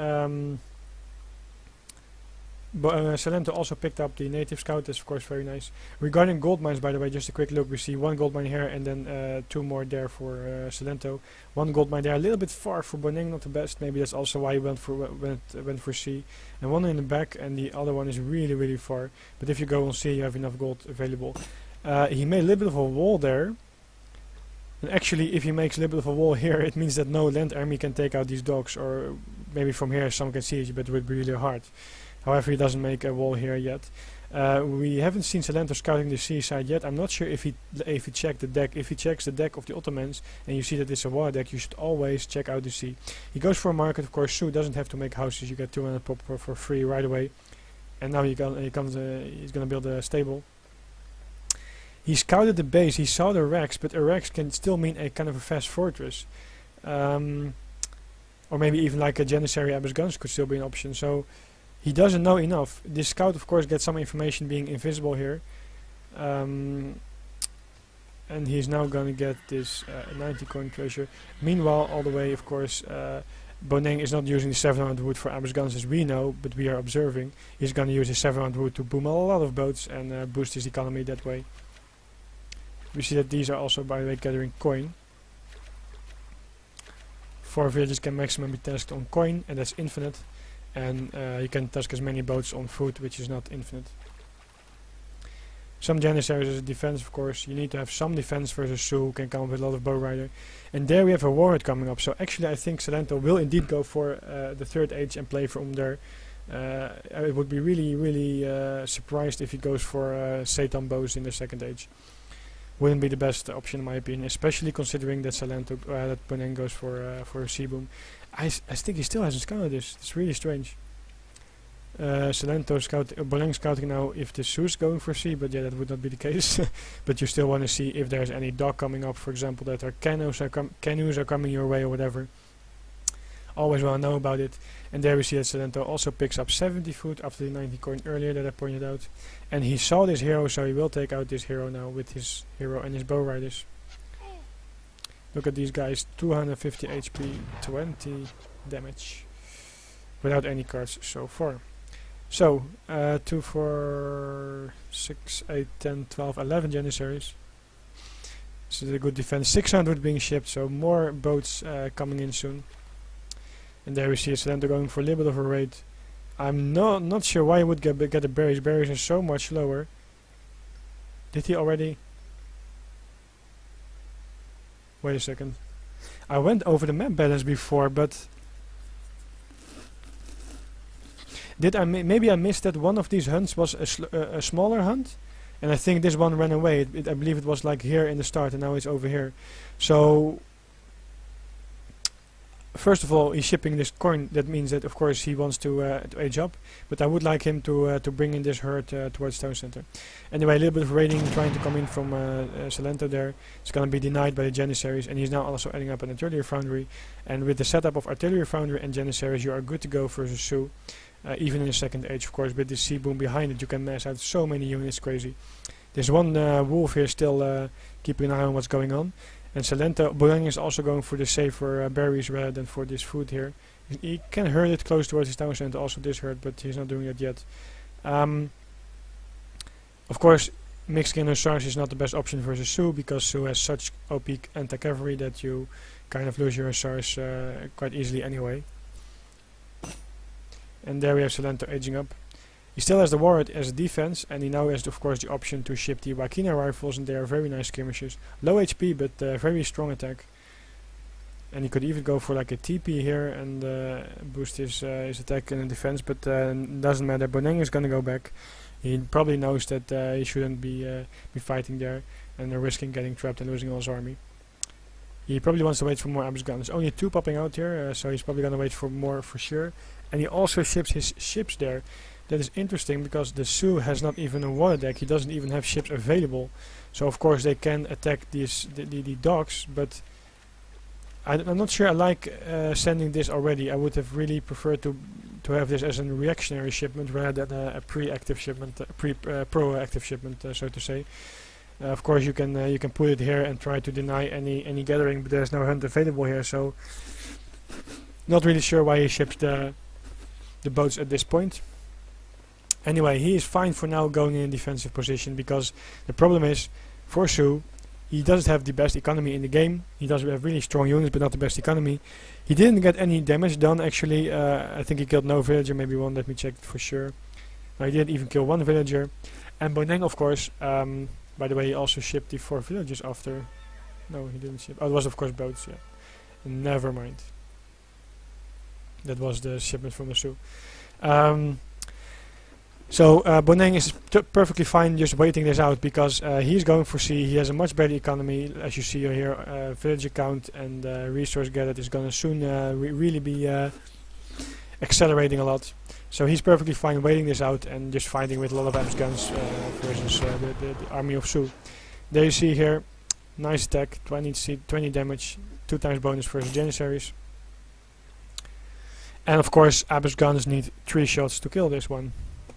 Silento also picked up the native scout. That's of course very nice. Regarding gold mines, by the way, just a quick look. We see 1 gold mine here and then 2 more there for Silento. 1 gold mine there, a little bit far for Boneng, not the best. Maybe that's also why he went for C. And 1 in the back, and the other one is really, really far. But if you go on C, you have enough gold available. He made a little bit of a wall there. And actually, if he makes a little bit of a wall here, it means that no land army can take out these dogs, or maybe from here some can see it, but it would be really hard. However, he doesn't make a wall here yet. We haven't seen Silento scouting the seaside yet. I'm not sure if he checked the deck. If he checks the deck of the Ottomans and you see that it's a water deck, you should always check out the sea. He goes for a market. Of course, Sioux doesn't have to make houses. You get 200 pop for free right away. And now he's gonna build a stable. He scouted the base. He saw the racks, but a racks can still mean a kind of a fast fortress. Or maybe even like a Janissary Abbas guns could still be an option. So he doesn't know enough. This scout, of course, gets some information being invisible here. And he's now going to get this 90 coin treasure. Meanwhile, all the way, of course, Boneng is not using the 700 wood for Abbas guns as we know, but we are observing. He's going to use his 700 wood to boom a lot of boats and boost his economy that way. We see that these are also, by the way, gathering coin. 4 villages can maximum be tasked on coin, and that's infinite. And you can task as many boats on food, which is not infinite. Some Janissaries as a defense, of course. You need to have some defense versus Sioux, who can come with a lot of bow rider. And there we have a warhead coming up. So actually I think Silento will indeed go for the third age and play from there. I would be really, really surprised if he goes for Satan bows in the second age. Wouldn't be the best option in my opinion, especially considering that Silento, that Boneng goes for a sea boom. I think he still hasn't scouted this. It's really strange. Silento Boneng scouting now if the Sioux is going for C, but yeah, that would not be the case. But you still want to see if there's any dock coming up, for example, that our canoes are coming your way or whatever. Always want to know about it. And there we see that Silento also picks up 70 food after the 90 coin earlier that I pointed out. And he saw this hero, so he will take out this hero now with his hero and his bow riders. Look at these guys, 250 HP, 20 damage. Without any cards so far. So, 2, 4, 6, 8, 10, 12, 11 Janissaries. This is a good defense. 600 being shipped, so more boats coming in soon. And there we see Silento going for a little bit of a raid. I'm not sure why he would get the berries. Berries are so much lower. Did he already? Wait a second. I went over the map balance before, but did I maybe I missed that one of these hunts was a smaller hunt, and I think this one ran away. I believe it was like here in the start, and now it's over here. So first of all, he's shipping this coin. That means that of course he wants to age up, but I would like him to bring in this herd towards town center. Anyway, a little bit of raiding trying to come in from Silento there. It's going to be denied by the Janissaries, and he's now also adding up an artillery foundry. And with the setup of artillery foundry and Janissaries, you are good to go versus Sioux. Even in the second age, of course, with the sea boom behind it, you can mass out so many units, crazy. There's one wolf here still keeping an eye on what's going on. And Silento, Boneng is also going for the safer berries rather than for this food here. He can herd it close towards his town center, also this herd, but he's not doing it yet. Of course, mixed in hussars is not the best option versus Sioux, because Sioux has such OP anti-cavalry that you kind of lose your hussars quite easily anyway. And there we have Silento aging up. He still has the warhead as a defense, and he now has of course the option to ship the Wakina rifles, and they are very nice skirmishers. Low HP but very strong attack. And he could even go for like a TP here and boost his attack and defense, but doesn't matter. Boneng is gonna go back. He probably knows that he shouldn't be fighting there, and risking getting trapped and losing all his army. He probably wants to wait for more Abus guns. Only 2 popping out here, so he's probably gonna wait for more for sure. And he also ships his ships there. That is interesting because the Sioux has not even a water deck. He doesn't even have ships available. So of course they can attack these the docks, but I'm not sure I like sending this already. I would have really preferred to have this as a reactionary shipment rather than a pre-active shipment, proactive shipment, so to say. Of course you can put it here and try to deny any gathering, but there's no hunt available here, so not really sure why he ships the boats at this point. Anyway, he is fine for now going in a defensive position, because the problem is, for Sioux, he doesn't have the best economy in the game. He does have really strong units, but not the best economy. He didn't get any damage done, actually. I think he killed no villager, maybe one, let me check it for sure. No, he didn't even kill one villager. And Boneng, of course, by the way, he also shipped the 4 villagers after. No, he didn't ship. Oh, it was of course boats, yeah. Never mind. That was the shipment from the Sioux. So Boneng is perfectly fine just waiting this out, because he's going for sea. He has a much better economy, as you see here. Villager count and resource gathered is going to soon really be accelerating a lot. So he's perfectly fine waiting this out and just fighting with a lot of Abs guns versus the army of Sioux. There you see here, nice attack, 20 damage, 2 times bonus versus Janissaries. And of course Abs guns need 3 shots to kill this one.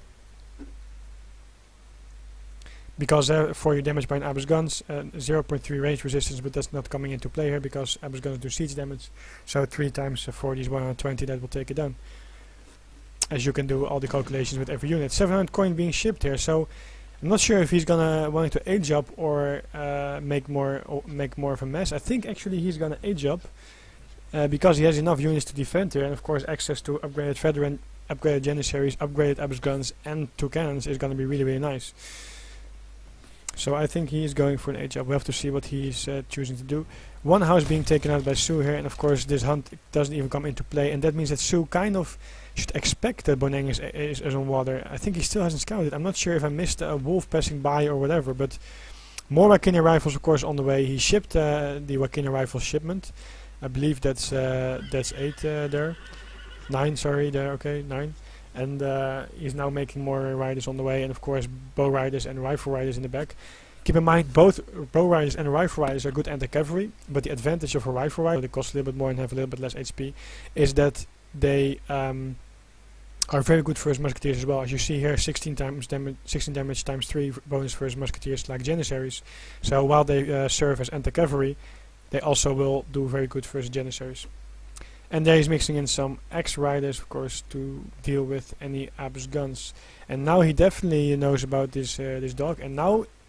Because for your damage by an Abus guns, 0.3 range resistance, but that's not coming into play here because Abus guns do siege damage. So 3 times 4 is 120, that will take it down. As you can do all the calculations with every unit. 700 coin being shipped here, so I'm not sure if he's gonna want to age up or make more of a mess. I think actually he's gonna age up because he has enough units to defend here, and of course access to upgraded veteran, upgraded Janissaries, upgraded Abus guns, and 2 cannons is gonna be really nice. So I think he is going for an age up. We have to see what he's choosing to do. 1 house being taken out by Sioux here, and of course this hunt doesn't even come into play, and that means that Sioux kind of should expect that Boneng is on water. I think he still hasn't scouted. I'm not sure if I missed a wolf passing by or whatever, but more Wakina rifles of course on the way. He shipped the Wakina rifle shipment. I believe that's 8 there. 9, sorry, there, okay, 9. And he's now making more riders on the way, and of course bow riders and rifle riders in the back. Keep in mind, both bow riders and rifle riders are good anti-cavalry, but the advantage of a rifle rider, they cost a little bit more and have a little bit less HP, is that they are very good versus musketeers as well. As you see here, 16 damage times 3 bonus versus musketeers like Janissaries. So while they serve as anti-cavalry, they also will do very good versus Janissaries. And there he's mixing in some X-Riders, of course, to deal with any Abus guns. And now he definitely knows about this this dog. And now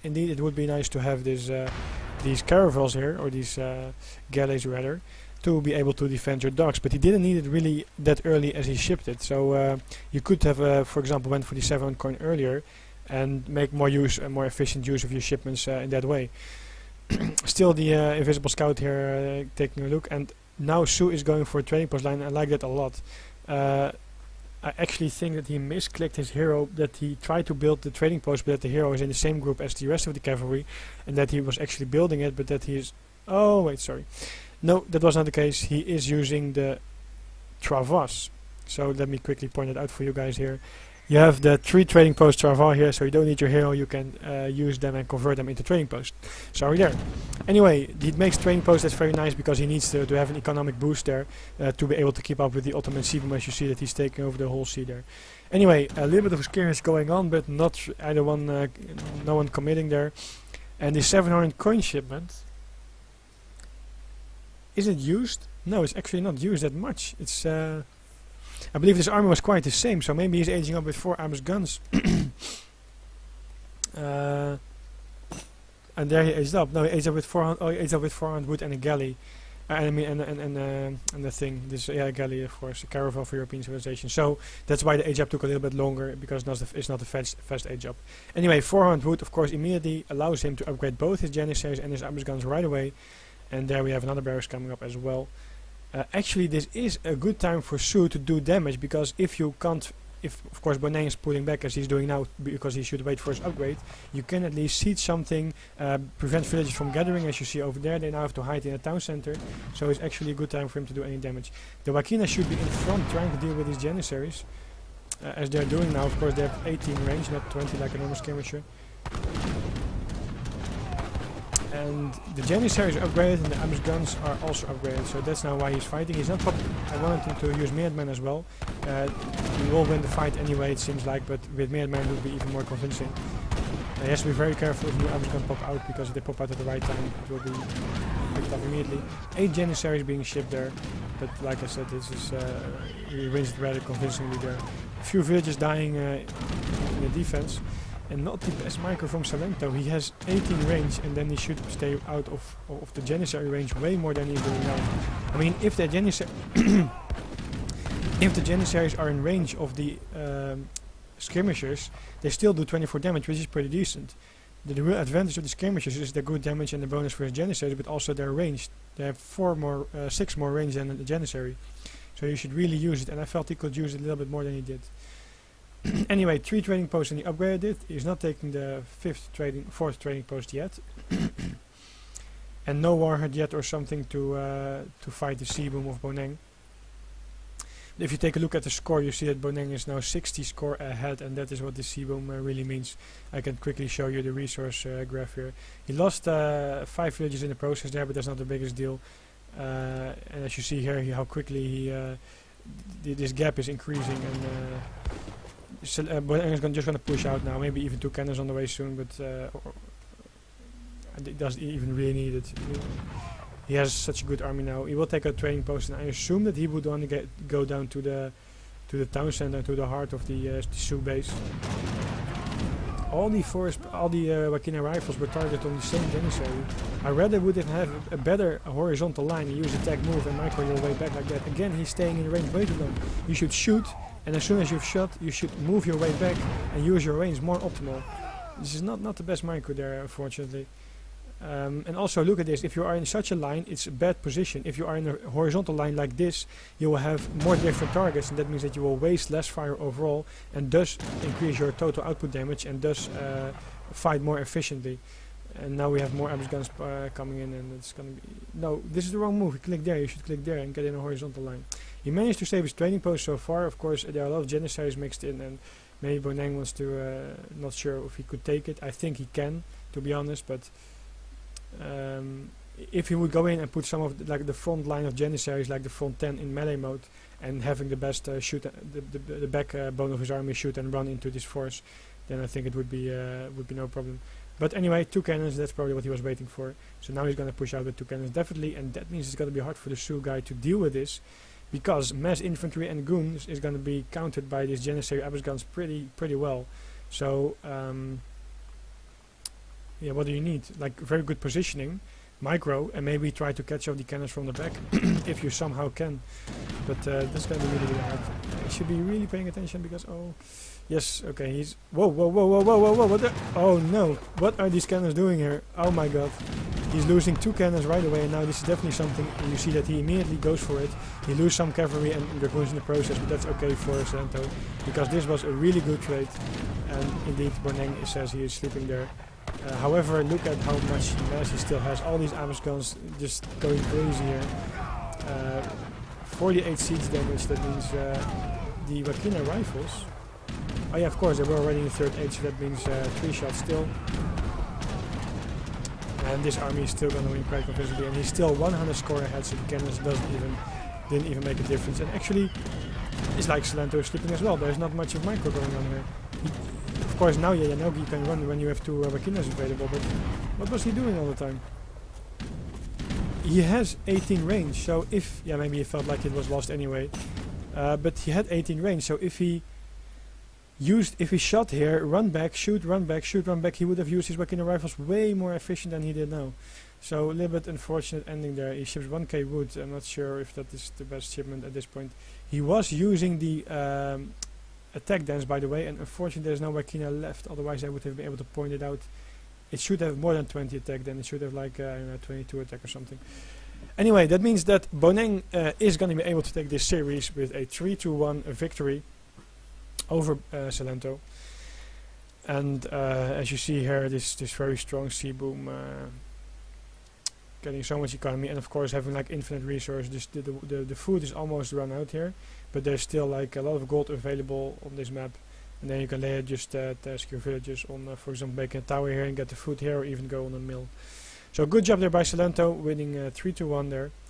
indeed it would be nice to have this these caravels here, or these galleys rather, to be able to defend your docks, but he didn't need it really that early as he shipped it. So you could have, for example, went for the 700 coin earlier and make more more efficient use of your shipments in that way. Still, the invisible scout here taking a look, and now Sioux is going for a trading post line. I like that a lot. I actually think that he misclicked his hero, that he tried to build the trading post, but that the hero is in the same group as the rest of the cavalry, and that he was actually building it, but that he is... Oh, wait, sorry. No, that was not the case. He is using the travas. So let me quickly point it out for you guys here. You have the 3 trading post travas here, so you don't need your hero. You can use them and convert them into trading posts. Sorry there. Anyway, he makes trading posts. That's very nice because he needs to have an economic boost there to be able to keep up with the Ottoman sea boom, as you see that he's taking over the whole sea there. Anyway, a little bit of skirmish going on, but not either one, no one committing there. And the 700 coin shipment, is it used? No, it's actually not used that much. It's I believe this army was quite the same, so maybe he's aging up with 4 arms guns. And there he aged up. No, he aged up with 400. Oh, he aged up with 400 wood and a galley. I mean, and the thing. This a galley, of course, a caravel for European civilization. So that's why the age up took a little bit longer, because it's not a fast age up. Anyway, 400 wood, of course, immediately allows him to upgrade both his janissaries and his arms guns right away. And there we have another barracks coming up as well. Actually, this is a good time for Sioux to do damage, because if you can't, if of course Boneng is pulling back as he's doing now, because he should wait for his upgrade, you can at least siege something, prevent villagers from gathering, as you see over there. They now have to hide in a town center, so it's actually a good time for him to do any damage. The Wakina should be in front trying to deal with these janissaries, as they're doing now. Of course, they have 18 range, not 20 like a normal skirmisher. And the janissaries are upgraded, and the arms guns are also upgraded, so that's now why he's fighting. He's not I wanted him to use Meerman as well. He will win the fight anyway, it seems like, but with Meerman it would be even more convincing. He has to be very careful if new arms guns pop out, because if they pop out at the right time, it will be picked up immediately. 8 janissaries being shipped there, but like I said, this is he wins it rather convincingly there. A few villages dying in the defense. And not the best micro from Silento. He has 18 range, and then he should stay out of the janissary range way more than he's doing now. I mean, if the janissaries are in range of the skirmishers, they still do 24 damage, which is pretty decent. The real advantage of the skirmishers is their good damage and the bonus for his janissaries, but also their range. They have 6 more range than the janissary, so you should really use it. And I felt he could use it a little bit more than he did. Anyway, 3 trading posts, and he upgraded it. He's not taking the 4th trading post yet. And no warhead yet or something to fight the sea boom of Boneng. If you take a look at the score, you see that Boneng is now 60 score ahead, and that is what the sea boom really means. I can quickly show you the resource graph here. He lost 5 villages in the process there, but that's not the biggest deal. And as you see here, how quickly this gap is increasing, and Boneng is just going to push out now. Maybe even 2 cannons on the way soon, but it doesn't even really need it. He has such a good army now. He will take a trading post, and I assume that he would want to go down to the town center, to the heart of the Sioux base. All the Wakina rifles were targeted on the same janissary. I rather would have a better horizontal line and use a tag move and micro your way back like that. Again, he's staying in range way too long. You should shoot, and as soon as you've shot, you should move your way back and use your range more optimal. This is not the best micro there, unfortunately. And also look at this, if you are in such a line, it's a bad position. If you are in a horizontal line like this, you will have more different targets, and that means that you will waste less fire overall, and thus increase your total output damage, and thus fight more efficiently. And now we have more arms guns coming in, and it's gonna be... No, this is the wrong move. You click there, you should click there and get in a horizontal line. He managed to save his trading post so far. Of course, there are a lot of janissaries mixed in, and maybe Boneng wants to... not sure if he could take it. I think he can, to be honest, but... if he would go in and put some of the front line of janissaries, like the front 10 in melee mode, and having the best shoot the backbone of his army shoot and run into this force, then I think it would be no problem. But anyway, 2 cannons, that's probably what he was waiting for. So now he's going to push out with 2 cannons definitely, and that means it's going to be hard for the Sioux guy to deal with this, because mass infantry and goons is going to be countered by these janissary Abbas guns pretty well. So yeah, what do you need? Like very good positioning, micro, and maybe try to catch off the cannons from the back if you somehow can. But that's gonna be really, really hard. I should be really paying attention because yes, okay, he's whoa, what the, oh no, what are these cannons doing here? Oh my god. He's losing 2 cannons right away, and now this is definitely something. You see that he immediately goes for it. He loses some cavalry and dragoons in the process, but that's okay for Silento because this was a really good trade. And indeed, Boneng says he is sleeping there. However, look at how much mass he still has. All these Amos guns just going crazy here. 48 siege damage. That means the Wakina rifles. Oh yeah, of course, they were already in 3rd age, so that means 3 shots still. And this army is still gonna win quite convincingly, and he's still 100 score ahead, so the cannons didn't even make a difference. And actually, it's like Silento is sleeping as well. There's not much of micro going on here. Of course, now you can run when you have 2 Wakinas available, but what was he doing all the time? He has 18 range, so if maybe he felt like it was lost anyway, but he had 18 range, so if he shot here, run back, shoot, run back, shoot, run back, he would have used his Wakina rifles way more efficient than he did now. So a little bit unfortunate ending there. He ships 1k wood. I'm not sure if that is the best shipment at this point. He was using the attack dance, by the way, and unfortunately there's no Wakina left, otherwise I would have been able to point it out. It should have more than 20 attack, then it should have like 22 attack or something. Anyway, that means that Boneng is going to be able to take this series with a 3-1 victory over Silento. And as you see here, this very strong sea boom getting so much economy, and of course having like infinite resources. The food is almost run out here, but there's still like a lot of gold available on this map, and then you can later just task your villages on for example making a tower here and get the food here, or even go on a mill. So good job there by Silento, winning 3-1 there.